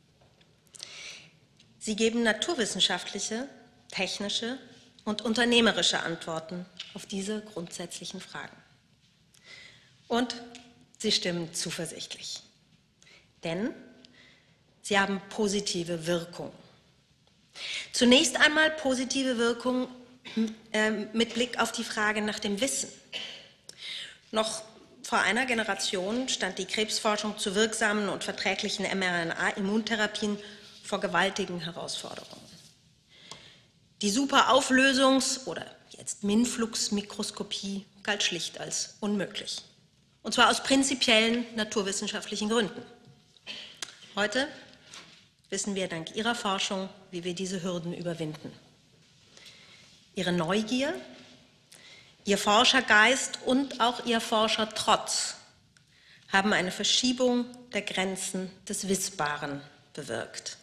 Sie geben naturwissenschaftliche, technische und unternehmerische Antworten auf diese grundsätzlichen Fragen. Und sie stimmen zuversichtlich, denn sie haben positive Wirkung. Zunächst einmal positive Wirkung äh, mit Blick auf die Frage nach dem Wissen. Noch vor einer Generation stand die Krebsforschung zu wirksamen und verträglichen M R N A-Immuntherapien vor gewaltigen Herausforderungen. Die Superauflösungs- oder jetzt Minflux-Mikroskopie galt schlicht als unmöglich. Und zwar aus prinzipiellen naturwissenschaftlichen Gründen. Heute wissen wir dank Ihrer Forschung, wie wir diese Hürden überwinden. Ihre Neugier, Ihr Forschergeist und auch Ihr Forschertrotz haben eine Verschiebung der Grenzen des Wissbaren bewirkt.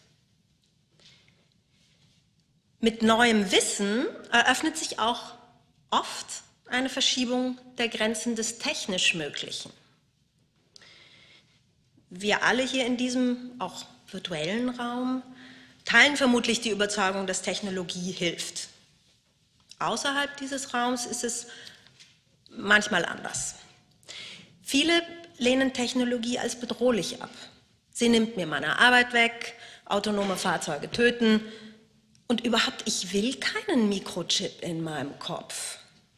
Mit neuem Wissen eröffnet sich auch oft eine Verschiebung der Grenzen des technisch Möglichen. Wir alle hier in diesem auch virtuellen Raum teilen vermutlich die Überzeugung, dass Technologie hilft. Außerhalb dieses Raums ist es manchmal anders. Viele lehnen Technologie als bedrohlich ab. Sie nimmt mir meine Arbeit weg, autonome Fahrzeuge töten und überhaupt, ich will keinen Mikrochip in meinem Kopf.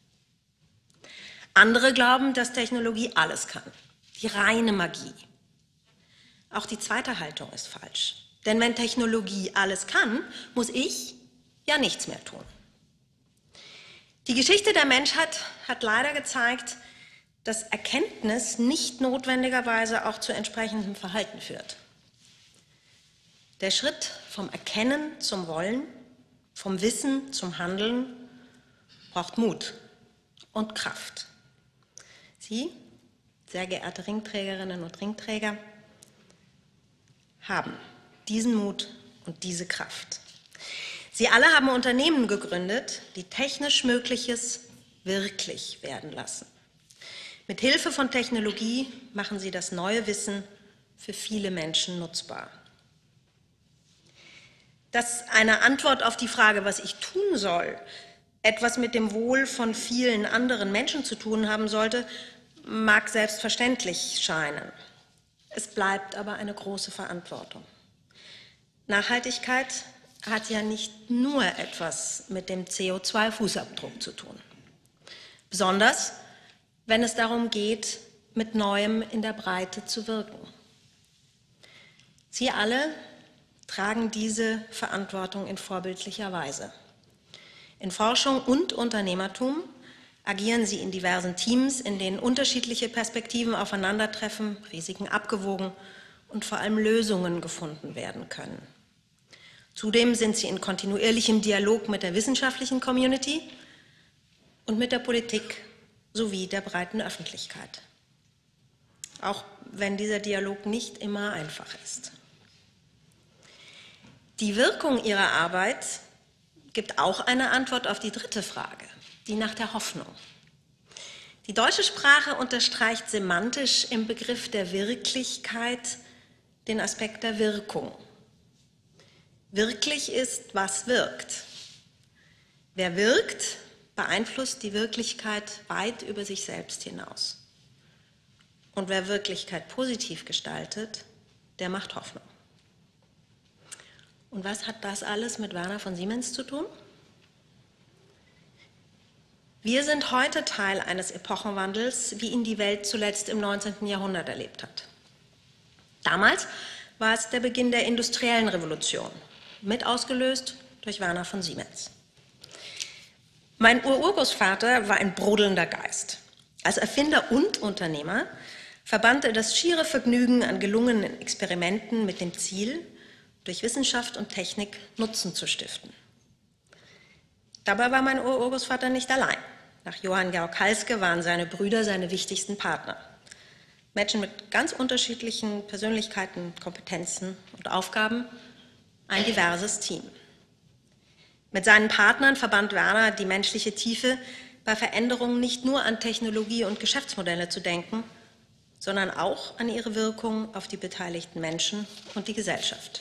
Andere glauben, dass Technologie alles kann, die reine Magie. Auch die zweite Haltung ist falsch. Denn wenn Technologie alles kann, muss ich ja nichts mehr tun. Die Geschichte der Menschheit hat leider gezeigt, dass Erkenntnis nicht notwendigerweise auch zu entsprechendem Verhalten führt. Der Schritt vom Erkennen zum Wollen, vom Wissen zum Handeln braucht Mut und Kraft. Sie, sehr geehrte Ringträgerinnen und Ringträger, haben diesen Mut und diese Kraft. Sie alle haben Unternehmen gegründet, die technisch Mögliches wirklich werden lassen. Mit Hilfe von Technologie machen sie das neue Wissen für viele Menschen nutzbar. Dass eine Antwort auf die Frage, was ich tun soll, etwas mit dem Wohl von vielen anderen Menschen zu tun haben sollte, mag selbstverständlich scheinen. Es bleibt aber eine große Verantwortung. Nachhaltigkeit hat ja nicht nur etwas mit dem C O zwei Fußabdruck zu tun. Besonders, wenn es darum geht, mit Neuem in der Breite zu wirken. Sie alle tragen diese Verantwortung in vorbildlicher Weise. In Forschung und Unternehmertum agieren sie in diversen Teams, in denen unterschiedliche Perspektiven aufeinandertreffen, Risiken abgewogen und vor allem Lösungen gefunden werden können. Zudem sind sie in kontinuierlichem Dialog mit der wissenschaftlichen Community und mit der Politik sowie der breiten Öffentlichkeit. Auch wenn dieser Dialog nicht immer einfach ist. Die Wirkung ihrer Arbeit gibt auch eine Antwort auf die dritte Frage, die nach der Hoffnung. Die deutsche Sprache unterstreicht semantisch im Begriff der Wirklichkeit den Aspekt der Wirkung. Wirklich ist, was wirkt. Wer wirkt, beeinflusst die Wirklichkeit weit über sich selbst hinaus. Und wer Wirklichkeit positiv gestaltet, der macht Hoffnung. Und was hat das alles mit Werner von Siemens zu tun? Wir sind heute Teil eines Epochenwandels, wie ihn die Welt zuletzt im neunzehnten Jahrhundert erlebt hat. Damals war es der Beginn der industriellen Revolution, mit ausgelöst durch Werner von Siemens. Mein Ururgroßvater war ein brodelnder Geist. Als Erfinder und Unternehmer verband er das schiere Vergnügen an gelungenen Experimenten mit dem Ziel, durch Wissenschaft und Technik Nutzen zu stiften. Dabei war mein Ururgroßvater nicht allein. Nach Johann Georg Halske waren seine Brüder seine wichtigsten Partner. Menschen mit ganz unterschiedlichen Persönlichkeiten, Kompetenzen und Aufgaben, ein diverses Team. Mit seinen Partnern verband Werner die menschliche Tiefe, bei Veränderungen nicht nur an Technologie und Geschäftsmodelle zu denken, sondern auch an ihre Wirkung auf die beteiligten Menschen und die Gesellschaft.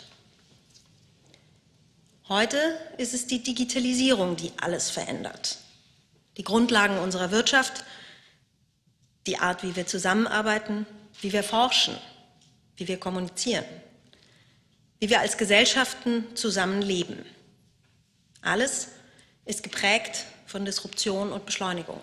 Heute ist es die Digitalisierung, die alles verändert. Die Grundlagen unserer Wirtschaft, die Art, wie wir zusammenarbeiten, wie wir forschen, wie wir kommunizieren, wie wir als Gesellschaften zusammenleben. Alles ist geprägt von Disruption und Beschleunigung.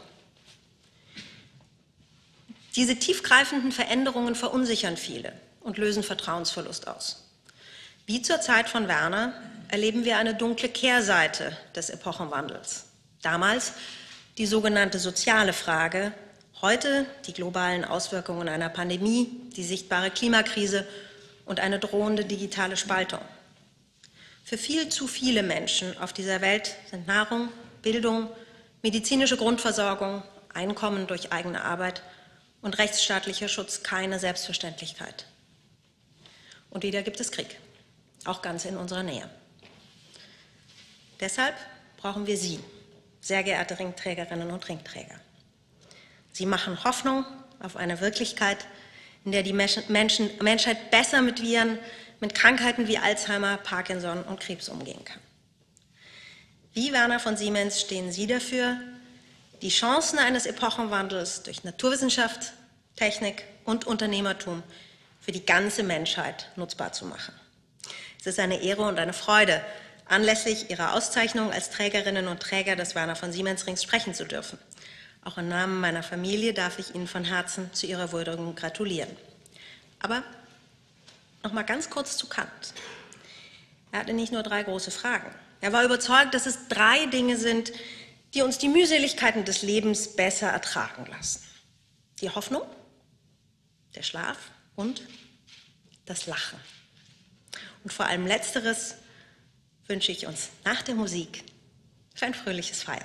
Diese tiefgreifenden Veränderungen verunsichern viele und lösen Vertrauensverlust aus. Wie zur Zeit von Werner erleben wir eine dunkle Kehrseite des Epochenwandels. Damals die sogenannte soziale Frage, heute die globalen Auswirkungen einer Pandemie, die sichtbare Klimakrise und eine drohende digitale Spaltung. Für viel zu viele Menschen auf dieser Welt sind Nahrung, Bildung, medizinische Grundversorgung, Einkommen durch eigene Arbeit und rechtsstaatlicher Schutz keine Selbstverständlichkeit. Und wieder gibt es Krieg, auch ganz in unserer Nähe. Deshalb brauchen wir Sie, sehr geehrte Ringträgerinnen und Ringträger. Sie machen Hoffnung auf eine Wirklichkeit, in der die Menschen, Menschheit besser mit Viren, mit Krankheiten wie Alzheimer, Parkinson und Krebs umgehen kann. Wie Werner von Siemens stehen Sie dafür, die Chancen eines Epochenwandels durch Naturwissenschaft, Technik und Unternehmertum für die ganze Menschheit nutzbar zu machen. Es ist eine Ehre und eine Freude, anlässlich Ihrer Auszeichnung als Trägerinnen und Träger des Werner von Siemens Rings sprechen zu dürfen. Auch im Namen meiner Familie darf ich Ihnen von Herzen zu Ihrer Würdigung gratulieren. Aber noch mal ganz kurz zu Kant. Er hatte nicht nur drei große Fragen. Er war überzeugt, dass es drei Dinge sind, die uns die Mühseligkeiten des Lebens besser ertragen lassen. Die Hoffnung, der Schlaf und das Lachen. Und vor allem Letzteres wünsche ich uns nach der Musik für ein fröhliches Feiern.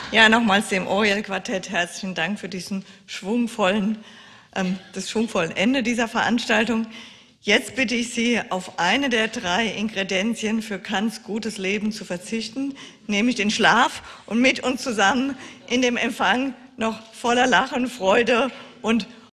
Ja, nochmals dem Oriel-Quartett herzlichen Dank für diesen schwungvollen, ähm, das schwungvollen Ende dieser Veranstaltung. Jetzt bitte ich Sie, auf eine der drei Ingredienzien für Kants gutes Leben zu verzichten, nämlich den Schlaf, und mit uns zusammen in dem Empfang noch voller Lachen, Freude und